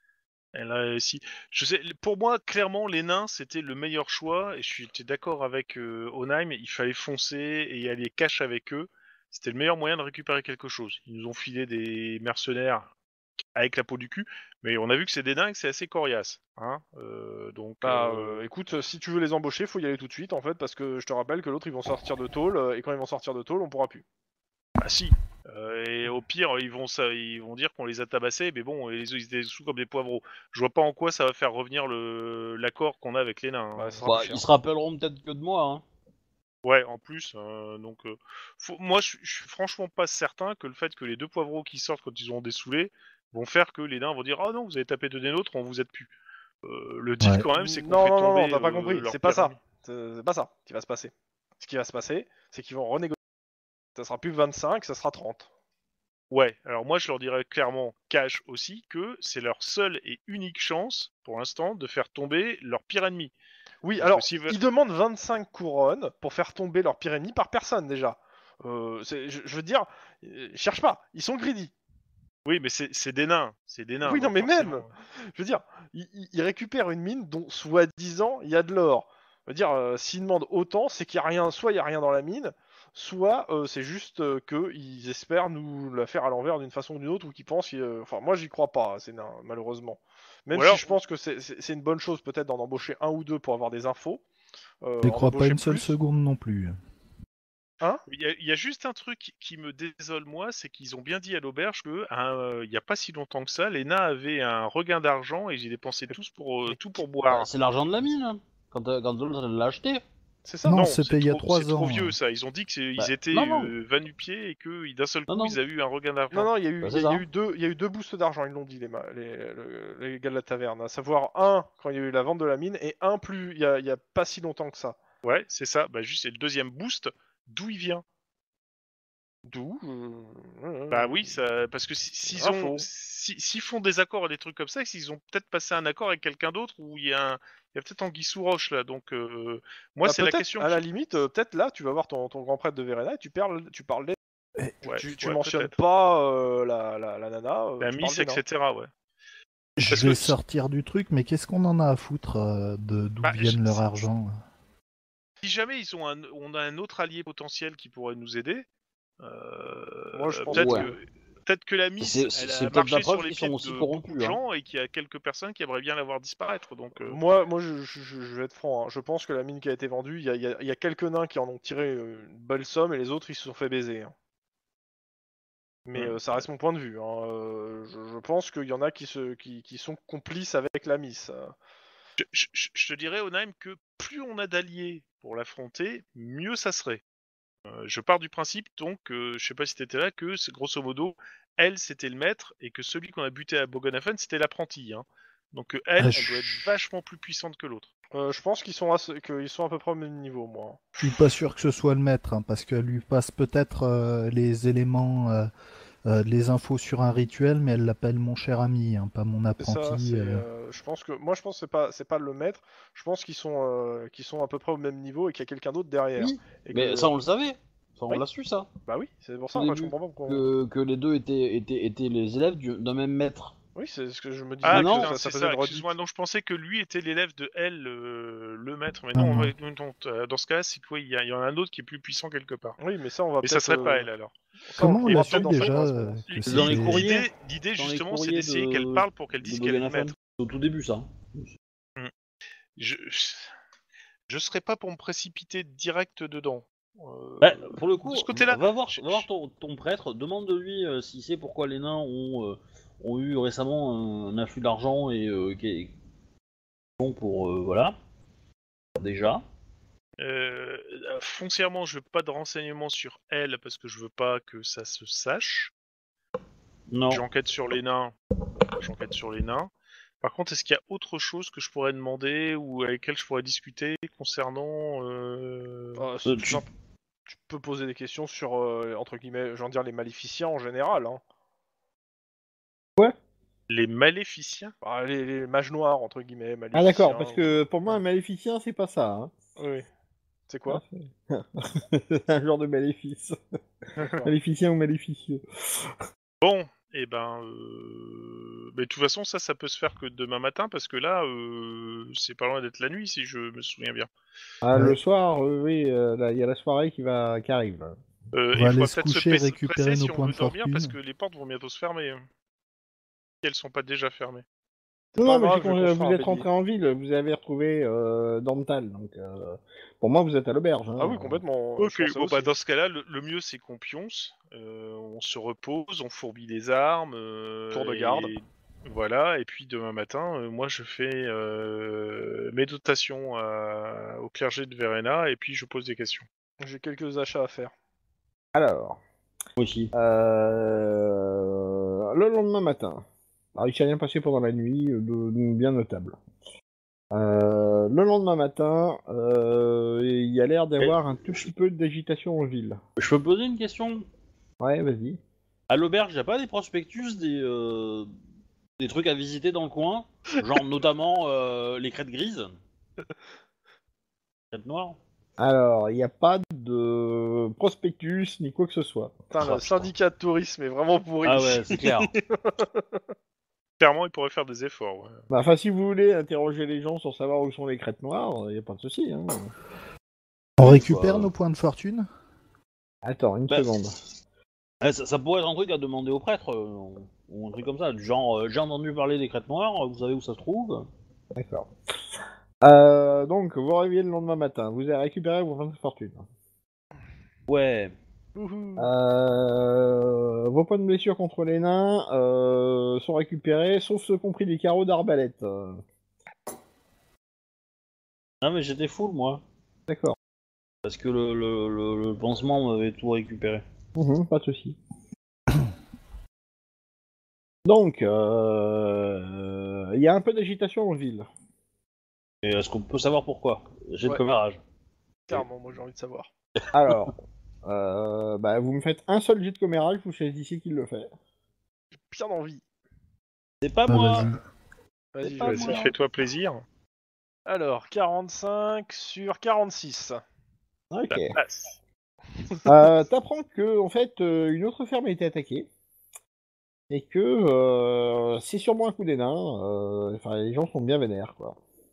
Elle a, si, je sais, pour moi, clairement, les nains, c'était le meilleur choix, et je suis j'étais d'accord avec euh, Onheim, il fallait foncer et y aller cash avec eux. C'était le meilleur moyen de récupérer quelque chose. Ils nous ont filé des mercenaires avec la peau du cul, mais on a vu que c'est des nains et que c'est assez coriace. Hein euh, donc, Bah, euh, euh, écoute, si tu veux les embaucher, faut y aller tout de suite en fait, parce que je te rappelle que l'autre ils vont sortir de tôle, euh, et quand ils vont sortir de tôle, on pourra plus. ah si. Euh, et au pire, ils vont, ça, ils vont dire qu'on les a tabassés, mais bon, ils, ils étaient sous comme des poivreaux. Je vois pas en quoi ça va faire revenir le l'accord qu'on a avec les nains. hein. Ouais, ça sera Bah, plus cher. ils se rappelleront peut-être que de moi. Hein. Ouais, en plus, euh, donc, euh, faut- moi, je je suis franchement pas certain que le fait que les deux poivreaux qui sortent quand ils ont des saoulés vont faire que les nains vont dire ah non, vous avez tapé deux des nôtres, on vous aide plus. Euh, le deal Ouais. quand même, c'est qu'on Non, fait non, non, tomber. non, t'as pas euh, compris, leur c'est pas ça. pyramide. C'est c'est pas ça qui va se passer. Ce qui va se passer, c'est qu'ils vont renégocier. Ça sera plus vingt-cinq, ça sera trente. Ouais, alors moi je leur dirais clairement, cash aussi, que c'est leur seule et unique chance, pour l'instant, de faire tomber leur pire ennemi. Oui, Parce alors, que s'ils veulent- ils demandent vingt-cinq couronnes pour faire tomber leur pire ennemi par personne déjà. Euh, c'est- je, je veux dire, euh, cherche pas, ils sont greedy. Oui, mais c'est c'est des nains, c'est des nains. Oui, non, donc mais même, forcément. je veux dire, ils, ils- ils récupèrent une mine dont, soi-disant, il y a de l'or. Je veux dire, euh, s'ils demandent autant, c'est qu'il y a rien, soit il y a rien dans la mine, soit euh, c'est juste euh, qu'ils espèrent nous la faire à l'envers d'une façon ou d'une autre, ou qu'ils pensent. euh, Enfin, moi, j'y crois pas, c'est nain, malheureusement. Même Ou si alors, je pense que c'est c'est- c'est une bonne chose peut-être d'en embaucher un ou deux pour avoir des infos. Euh, Je en crois pas embaucher une seule plus. seconde non plus. Hein? il y, a- il y a juste un truc qui me désole moi, c'est qu'ils ont bien dit à l'auberge que hein, euh, il y a pas si longtemps que ça, les nains avaient un regain d'argent et ils y dépensaient tous pour euh, tout pour Bah, boire. c'est l'argent de la mine. Hein. Quand, euh, quand l'autre elle l'a acheté. C'est ça? Non, Non, c'était c'est il y a trop, trois c'est trop ans, vieux hein. ça. Ils ont dit qu'ils Bah, étaient non, non. euh, va-nu-pieds et que d'un seul coup Non, non. ils avaient eu un regain d'argent. Non, non, il y a eu, Bah, il c'est y a ça. eu deux, il y a eu deux boosts d'argent, ils l'ont dit les, ma- les, le- les gars de la taverne. À savoir un quand il y a eu la vente de la mine et un plus il y a, il y a pas si longtemps que ça. Ouais, c'est ça. Bah juste c'est le deuxième boost. D'où il vient? D'où euh, euh, Bah oui, ça, parce que si- s'ils ont, info. si- s'ils font des accords et des trucs comme ça, s'ils ont peut-être passé un accord avec quelqu'un d'autre où il y a, un- il y a peut-être Anguille sous roche là. Donc euh, moi Bah, c'est la peut-être, question. à la qui- limite, euh, peut-être là, tu vas voir ton, ton grand prêtre de Verena et tu parles, tu parles des- Eh, Ouais, tu, tu ouais, mentionnes peut-être. pas euh, la, la, la nana, euh, La tu parles Miss, des nains. et cetera. Ouais. Je Parce vais que- sortir du truc, mais qu'est-ce qu'on en a à foutre euh, de d'où Bah, viennent je- leur c'est- argent? Si jamais ils ont un, on a un autre allié potentiel qui pourrait nous aider, euh, Moi, je pense peut-être Ouais. que peut-être que la Miss, C'est- c'est- elle c'est a peut-être la marché preuve sur les qu'ils pieds sont de aussi beaucoup corrompus, de hein. gens et qu'il y a quelques personnes qui aimeraient bien la voir disparaître. Donc euh, Moi, moi je, je- je- je vais être franc, hein. Je pense que la mine qui a été vendue, il y a, il y a- il y a quelques nains qui en ont tiré euh, une belle somme et les autres ils se sont fait baiser. hein. Mais Hmm. euh, ça reste mon point de vue. hein. Euh, je, je pense qu'il y en a qui, se, qui, qui sont complices avec la Miss. euh. je, je- je- je te dirais, Onheim, que plus on a d'alliés pour l'affronter, mieux ça serait. Euh, je pars du principe, donc, euh, je sais pas si t'étais là, que c'est grosso modo, elle c'était le maître et que celui qu'on a buté à Bogonafen c'était l'apprenti. Hein. Donc euh, elle, Ah, elle je- doit être vachement plus puissante que l'autre. Euh, je pense qu'ils sont, à, ce- qu'ils sont à peu près au même niveau, moi. Je suis pas sûr que ce soit le maître, hein, parce qu'elle lui passe peut-être euh, les éléments, euh, euh, les infos sur un rituel, mais elle l'appelle mon cher ami, hein, pas mon C'est ça. apprenti. c'est, euh. euh, je pense que, moi, je pense que c'est pas, c'est pas le maître. Je pense qu'ils sont, euh, qu'ils sont à peu près au même niveau et qu'il y a quelqu'un d'autre derrière. Oui, Et mais que- ça on le savait. Ça on Oui. l'a su ça. Bah oui, c'est pour ça. Au Moi, je début, comprends pas pourquoi. Que, que les deux étaient, étaient, étaient les élèves du- d'un même maître. Oui, c'est ce que je me dis. Ah, non, putain, ça, c'est ça faisait ça, une redite. excuse-moi, non, je pensais que lui était l'élève de elle, le, le maître, mais Non, non, non. ouais, non, non, euh, dans ce cas, c'est quoi, il y, a- il y en a un autre qui est plus puissant quelque part. Oui, mais ça, on va Mais peut-être. ça serait pas euh, elle alors. ça, on Comment on le l'a fera su peut-être dans sa déjà correspondance. euh, que Dans les c'était- courriers. L'idée, l'idée Dans les justement, c'est courriers d'essayer de- qu'elle parle pour qu'elle de dise qu'elle est le Bogdanafan. maître. Au tout début ça. Je, je serais pas pour me précipiter direct dedans. Euh, Bah, pour le coup, de ce côté-là, va voir, je- va voir ton, ton prêtre, demande de lui euh, s'il sait pourquoi les nains ont, euh, ont eu récemment un, un afflux d'argent et euh, qui est bon pour euh, voilà. Déjà. Euh, foncièrement, je veux pas de renseignements sur elle parce que je veux pas que ça se sache. Non. J'enquête sur les nains. J'enquête sur les nains. Par contre, est-ce qu'il y a autre chose que je pourrais demander ou avec laquelle je pourrais discuter concernant euh... Ah, Euh, c'est tout tu- simple. Tu peux poser des questions sur, euh, entre guillemets, j'en dire les maléficiens en général. Hein. les maléficiens? Ah, les, les mages noirs, entre guillemets. Ah Maléficiens, d'accord, parce ou- que pour moi un maléficien c'est pas ça. Hein. Oui. C'est quoi? C'est un genre de maléfice. D'accord. Maléficien ou maléficieux. Bon, et ben, euh... mais de toute façon, ça, ça peut se faire que demain matin, parce que là, euh... c'est pas loin d'être la nuit, si je me souviens bien. Ah, Ouais. le soir, euh, oui, euh, là, il y a la soirée qui va qui arrive. là. Euh, On il va faudra aller se peut-être se coucher, presser récupérer nos si on points veut de dormir, parce que fortune. les portes vont bientôt se fermer. hein. Si elles sont pas déjà fermées. C'est Non, pas non, mais grave, j'ai je con- construis vous un êtes bélier. rentré en ville, vous avez retrouvé euh, Dormtal, donc euh, pour moi vous êtes à l'auberge. Hein. Ah oui, complètement. euh, je Ok, pensais bon aussi. bah dans ce cas-là, le, le mieux c'est qu'on pionce, euh, on se repose, on fourbit les armes, euh, Tour de et- garde. voilà, et puis demain matin, euh, moi je fais euh, mes dotations à- au clergé de Verena, et puis je pose des questions. J'ai quelques achats à faire. Alors, Moi aussi. euh, le lendemain matin, alors, il s'est rien passé pendant la nuit, euh, de, de- bien notable. Euh, le lendemain matin, euh, il y a l'air d'avoir un tout petit peu d'agitation en ville. Je peux poser une question? Ouais, vas-y. À l'auberge, y a pas des prospectus, des, euh, des trucs à visiter dans le coin? Genre notamment euh, les crêtes grises? Crêtes noires? Alors, il n'y a pas de prospectus ni quoi que ce soit. Putain, Ah, le putain. syndicat de tourisme est vraiment pourri. Ah ouais, c'est clair. Clairement, il pourrait faire des efforts. ouais. Bah, enfin, si vous voulez interroger les gens sans savoir où sont les crêtes noires, il n'y a pas de souci. Hein. On Ouais, récupère bah, nos points de fortune. Attends, une Bah, seconde. ouais, ça, ça pourrait être un truc à demander au prêtre, euh, ou un truc comme ça, du genre, euh, j'ai entendu parler des crêtes noires, vous savez où ça se trouve? D'accord. Euh, donc, vous réveillez le lendemain matin. Vous avez récupéré vos points de fortune. Ouais. Wouhou. Euh, vos points de blessure contre les nains euh, sont récupérés, sauf ceux compris des carreaux d'arbalète. Euh, Ah mais j'étais full moi, D'accord. parce que le, le, le, le pansement m'avait tout récupéré. Mhm, pas de souci. Donc, euh, il y a un peu d'agitation en ville. Et est-ce qu'on peut savoir pourquoi? J'ai Ouais. le commérage. Clairement, moi j'ai envie de savoir. Alors, euh, bah, vous me faites un seul jet de commérage, vous choisissez qui le fait. Bien envie. C'est pas Bah, moi! vas-y. Vas-y, je pas vais Vas-y, moi. essayer. fais-toi plaisir. Alors, quarante-cinq sur quarante-six. Ok. Ça passe. Euh, T'apprends que, en fait, euh, une autre ferme a été attaquée. Et que euh, c'est sûrement un coup des nains. euh, Enfin, les gens sont bien vénères, quoi.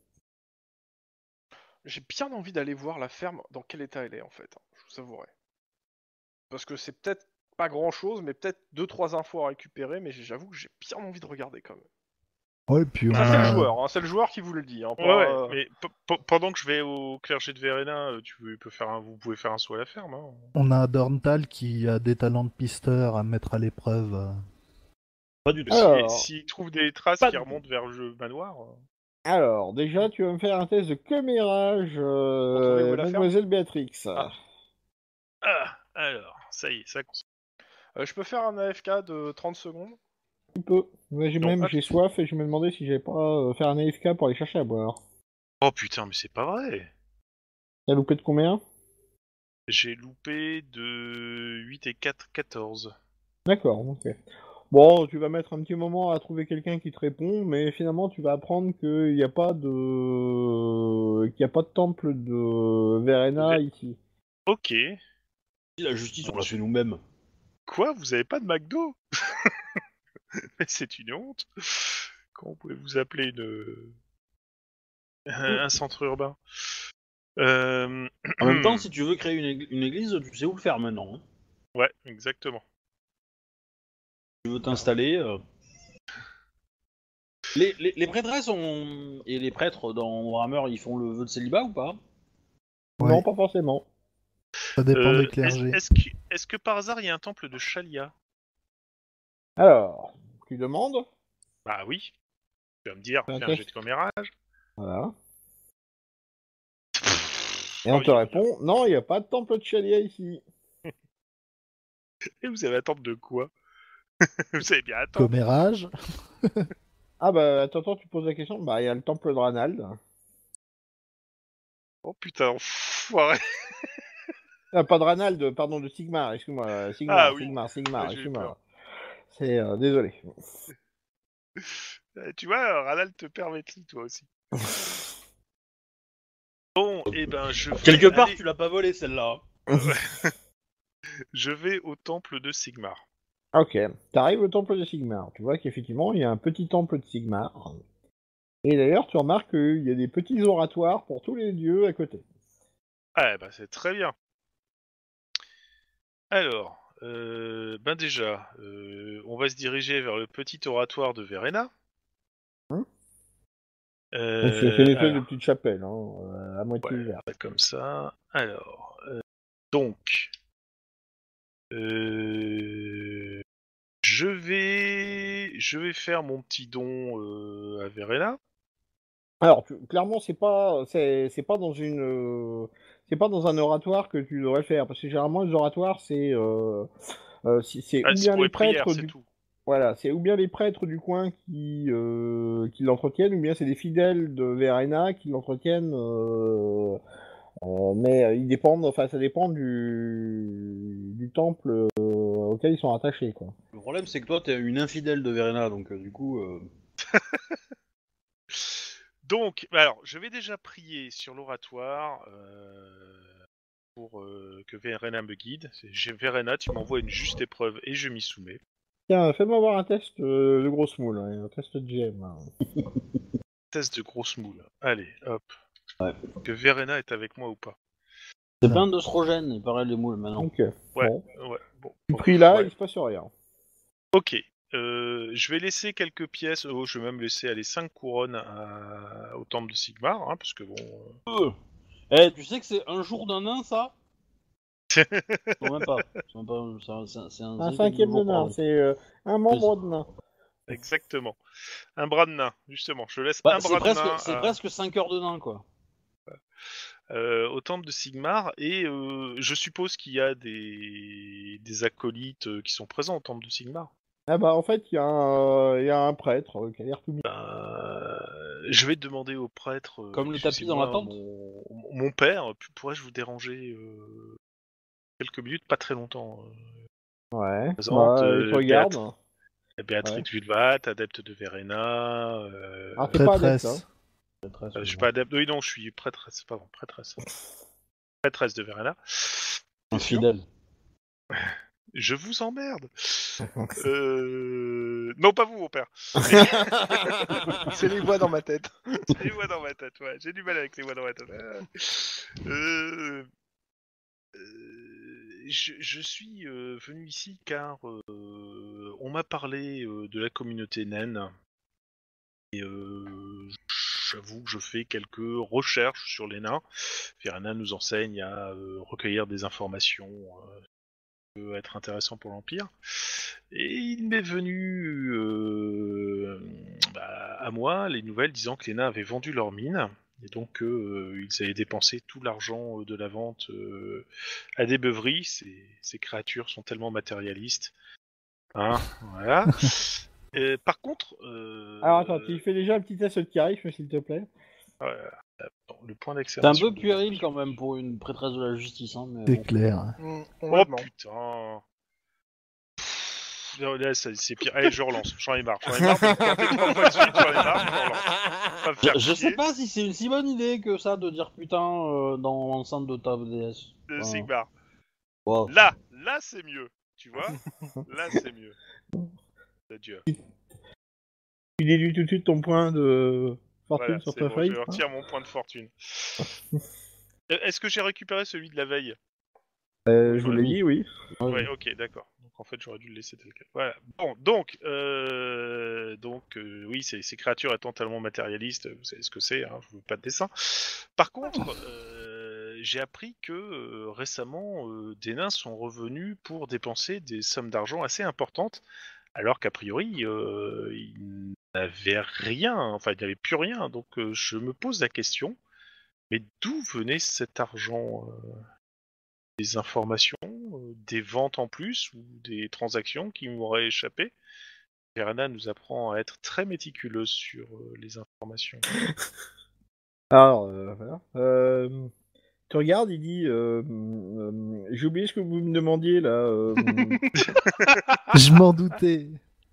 J'ai bien envie d'aller voir la ferme dans quel état elle est en fait, hein, je vous avouerai. Parce que c'est peut-être pas grand chose, mais peut-être deux trois infos à récupérer, mais j'avoue que j'ai bien envie de regarder quand même. Ouais, puis on Ça c'est le a, joueur, hein, c'est le joueur qui vous le dit. Hein, pas, Ouais, ouais, euh, mais p- p- pendant que je vais au clergé de Verena, euh, tu peux faire un... vous pouvez faire un saut à la ferme. Hein. on a Dorntal qui a des talents de pisteur à mettre à l'épreuve. euh. Pas du tout. Si- Alors. S'il trouve des traces Pas qui du remontent vers le manoir... euh, Alors, déjà, tu vas me faire un test de commérage, Pour trouver où euh, est la ferme Mademoiselle Béatrix. Ah. Ah, alors, ça y est, ça compte. euh, je peux faire un A F K de trente secondes. Tu peux. Moi, j'ai Non, même pas- j'ai soif et je me demandais si j'allais pas euh, faire un A F K pour aller chercher à boire. Oh putain, mais c'est pas vrai. T'as loupé de combien? J'ai loupé de huit et quatre, quatorze. D'accord, ok. Bon, tu vas mettre un petit moment à trouver quelqu'un qui te répond, mais finalement, tu vas apprendre qu'il n'y a pas de, qu'il y a pas de temple de Verena Ve- ici. Ok. La justice, on l'a fait nous-mêmes. Quoi, vous avez pas de McDo? Mais c'est une honte. Comment pouvez-vous appeler une... un, un centre urbain? Euh... En même temps, si tu veux créer une, ég- une église, tu sais où le faire maintenant. Hein. Ouais, exactement. Tu veux t'installer. euh. Les, les, les prêtresses ont... et les prêtres dans Warhammer, ils font le vœu de célibat ou pas? Ouais. Non, pas forcément. Ça dépend Euh, des est-ce, clergés. est-ce que, est-ce que par hasard il y a un temple de Shalia? Alors, tu demandes. Bah oui. Tu vas me dire, Fais un fais un jet test. de commérage. Voilà. Et on Oh, te il y a- répond, non, il n'y a pas de temple de Chalia ici. Et vous avez un temple de quoi? Vous avez bien un temple. Commérage. Ah bah, attends, attends, tu poses la question. Bah, il y a le temple de Ranald. Oh putain, enfoiré. Ah, pas de Ranald, pardon, de Sigmar, excuse-moi. Sigmar, Ah oui. Sigmar, Sigmar, Ouais, j'ai eu excuse-moi. peur. C'est, euh, désolé. Euh, Tu vois, Ranald te permet tout, toi aussi. Bon, et ben je vais Quelque part, aller- tu l'as pas volé celle-là. je vais au temple de Sigmar. Ok, t'arrives au temple de Sigmar. Tu vois qu'effectivement, il y a un petit temple de Sigmar. Et d'ailleurs, tu remarques qu'il y a des petits oratoires pour tous les dieux à côté. Ah, bah c'est très bien. Alors, euh, ben déjà, euh, on va se diriger vers le petit oratoire de Verena. Hein Euh, Donc, c'est une espèce alors, de petite chapelle, hein, euh, à moitié ouais, ouverte. pas comme ça. Alors, euh, donc, euh, je vais, je vais faire mon petit don euh, à Verena. Alors, tu- clairement, c'est pas, c'est, c'est pas dans une, euh, c'est pas dans un oratoire que tu devrais faire, parce que généralement les oratoires, c'est, euh, euh, c'est c'est Ah, ou c'est bien pour les les prières, prêtres c'est du, tout. voilà, c'est ou bien les prêtres du coin qui, euh, qui l'entretiennent, ou bien c'est des fidèles de Verena qui l'entretiennent. Euh, euh, mais euh, ils dépendent, enfin, ça dépend du, du temple euh, auquel ils sont attachés, quoi. Le problème, c'est que toi, t'es une infidèle de Verena, donc euh, du coup. euh, Donc, alors, je vais déjà prier sur l'oratoire euh, pour euh, que Verena me guide. C'est- j'ai- Verena, tu m'envoies une juste épreuve et je m'y soumets. Tiens, fais-moi voir un test euh, de grosse moule, hein, un test de G M. hein. Test de grosse moule. Allez, hop. Ouais. Que Verena est avec moi ou pas. C'est Non. plein d'oestrogènes, il paraît, les moules maintenant. Donc, Ouais, bon, ouais, bon. tu bon, pries là, ouais. il se passe rien. Ok. Euh, je vais laisser quelques pièces. Oh, je vais même laisser aller cinq couronnes à- au temple de Sigmar, hein, parce que bon. euh, Euh. Eh, tu sais que c'est un jour d'un nain, ça? Non, même pas. C'est même pas- c'est un, c'est un- c'est un- Un c'est quelques cinquième de jours, nain, pardon. c'est euh, un membre de nain. Exactement. Un bras de nain, justement. Je laisse Bah, un c'est bras de presque, nain c'est à- presque cinq heures de nain, quoi. euh, au temple de Sigmar et euh, je suppose qu'il y a des, des acolytes euh, qui sont présents au temple de Sigmar. Ah bah en fait, il y, a un- il y a un prêtre euh, qui a l'air tout mignon. Euh, je vais demander au prêtre. euh, Comme le tapis dans la excusez-moi, tente. mon, mon père, pu- pourrais-je vous déranger euh, quelques minutes, pas très longtemps. euh, Ouais, présente, bah il te euh, regarde. Béat- Béatrix Ouais. Vulvat, adepte de Verena. Euh, Alors t'es pas adepte, hein. Prêtresse. euh, je suis pas adepte. Oui, non, je suis prêtresse. Pardon, prêtresse. Prêtresse de Verena. Bien sûr. Infidèle. Je vous emmerde. Euh... Non, pas vous, mon père. C'est les voix dans ma tête. C'est les voix dans ma tête, ouais. J'ai du mal avec les voix dans ma tête. Euh... Euh... Je, je suis euh, venu ici car euh, on m'a parlé euh, de la communauté naine. Et euh, j'avoue que je fais quelques recherches sur les nains. Verena nous enseigne à euh, recueillir des informations euh, qui peuvent être intéressantes pour l'Empire. Et il m'est venu euh, bah, à moi les nouvelles disant que les nains avaient vendu leurs mines. Et donc euh, ils avaient dépensé tout l'argent de la vente euh, à des beuveries. Ces, ces créatures sont tellement matérialistes. Hein, voilà. Euh, par contre... Euh, Alors attends, tu fais déjà un petit test de charisme s'il te plaît. euh, bon, le point C'est un d'exclamation. peu puéril quand même pour une prêtresse de la justice, hein, mais C'est bon. clair. Mm, Oh complètement. putain. Pff, non, là, c'est c'est pire. Allez, je relance. J'en ai marre. J'en ai marre de me planter trois fois de suite. J'en ai marre. Je relance. Pas me faire Je, je chier. sais pas si c'est une si bonne idée que ça de dire putain euh, dans l'enceinte de ta D S. De Enfin, Sigmar. wow. Là, là, c'est mieux. Tu vois. Là, c'est mieux. Adieu. Tu déduis tout de suite ton point de fortune Voilà, sur c'est ta bon. feuille. Je hein. retire mon point de fortune. Euh, Est-ce que j'ai récupéré celui de la veille? Euh, je vous Oui. l'ai dit, oui. Ouais. Ouais, ok, d'accord. Donc en fait, j'aurais dû le laisser tel quel. Voilà. Bon, donc, euh, donc, euh, oui, ces, ces créatures étant tellement matérialistes, vous savez ce que c'est. Hein, je veux pas de dessin. Par contre, euh, j'ai appris que euh, récemment, euh, des nains sont revenus pour dépenser des sommes d'argent assez importantes, alors qu'a priori, euh, ils n'avaient rien. Enfin, il n'y avait plus rien. Donc, euh, je me pose la question. Mais d'où venait cet argent euh, Des informations, euh, des ventes en plus ou des transactions qui m'auraient échappé? Verena nous apprend à être très méticuleuse sur euh, les informations. Alors, euh, voilà. Euh, tu regardes, il dit euh, euh, j'ai oublié ce que vous me demandiez là. euh, Je m'en doutais.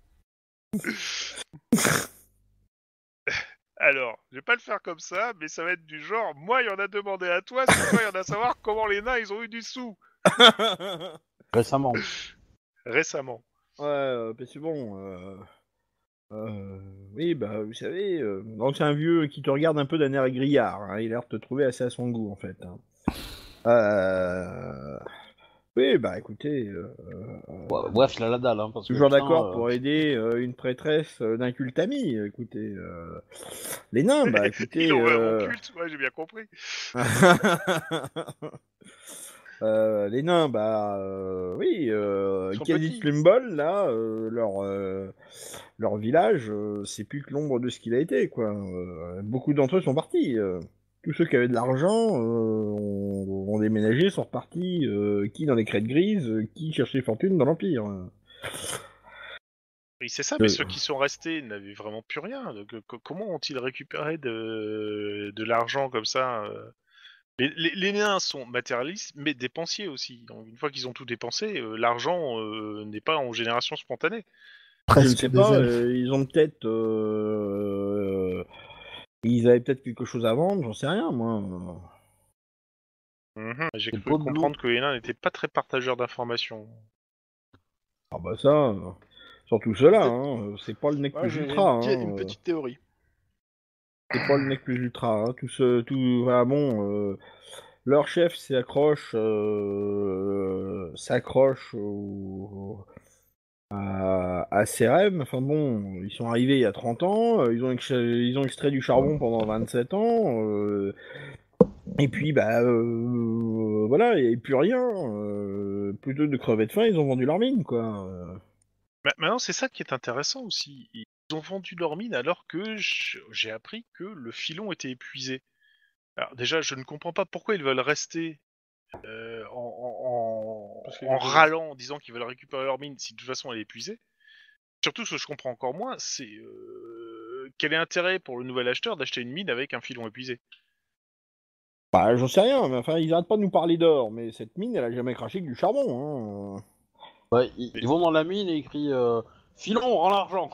Alors, je vais pas le faire comme ça, mais ça va être du genre, moi il y en a demandé à toi, c'est toi il y en a à savoir comment les nains ils ont eu du sou Récemment. récemment. Ouais, euh, mais c'est bon. Euh, euh, oui, bah, vous savez, euh, donc c'est un vieux qui te regarde un peu d'un air grillard. Hein, il a l'air de te trouver assez à son goût, en fait. Hein. Euh... Oui, bah, écoutez, euh, Ouais, bref, il a la dalle, hein, parce que toujours putain, d'accord euh, pour aider euh, une prêtresse euh, d'un culte ami. Écoutez, euh, les nains, bah, écoutez. Il en veut à mon euh, culte, ouais, j'ai bien compris. Euh, les nains, bah euh, oui, euh, Ils sont Kazit petits. Slumbol, là, euh, leur, euh, leur village, euh, c'est plus que l'ombre de ce qu'il a été, quoi. Euh, beaucoup d'entre eux sont partis. euh. Tous ceux qui avaient de l'argent euh, ont, ont déménagé, sont repartis, euh, qui dans les crêtes grises, euh, qui cherchaient fortune dans l'Empire. Oui, c'est ça, mais Euh, ceux qui sont restés n'avaient vraiment plus rien. Donc, euh, co- comment ont-ils récupéré de, de l'argent comme ça euh les, les, les nains sont matérialistes, mais dépensiers aussi. Donc, une fois qu'ils ont tout dépensé, euh, l'argent euh, n'est pas en génération spontanée. je ne Presque sais des pas, elfes. euh, ils ont peut-être... euh, ils avaient peut-être quelque chose à vendre, j'en sais rien, moi. Mhm. J'ai c'est cru pas de l'eau. comprendre que les nains n'étaient pas très partageurs d'informations. Ah bah ça... euh, Surtout ceux-là, Peut-être- hein, euh, c'est pas le nec Moi, plus j'ai ultra. une, Hein, une euh, petite théorie. c'est pas le nec plus ultra. Hein, tout ce, tout, voilà, bon, euh, leur chef s'accroche, euh, s'accroche au, à, à Cérem. Enfin bon, ils sont arrivés il y a trente ans, euh, ils ont, ex- ils ont extrait du charbon pendant vingt-sept ans, euh, et puis bah euh, voilà, il n'y avait plus rien. Euh, plutôt que de crever de faim, ils ont vendu leur mine, quoi. Euh, Ma- Maintenant, c'est ça qui est intéressant aussi. Ils ont vendu leur mine alors que j- j'ai appris que le filon était épuisé. Alors déjà, je ne comprends pas pourquoi ils veulent rester euh, en, en, Parce en, qu'il y en a des- râlant, en disant qu'ils veulent récupérer leur mine si de toute façon elle est épuisée. Surtout, ce que je comprends encore moins, c'est euh, quel est l'intérêt pour le nouvel acheteur d'acheter une mine avec un filon épuisé. Bah, j'en sais rien, mais enfin, ils arrêtent pas de nous parler d'or, mais cette mine, elle a jamais craché que du charbon, hein. Ouais, ils, Mais- ils vont dans la mine et ils crient euh, Filon, rends l'argent.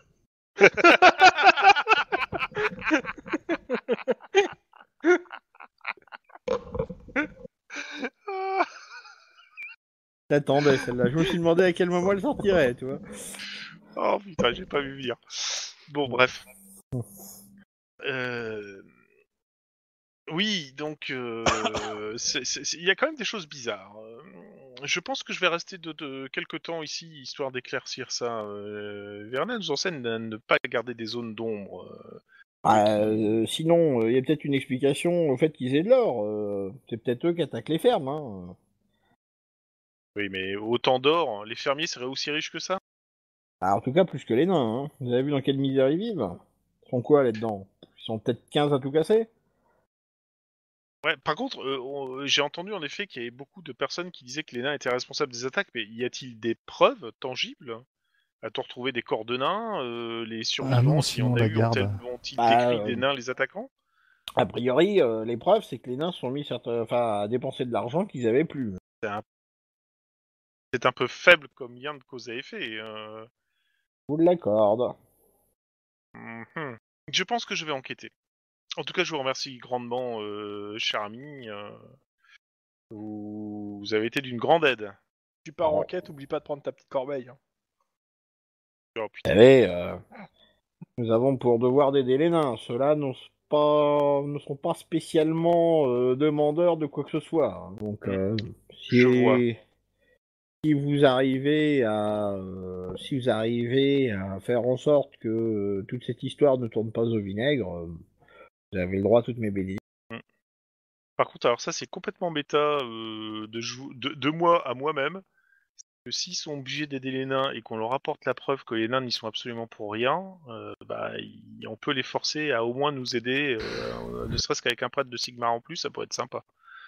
T'attendais celle-là, je me suis demandé à quel moment elle sortirait, tu vois. Oh putain, j'ai pas vu venir. Bon, bref. Euh... Oui, donc euh, c'est- c'est- c'est- il y a quand même des choses bizarres. Euh, Je pense que je vais rester de, de quelques temps ici, histoire d'éclaircir ça. Euh, Vernet nous enseigne à ne pas garder des zones d'ombre. euh, Ah, qui- euh, sinon, il y a peut-être une explication au fait qu'ils aient de l'or. euh, c'est peut-être eux qui attaquent les fermes, hein. Oui, mais autant d'or, les fermiers seraient aussi riches que ça? Ah, en tout cas, plus que les nains, hein. Vous avez vu dans quelle misère ils vivent? Ils sont quoi là-dedans? Ils sont peut-être quinze à tout casser? Ouais, par contre, euh, on- j'ai entendu en effet qu'il y avait beaucoup de personnes qui disaient que les nains étaient responsables des attaques, mais y a-t-il des preuves tangibles? A-t-on retrouvé des corps de nains? euh, Les Ah non, survivants, s'il y sinon en a la eu, garde. ont-ils ont-ils Bah, décrit euh, des nains les attaquant? A priori, euh, les preuves, c'est que les nains se sont mis certains, enfin, à dépenser de l'argent qu'ils avaient plus. C'est un... c'est un peu faible comme lien de cause à effet. euh. Je vous l'accorde. Mhm. Je pense que je vais enquêter. En tout cas, je vous remercie grandement, euh, cher ami. euh, Vous... vous avez été d'une grande aide. Tu pars Oh. en quête, oublie pas de prendre ta petite corbeille. hein. Oh Vous putain. savez, euh, nous avons pour devoir d'aider les nains. Ceux-là n'ont pas, ne sont pas spécialement euh, demandeurs de quoi que ce soit. Hein. Donc, euh, si, Je vois. si vous arrivez à, euh, si vous arrivez à faire en sorte que euh, toute cette histoire ne tourne pas au vinaigre, euh, vous avez le droit à toutes mes bénédictions. Par contre, alors ça, c'est complètement méta euh, de, jou- de, de moi à moi-même. Que s'ils sont obligés d'aider les nains et qu'on leur apporte la preuve que les nains n'y sont absolument pour rien, euh, bah, y- on peut les forcer à au moins nous aider, euh, ne serait-ce qu'avec un prêtre de Sigmar en plus, ça pourrait être sympa.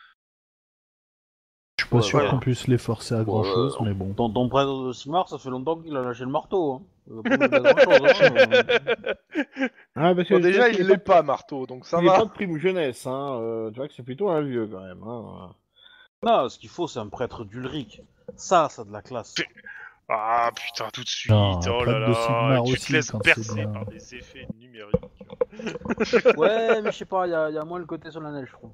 Je suis pas Ouais, sûr ouais. qu'on puisse les forcer à grand chose, Ouais, mais bon. Ton, ton prêtre de Sigmar, ça fait longtemps qu'il a lâché le marteau. Hein. Il va pas nous aider à grand-chose, hein. Ah, parce que Bon, déjà, c'est-à-dire il qu'il est l'est pas, marteau, donc ça il est va. pas de prime jeunesse, hein. euh, tu vois que c'est plutôt un vieux quand même. Hein. Non, ce qu'il faut, c'est un prêtre d'Ulric. Ça, ça a de la classe. Ah putain, tout de suite, Non, un oh prêtre là de là, Sigmar tu aussi, te laisses quand c'est bercer bien. par des effets numériques. Ouais, mais je sais pas, il y, a- y a moins le côté solennel, je trouve.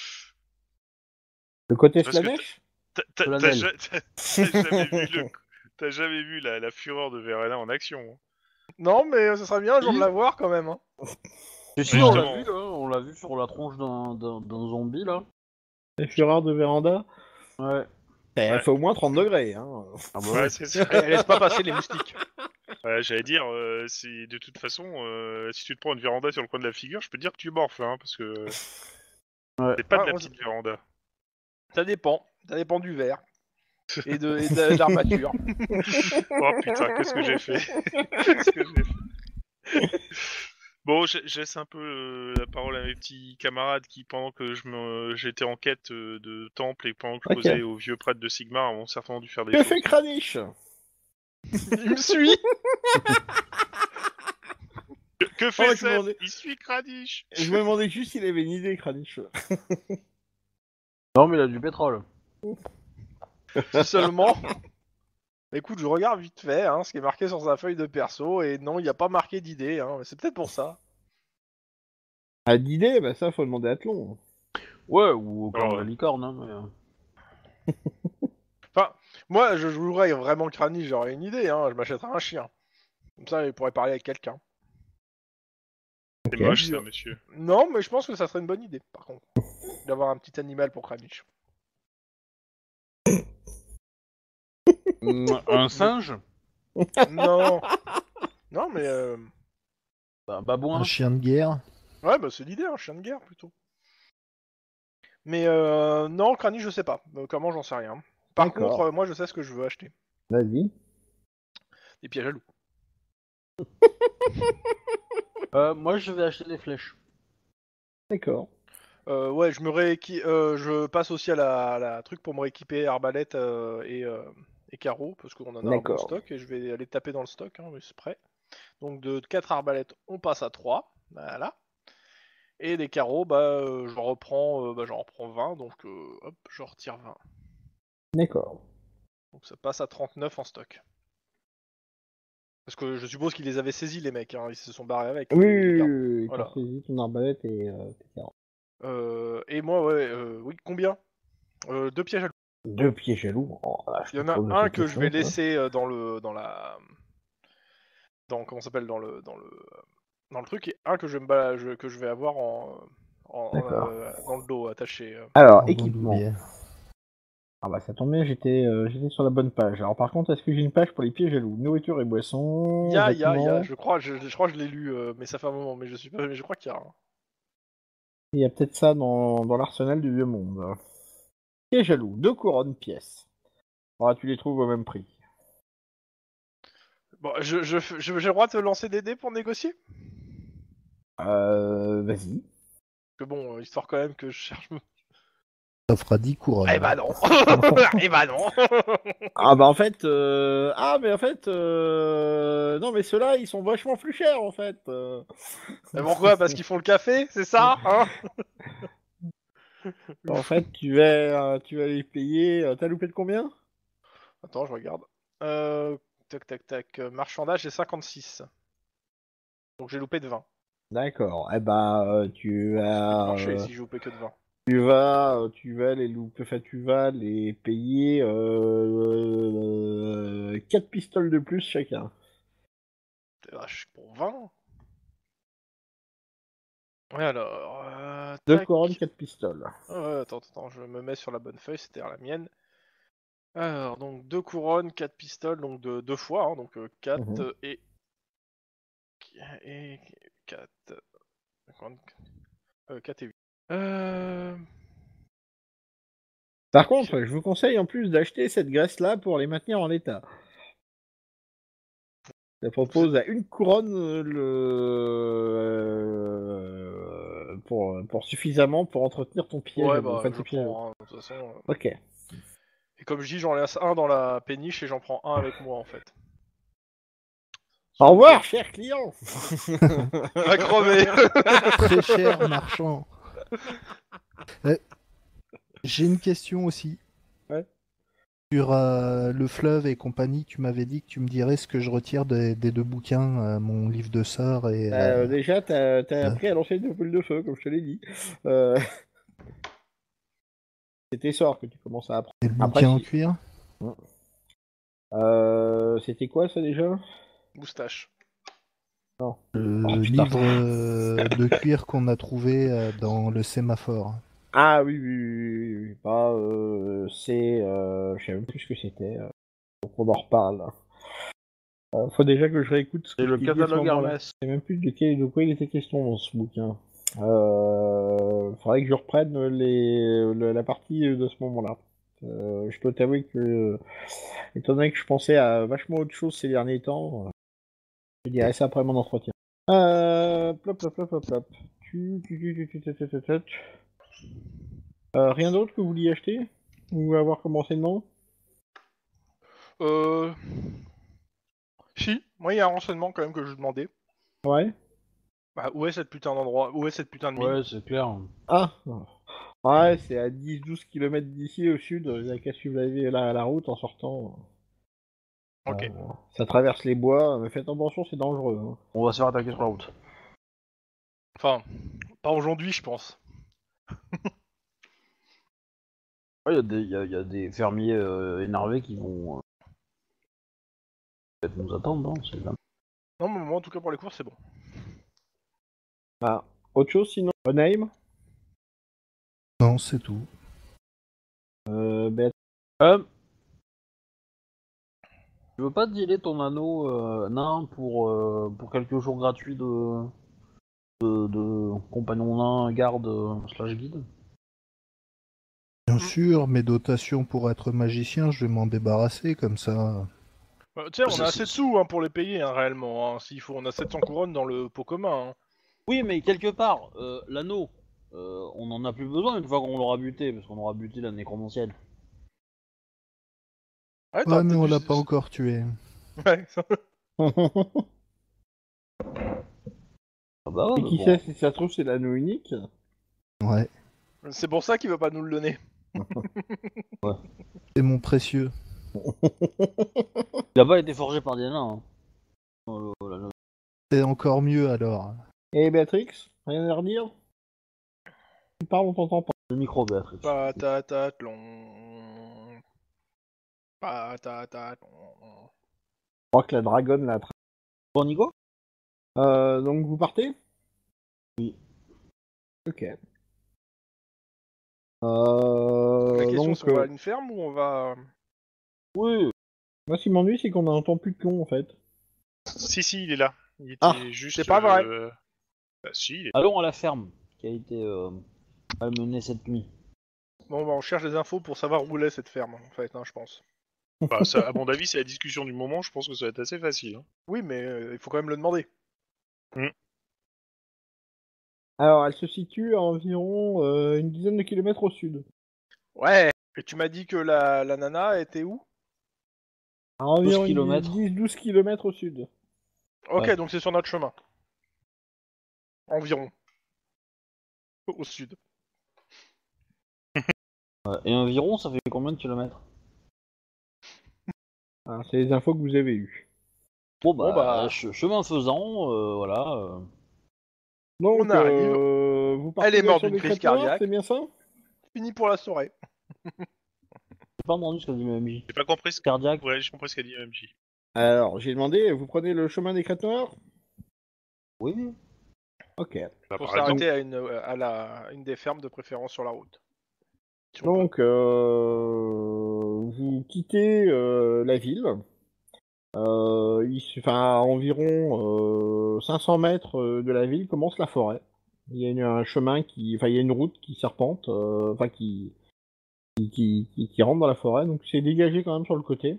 Le côté Parce que Slanesh? T'as- T'as Solennel. t'as ja- t'as- t'as jamais vu le... T'as jamais vu la, la fureur de Verena en action. Hein. Non, mais ce serait bien un jour de la voir quand même. Hein. Et si, Ouais, on l'a justement. vu, hein, on l'a vu sur la tronche d'un, d'un, d'un zombie là. La fureur de véranda. Ouais. Elle Ouais. fait au moins trente degrés. Hein. Ah bah Ouais, ouais. c'est ça. Elle, elle laisse pas passer les moustiques. Ouais, j'allais dire, euh, c'est de toute façon, euh, si tu te prends une véranda sur le coin de la figure, je peux te dire que tu morfles, hein, parce que Ouais. c'est pas Ah, de la moi, petite véranda. Ça dépend. Ça dépend du verre. Et de, et de, de l'armature. Oh putain, qu'est-ce que j'ai fait Qu'est-ce que j'ai fait Bon, je, je laisse un peu euh, la parole à mes petits camarades qui, pendant que je me, j'étais en quête euh, de temple et pendant que je Ok. causais au vieux prêtre de Sigmar, ont certainement dû faire des Que choses. fait Kranich? Il me suit. Que, que Oh, fait je me Seth demandais- Il suit Kranich. Je me demandais juste s'il avait une idée, Kranich. Non mais il a du pétrole. Si seulement. Écoute, je regarde vite fait hein, ce qui est marqué sur sa feuille de perso. Et non, il n'y a pas marqué d'idée. Hein, mais c'est peut-être pour ça. Ah, d'idée, bah ça, faut demander à Tlon. Ouais, ou au clan Oh, de la ouais. licorne, hein, mais... euh, Enfin, moi, je jouerais vraiment Kranich, j'aurais une idée. Hein, je m'achèterais un chien. Comme ça, il pourrait parler avec quelqu'un. C'est Ok. moche ça, monsieur. Non, mais je pense que ça serait une bonne idée, par contre. D'avoir un petit animal pour Kranich. Mm, un singe. Non. Non, mais... Euh... Un babouin. Un chien de guerre. Ouais, bah c'est l'idée, un chien de guerre, plutôt. Mais euh, non, Kranich, je sais pas. Euh, comment, j'en sais rien. Par D'accord. contre, euh, moi, je sais ce que je veux acheter. Vas-y. Des pièges à loup. Euh, moi je vais acheter des flèches. D'accord. Euh, ouais, je me rééqui... euh, je passe aussi à la, à la truc pour me rééquiper arbalète euh, et, euh, et carreau, parce qu'on en a un bon D'accord. stock, et je vais aller taper dans le stock, hein, mais c'est prêt. Donc de quatre arbalètes, on passe à trois, voilà. Et des carreaux, bah, euh, j'en reprends, euh, bah, j'en reprends vingt, donc euh, hop, je retire vingt. D'accord. Donc ça passe à trente-neuf en stock. Parce que je suppose qu'ils les avaient saisis, les mecs, hein, ils se sont barrés avec. Oui, les- les oui, gardes. oui, oui. Voilà. T'as saisi ton arbalète et euh, tes carottes. Euh, et moi, ouais, euh, oui, combien euh, Deux pièges à loup. Deux pieds jaloux. Oh, là, je Il y en te a pose un cette que je question, vais ça. laisser euh, dans le, dans la, dans comment ça s'appelle, dans le, dans le, dans le truc, et un que je vais me bala- je- que je vais avoir en, en, en, D'accord. euh, dans le dos attaché. euh. Alors, Pardon, équipement. d'oublier. Ah bah ça tombe bien, j'étais euh, j'étais sur la bonne page. Alors par contre, est-ce que j'ai une page pour les pieds jaloux? Nourriture et boissons, Il y a, il y a, il y a, vêtements. je crois, je, je crois que je l'ai lu, euh, mais ça fait un moment, mais je suis pas, mais je crois qu'il y a. un. Il y a peut-être ça dans, dans l'arsenal du vieux monde. Pieds jaloux, deux couronnes pièces. Ah, tu les trouves au même prix. Bon, je, je, je- j'ai le droit de te lancer des dés pour négocier? Euh, vas-y. Que bon, euh, histoire quand même que je cherche. Ça fera dix couronnes. Eh bah non. Eh bah non. Ah bah en fait, euh... ah mais en fait, euh... non mais ceux-là, ils sont vachement plus chers en fait. euh. Mais pourquoi? Parce qu'ils font le café, c'est ça, hein? En fait, tu vas, euh, tu vas les payer. euh, T'as loupé de combien? Attends, je regarde. Euh, tac, tac, tac. euh, Marchandage, j'ai cinquante-six. Donc j'ai loupé de vingt. D'accord. Eh bah, euh, tu Ça peut vas, marcher euh, si j'ai loupé que de vingt. tu vas, euh, tu vas les louper. Enfin, tu vas les payer euh, quatre pistoles de plus chacun. T'es vache pour vingt. Ouais, alors. Euh, Deux tac. couronnes, quatre pistoles. Ah ouais, attends, attends, je me mets sur la bonne feuille, c'était la mienne. Alors, donc deux couronnes, quatre pistoles, donc de, deux fois, hein, donc euh, quatre Mhm. et. et quatre. Euh, quatre et huit. Euh. Par contre, je vous conseille en plus d'acheter cette graisse-là pour les maintenir en état. Ça propose à une couronne euh, le euh, pour, pour suffisamment pour entretenir ton piège. Ouais, à- bah, enfin, je tes pièges. prends un, de toute façon. euh. Ok. Et comme je dis, j'en laisse un dans la péniche et j'en prends un avec moi en fait. Au revoir, cher client. Va crever. Très cher marchand. Euh, J'ai une question aussi. Ouais. Sur euh, le fleuve et compagnie, tu m'avais dit que tu me dirais ce que je retire des, des deux bouquins, euh, mon livre de sort et. Bah, euh, euh, déjà, t'as t'as ouais. appris à lancer une boule de feu, comme je te l'ai dit. Euh... C'est tes sorts que tu commences à apprendre. et le Après, bouquin en si- cuir. Euh, C'était quoi ça déjà? Moustache. Le Oh, putain. livre euh, de cuir qu'on a trouvé euh, dans le sémaphore. Ah oui, oui, oui, oui, oui. Bah, euh, c'est... Euh, je sais même plus ce que c'était. Euh, donc on en reparle. Euh, faut déjà que je réécoute ce que C'est je le t'ai dit à ce catalogue moment-là. Hermès. Je sais même plus de, quel, de quoi il était question dans ce bouquin. Euh, faudrait que je reprenne les, le- la partie de ce moment-là. Euh, je dois t'avouer que, euh, étant donné que je pensais à vachement autre chose ces derniers temps, euh, je dirais ça après mon entretien. Euh, plop, plop, plop, plop, plop. Tu, tu, tu, tu, tu, tu, tu, tu, tu, tu. Euh, rien d'autre que vous vouliez acheter? Ou avoir commencé non? Euh... Si, moi il y a un renseignement quand même que je demandais. Ouais. Bah, où est cette putain d'endroit? Où est cette putain de mine? Ouais, c'est clair. Ah. Ouais, c'est à dix douze kilomètres d'ici au sud, il n'y a qu'à suivre la, la, la route en sortant. Ok. Euh, ça traverse les bois, mais faites attention, c'est dangereux. Hein. On va se faire attaquer sur la route. Enfin, pas aujourd'hui, je pense. Ouais, il y, a des- y a- y a des fermiers euh, énervés qui vont euh, peut-être nous attendre, non? C'est là. Non, mais moi en tout cas pour les courses, c'est bon. Ah. Autre chose sinon? Onaim? Non, c'est tout. Euh, Béat- Euh, tu veux pas dealer ton anneau euh, nain pour, euh, pour quelques jours gratuits de, de, de compagnon nain, garde euh, slash guide? Bien Mm. sûr, mes dotations pour être magicien, je vais m'en débarrasser comme ça. Bah, tu sais, on C'est- a c'est- assez de sous hein, pour les payer hein, réellement. Hein. S'il faut, on a sept cents couronnes dans le pot commun. Hein. Oui, mais quelque part, euh, l'anneau, euh, on en a plus besoin une fois qu'on l'aura buté, parce qu'on aura buté la nécromancienne. Ouais, t'aurais Ouais, mais peut-être on dû- l'a pas encore tué. Ouais. Ah bah ouais, Et mais qui sait bon. si ça se trouve c'est l'anneau unique? Ouais, C'est pour ça qu'il veut pas nous le donner. c'est mon précieux. Il a pas été forgé par des nains. Hein. Oh, oh là là. C'est encore mieux alors. Et Béatrix? Rien à redire? Tu parles, on t'entend pas. Le micro, Béatrix. Patatatlon. Patatatlon. Je crois que la dragonne l'a attrapé. Bon, Nico? Euh, donc vous partez? Oui. Ok. La Euh, question donc, c'est on va euh, à une ferme ou on va... Oui. moi ce qui m'ennuie c'est qu'on n'entend plus de con en fait. Si, si, il est là. Il était Ah, juste. c'est pas vrai. euh, Bah, si, il est... Allons à la ferme qui a été euh, malmenée cette nuit. Bon, bah, on cherche des infos pour savoir où est cette ferme en fait, hein, je pense. Bah, ça, à mon avis, c'est la discussion du moment. Je pense que ça va être assez facile. Hein. Oui, mais euh, il faut quand même le demander. alors elle se situe à environ euh, une dizaine de kilomètres au sud. Ouais. Et tu m'as dit que la, la nana était où? À environ kilomètres. dix douze kilomètres au sud. Ok, Ouais. donc c'est sur notre chemin. Environ. Au sud. Ouais. Et environ, ça fait combien de kilomètres? Ah, c'est les infos que vous avez eues. Bon bah, Bon, bah. che- chemin faisant, euh, voilà. euh. Donc, On arrive. euh, vous partez Elle est morte sur d'une des crise crêtes noires, cardiaque. c'est bien ça? Fini pour la soirée. J'ai pas entendu ce qu'a dit M J. J'ai pas compris ce Cardiaque. Ouais, j'ai compris ce qu'a dit M J. Alors, j'ai demandé, vous prenez le chemin des crêtes noires? Oui. Ok. Bah, Pour par exemple, s'arrêter à une, à la, une des fermes de préférence sur la route. Si on peut. Donc, euh, vous quittez euh, la ville. Euh, il, se- enfin, à environ euh, cinq cents mètres euh, de la ville commence la forêt. Il y a une- un chemin qui, enfin, il y a une route qui serpente, euh, enfin, qui, qui, qui, qui- qui rentre dans la forêt. Donc, c'est dégagé quand même sur le côté.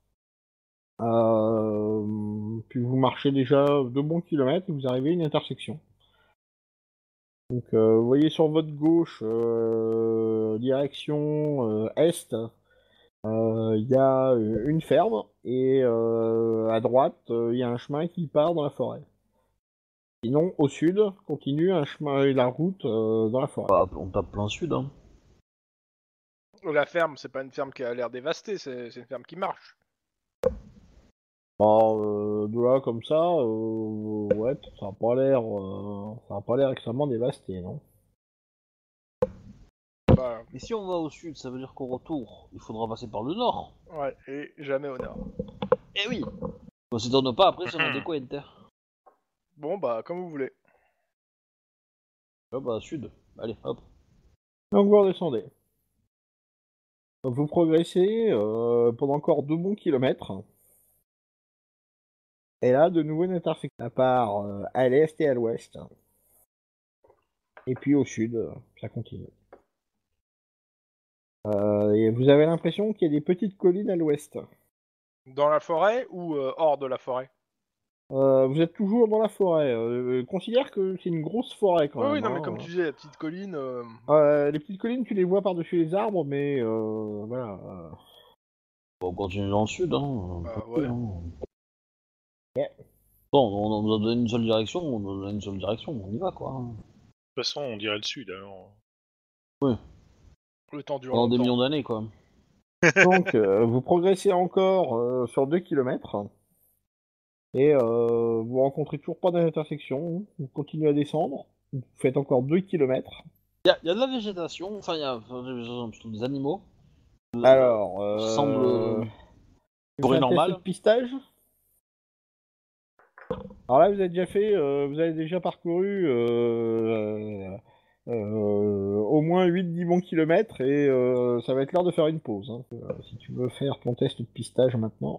Euh, puis vous marchez déjà deux bons kilomètres et vous arrivez à une intersection. Donc, euh, vous voyez sur votre gauche, euh, direction euh, est, euh, il y a euh, une ferme et euh, à droite, euh, il y a un chemin qui part dans la forêt. Sinon, au sud, continue un chemin et la route euh, dans la forêt. Bah, on tape plein sud. Hein. La ferme, c'est pas une ferme qui a l'air dévastée, c'est c'est une ferme qui marche. Bon, euh, de là comme ça, euh, ouais, ça a pas l'air, euh, ça a pas l'air extrêmement dévasté, non? Bah, Mais si on va au sud, ça veut dire qu'au retour, il faudra passer par le nord. ouais, et jamais au nord. Eh oui. On s'étonne pas après si on a des coins de terre. Bon, bah, comme vous voulez. Ah bah sud. Allez, hop. Donc vous redescendez. Donc vous progressez euh, pendant encore deux bons kilomètres. Et là, de nouveau une intersection. À part euh, à l'est et à l'ouest. Et puis au sud, euh, ça continue. Euh, et vous avez l'impression qu'il y a des petites collines à l'ouest. Dans la forêt ou euh, hors de la forêt? Euh, vous êtes toujours dans la forêt. Euh, considère que c'est une grosse forêt quand Oui, même. oui, non, mais hein. comme tu disais, la petite colline. euh, Euh, les petites collines, tu les vois par-dessus les arbres, mais euh, voilà. euh. Bon, on continue dans le sud, hein. Bah, Tant pis, ouais. hein. Yeah. Bon, on, on nous a donné une seule direction, on nous a donné une seule direction, on y va quoi. hein. De toute façon, on dirait le sud, alors. Le temps dure Pendant des longtemps. millions d'années quoi. Donc, euh, vous progressez encore euh, sur deux kilomètres. Et euh, vous rencontrez toujours pas d'intersection. Vous continuez à descendre. Vous faites encore deux kilomètres. Il y, a- y a de la végétation, enfin il y a enfin, des végétations, plutôt des animaux. Alors, euh, Ça semble euh, vous faites forêt un test normale. de pistage. Alors là, vous avez déjà fait, euh, vous avez déjà parcouru euh, euh, au moins huit dix bons kilomètres et euh, ça va être l'heure de faire une pause. hein. Euh, si tu veux faire ton test de pistage maintenant.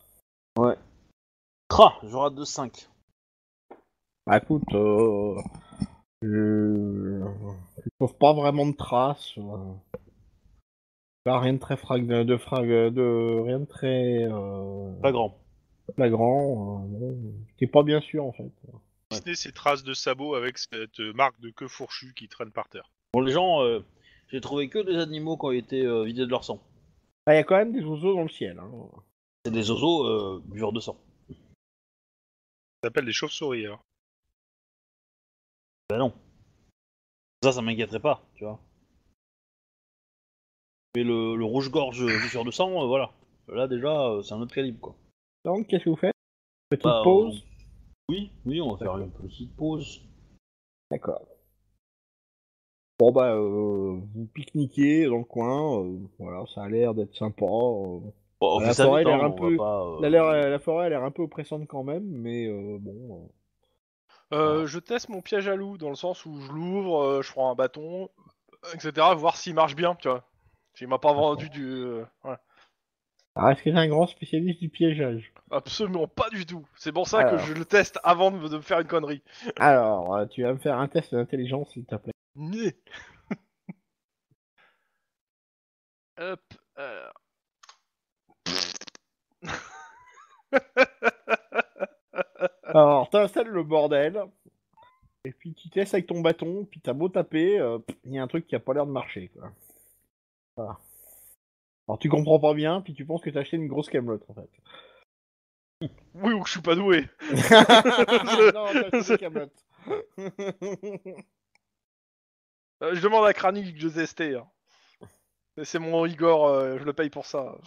Cra, je rate de cinq. Bah écoute, euh, je... je trouve pas vraiment de traces. euh. Pas rien de très frag... de frag... de rien de très euh, Pas grand. flagrant. euh, bon, t'es pas bien sûr en fait. Si ce n'est ces traces de sabots avec cette euh, marque de queue fourchue qui traîne par terre. Bon les gens, euh, j'ai trouvé que des animaux qui ont été euh, vidés de leur sang. Ah, y a quand même des oiseaux dans le ciel. Hein. C'est des oiseaux euh, buveurs de sang. Ça s'appelle des chauves-souris, alors. Bah non. Ça, ça m'inquiéterait pas, tu vois. Mais le, le rouge-gorge buveur de sang, euh, voilà. Là déjà, euh, c'est un autre calibre quoi. Donc qu'est-ce que vous faites? Petite Bah, pause. on- Oui, oui, on va faire une petite pause. D'accord. Bon bah euh, vous pique-niquez dans le coin. euh, voilà, ça a l'air d'être sympa. euh. Bon, on la fait ça forêt vite, a hein, l'air un on peu, va pas... euh, la, l'air- la forêt a l'air un peu oppressante quand même, mais euh, bon. Euh, Ah. Je teste mon piège à loup dans le sens où je l'ouvre, euh, je prends un bâton, et cetera. Voir s'il marche bien, tu vois. S'il m'a pas vendu du. euh, ouais. Alors, est-ce que t'es un grand spécialiste du piégeage? Absolument pas du tout. C'est pour ça que Alors. je le teste avant de, de me faire une connerie. Alors, euh, tu vas me faire un test d'intelligence s'il te plaît. Né. Hop. euh. Alors, t'installes le bordel, et puis tu testes avec ton bâton, puis t'as beau taper, euh, il y a un truc qui a pas l'air de marcher, quoi. Voilà. Alors tu comprends pas bien, puis tu penses que t'as acheté une grosse camelote, en fait. Oui, ou que je suis pas doué. non, t'as acheté une camelote. Euh, je demande à Kranich que je testais. Hein. C'est mon Igor, euh, je le paye pour ça.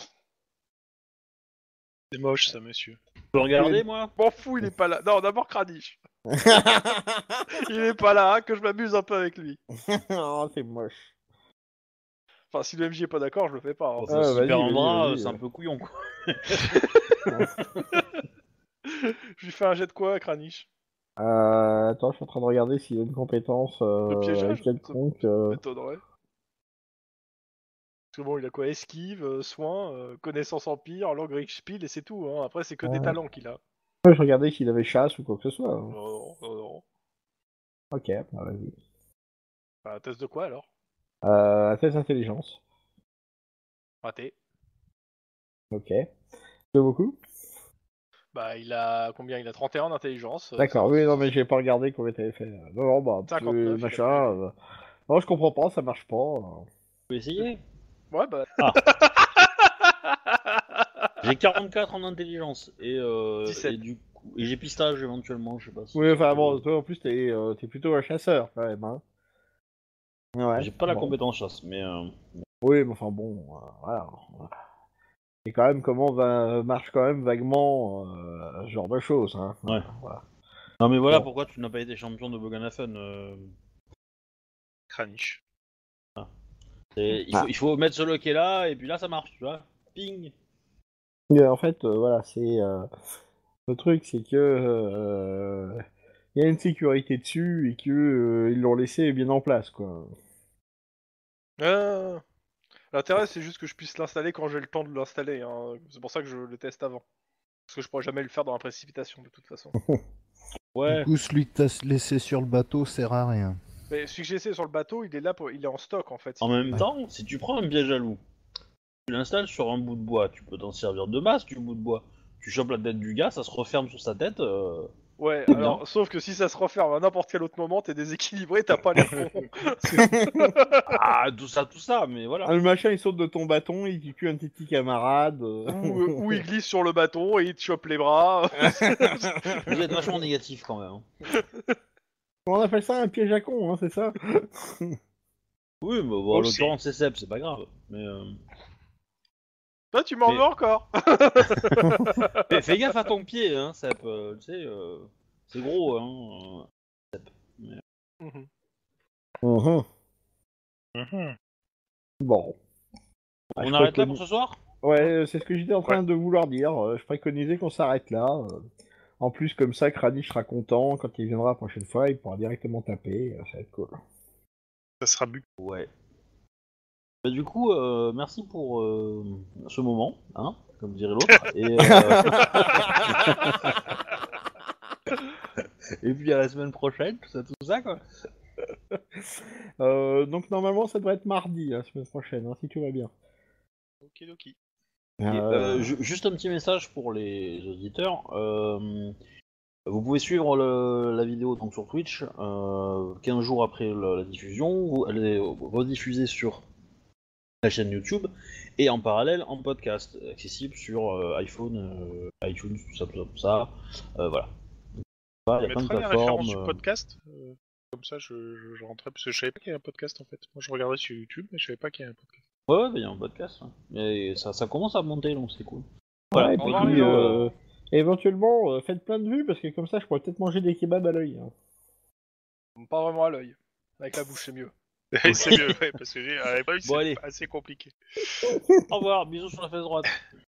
C'est moche, ça, monsieur. Je peux regarder, moi M'en fous, il est pas là. Non, d'abord Kranich. Il est pas là, hein, que je m'amuse un peu avec lui. oh, c'est moche. Enfin, si le M J est pas d'accord, je le fais pas. Hein. Bon, Ah, S'il vas-y, perd un vas-y, bras, vas-y, euh, c'est ouais. un peu couillon, quoi. Je lui fais un jet de quoi, Kranich? Euh, attends, je suis en train de regarder s'il y a une compétence euh, De piégeage? quelconque. euh. M'étonnerait. Parce que bon, il a quoi? Esquive, euh, soin, euh, connaissance empire, langue Richtspiel, et c'est tout. Hein. Après, c'est que des Ouais. talents qu'il a. Ouais, je regardais s'il avait chasse ou quoi que ce soit. hein. Non, non, non. Ok, bah, vas-y. Bah, test de quoi alors? Euh, test d'intelligence. Raté. Ok. C'est beaucoup? Bah, il a combien? Il a trente et un d'intelligence. euh, D'accord, ça- oui, non, mais j'ai pas regardé combien t'avais fait. Non, non, bah, cinquante-neuf, euh, il a machin. plus. euh, Non, je comprends pas, ça marche pas. euh. On peut essayer. Ouais, bah. Ah. J'ai quarante-quatre en intelligence, et, euh, dix-sept. et du coup... Et j'ai pistage, éventuellement, je sais pas si... Oui, enfin bon, toi en plus, t'es euh, t'es plutôt un chasseur quand même. Hein. Ouais. J'ai pas la bon. compétence chasse, mais... euh, Oui, mais enfin bon, euh, voilà. Et quand même, comment va... marche quand même vaguement euh, ce genre de choses. Hein. Ouais. Voilà. Non mais voilà Bon. pourquoi tu n'as pas été champion de Boganafen. Euh... Kranich. Et il, Ah. faut, il faut mettre ce loquet là, et puis là ça marche, tu vois. Ping. Mais en fait, euh, voilà, c'est euh, le truc, c'est que euh, il y a une sécurité dessus et que euh, ils l'ont laissé bien en place, quoi. Ah. L'intérêt, c'est juste que je puisse l'installer quand j'ai le temps de l'installer. Hein. C'est pour ça que je le teste avant. Parce que je pourrais jamais le faire dans la précipitation, de toute façon. Du Ouais. coup, celui que t'as laissé sur le bateau sert à rien. Mais celui que j'ai essayé sur le bateau, il est là, pour... il est en stock en fait. si En tu même veux. temps, si tu prends un piège à loup, tu l'installes sur un bout de bois, tu peux t'en servir de masse du bout de bois. Tu chopes la tête du gars, ça se referme sur sa tête. euh, Ouais, C'est alors, bien. sauf que si ça se referme à n'importe quel autre moment, t'es déséquilibré, t'as pas l'air con. Ah, tout ça, tout ça, mais voilà. Ah, le machin, il saute de ton bâton, il tue un de tes petits camarades. euh. ou, euh, ou il glisse sur le bateau et il te chope les bras. Vous êtes vachement négatif quand même. hein. On appelle ça un piège à con, hein, c'est ça? Oui, mais bon, en Aussi. l'occurrence c'est Seb, c'est pas grave. Mais euh, Toi, tu m'en Mais- veux encore. fais, fais gaffe à ton pied, hein, Seb. euh, tu sais, euh, c'est gros, hein. euh. Mhm. Mhm. Mhm. Bon. Ah, On je arrête là préconis- pour ce soir? Ouais, c'est ce que j'étais en train de vouloir dire. euh, Je préconisais qu'on s'arrête là. euh. En plus, comme ça, Kranich sera content. Quand il viendra la prochaine fois, il pourra directement taper. euh, Ça va être cool. Ça sera bu. Ouais. Bah, du coup, euh, merci pour euh, ce moment, hein, comme dirait l'autre. Et, euh, et puis à la semaine prochaine, tout ça, tout ça, quoi. Euh, donc, normalement, ça devrait être mardi, la semaine prochaine, hein, si tout va bien. Okidoki. Et, euh, ju- juste un petit message pour les auditeurs. euh, vous pouvez suivre le- la vidéo donc sur Twitch euh, quinze jours après le- la diffusion. Vous, elle est rediffusée sur la chaîne YouTube et en parallèle en podcast accessible sur euh, iPhone, euh, iTunes, tout ça, tout ça, tout ça. Euh, voilà. On Il y a plein de mettra les plateformes. références du euh, podcast. euh, Comme ça, je, je, je rentrais. Parce que je savais pas qu'il y avait un podcast en fait. Moi, je regardais sur YouTube, mais je savais pas qu'il y avait un podcast. Ouais, ouais, il y a un podcast. hein. Et ça, ça commence à monter, donc c'est cool. Ouais, Voilà. et Au puis, revoir, les euh, éventuellement, euh, faites plein de vues, parce que comme ça, je pourrais peut-être manger des kebabs à l'œil. hein. Pas vraiment à l'œil. Avec la bouche, c'est mieux. C'est mieux, ouais, parce que j'ai à l'époque, Bon, c'est allez. assez compliqué. Au revoir, bisous sur la fesse droite.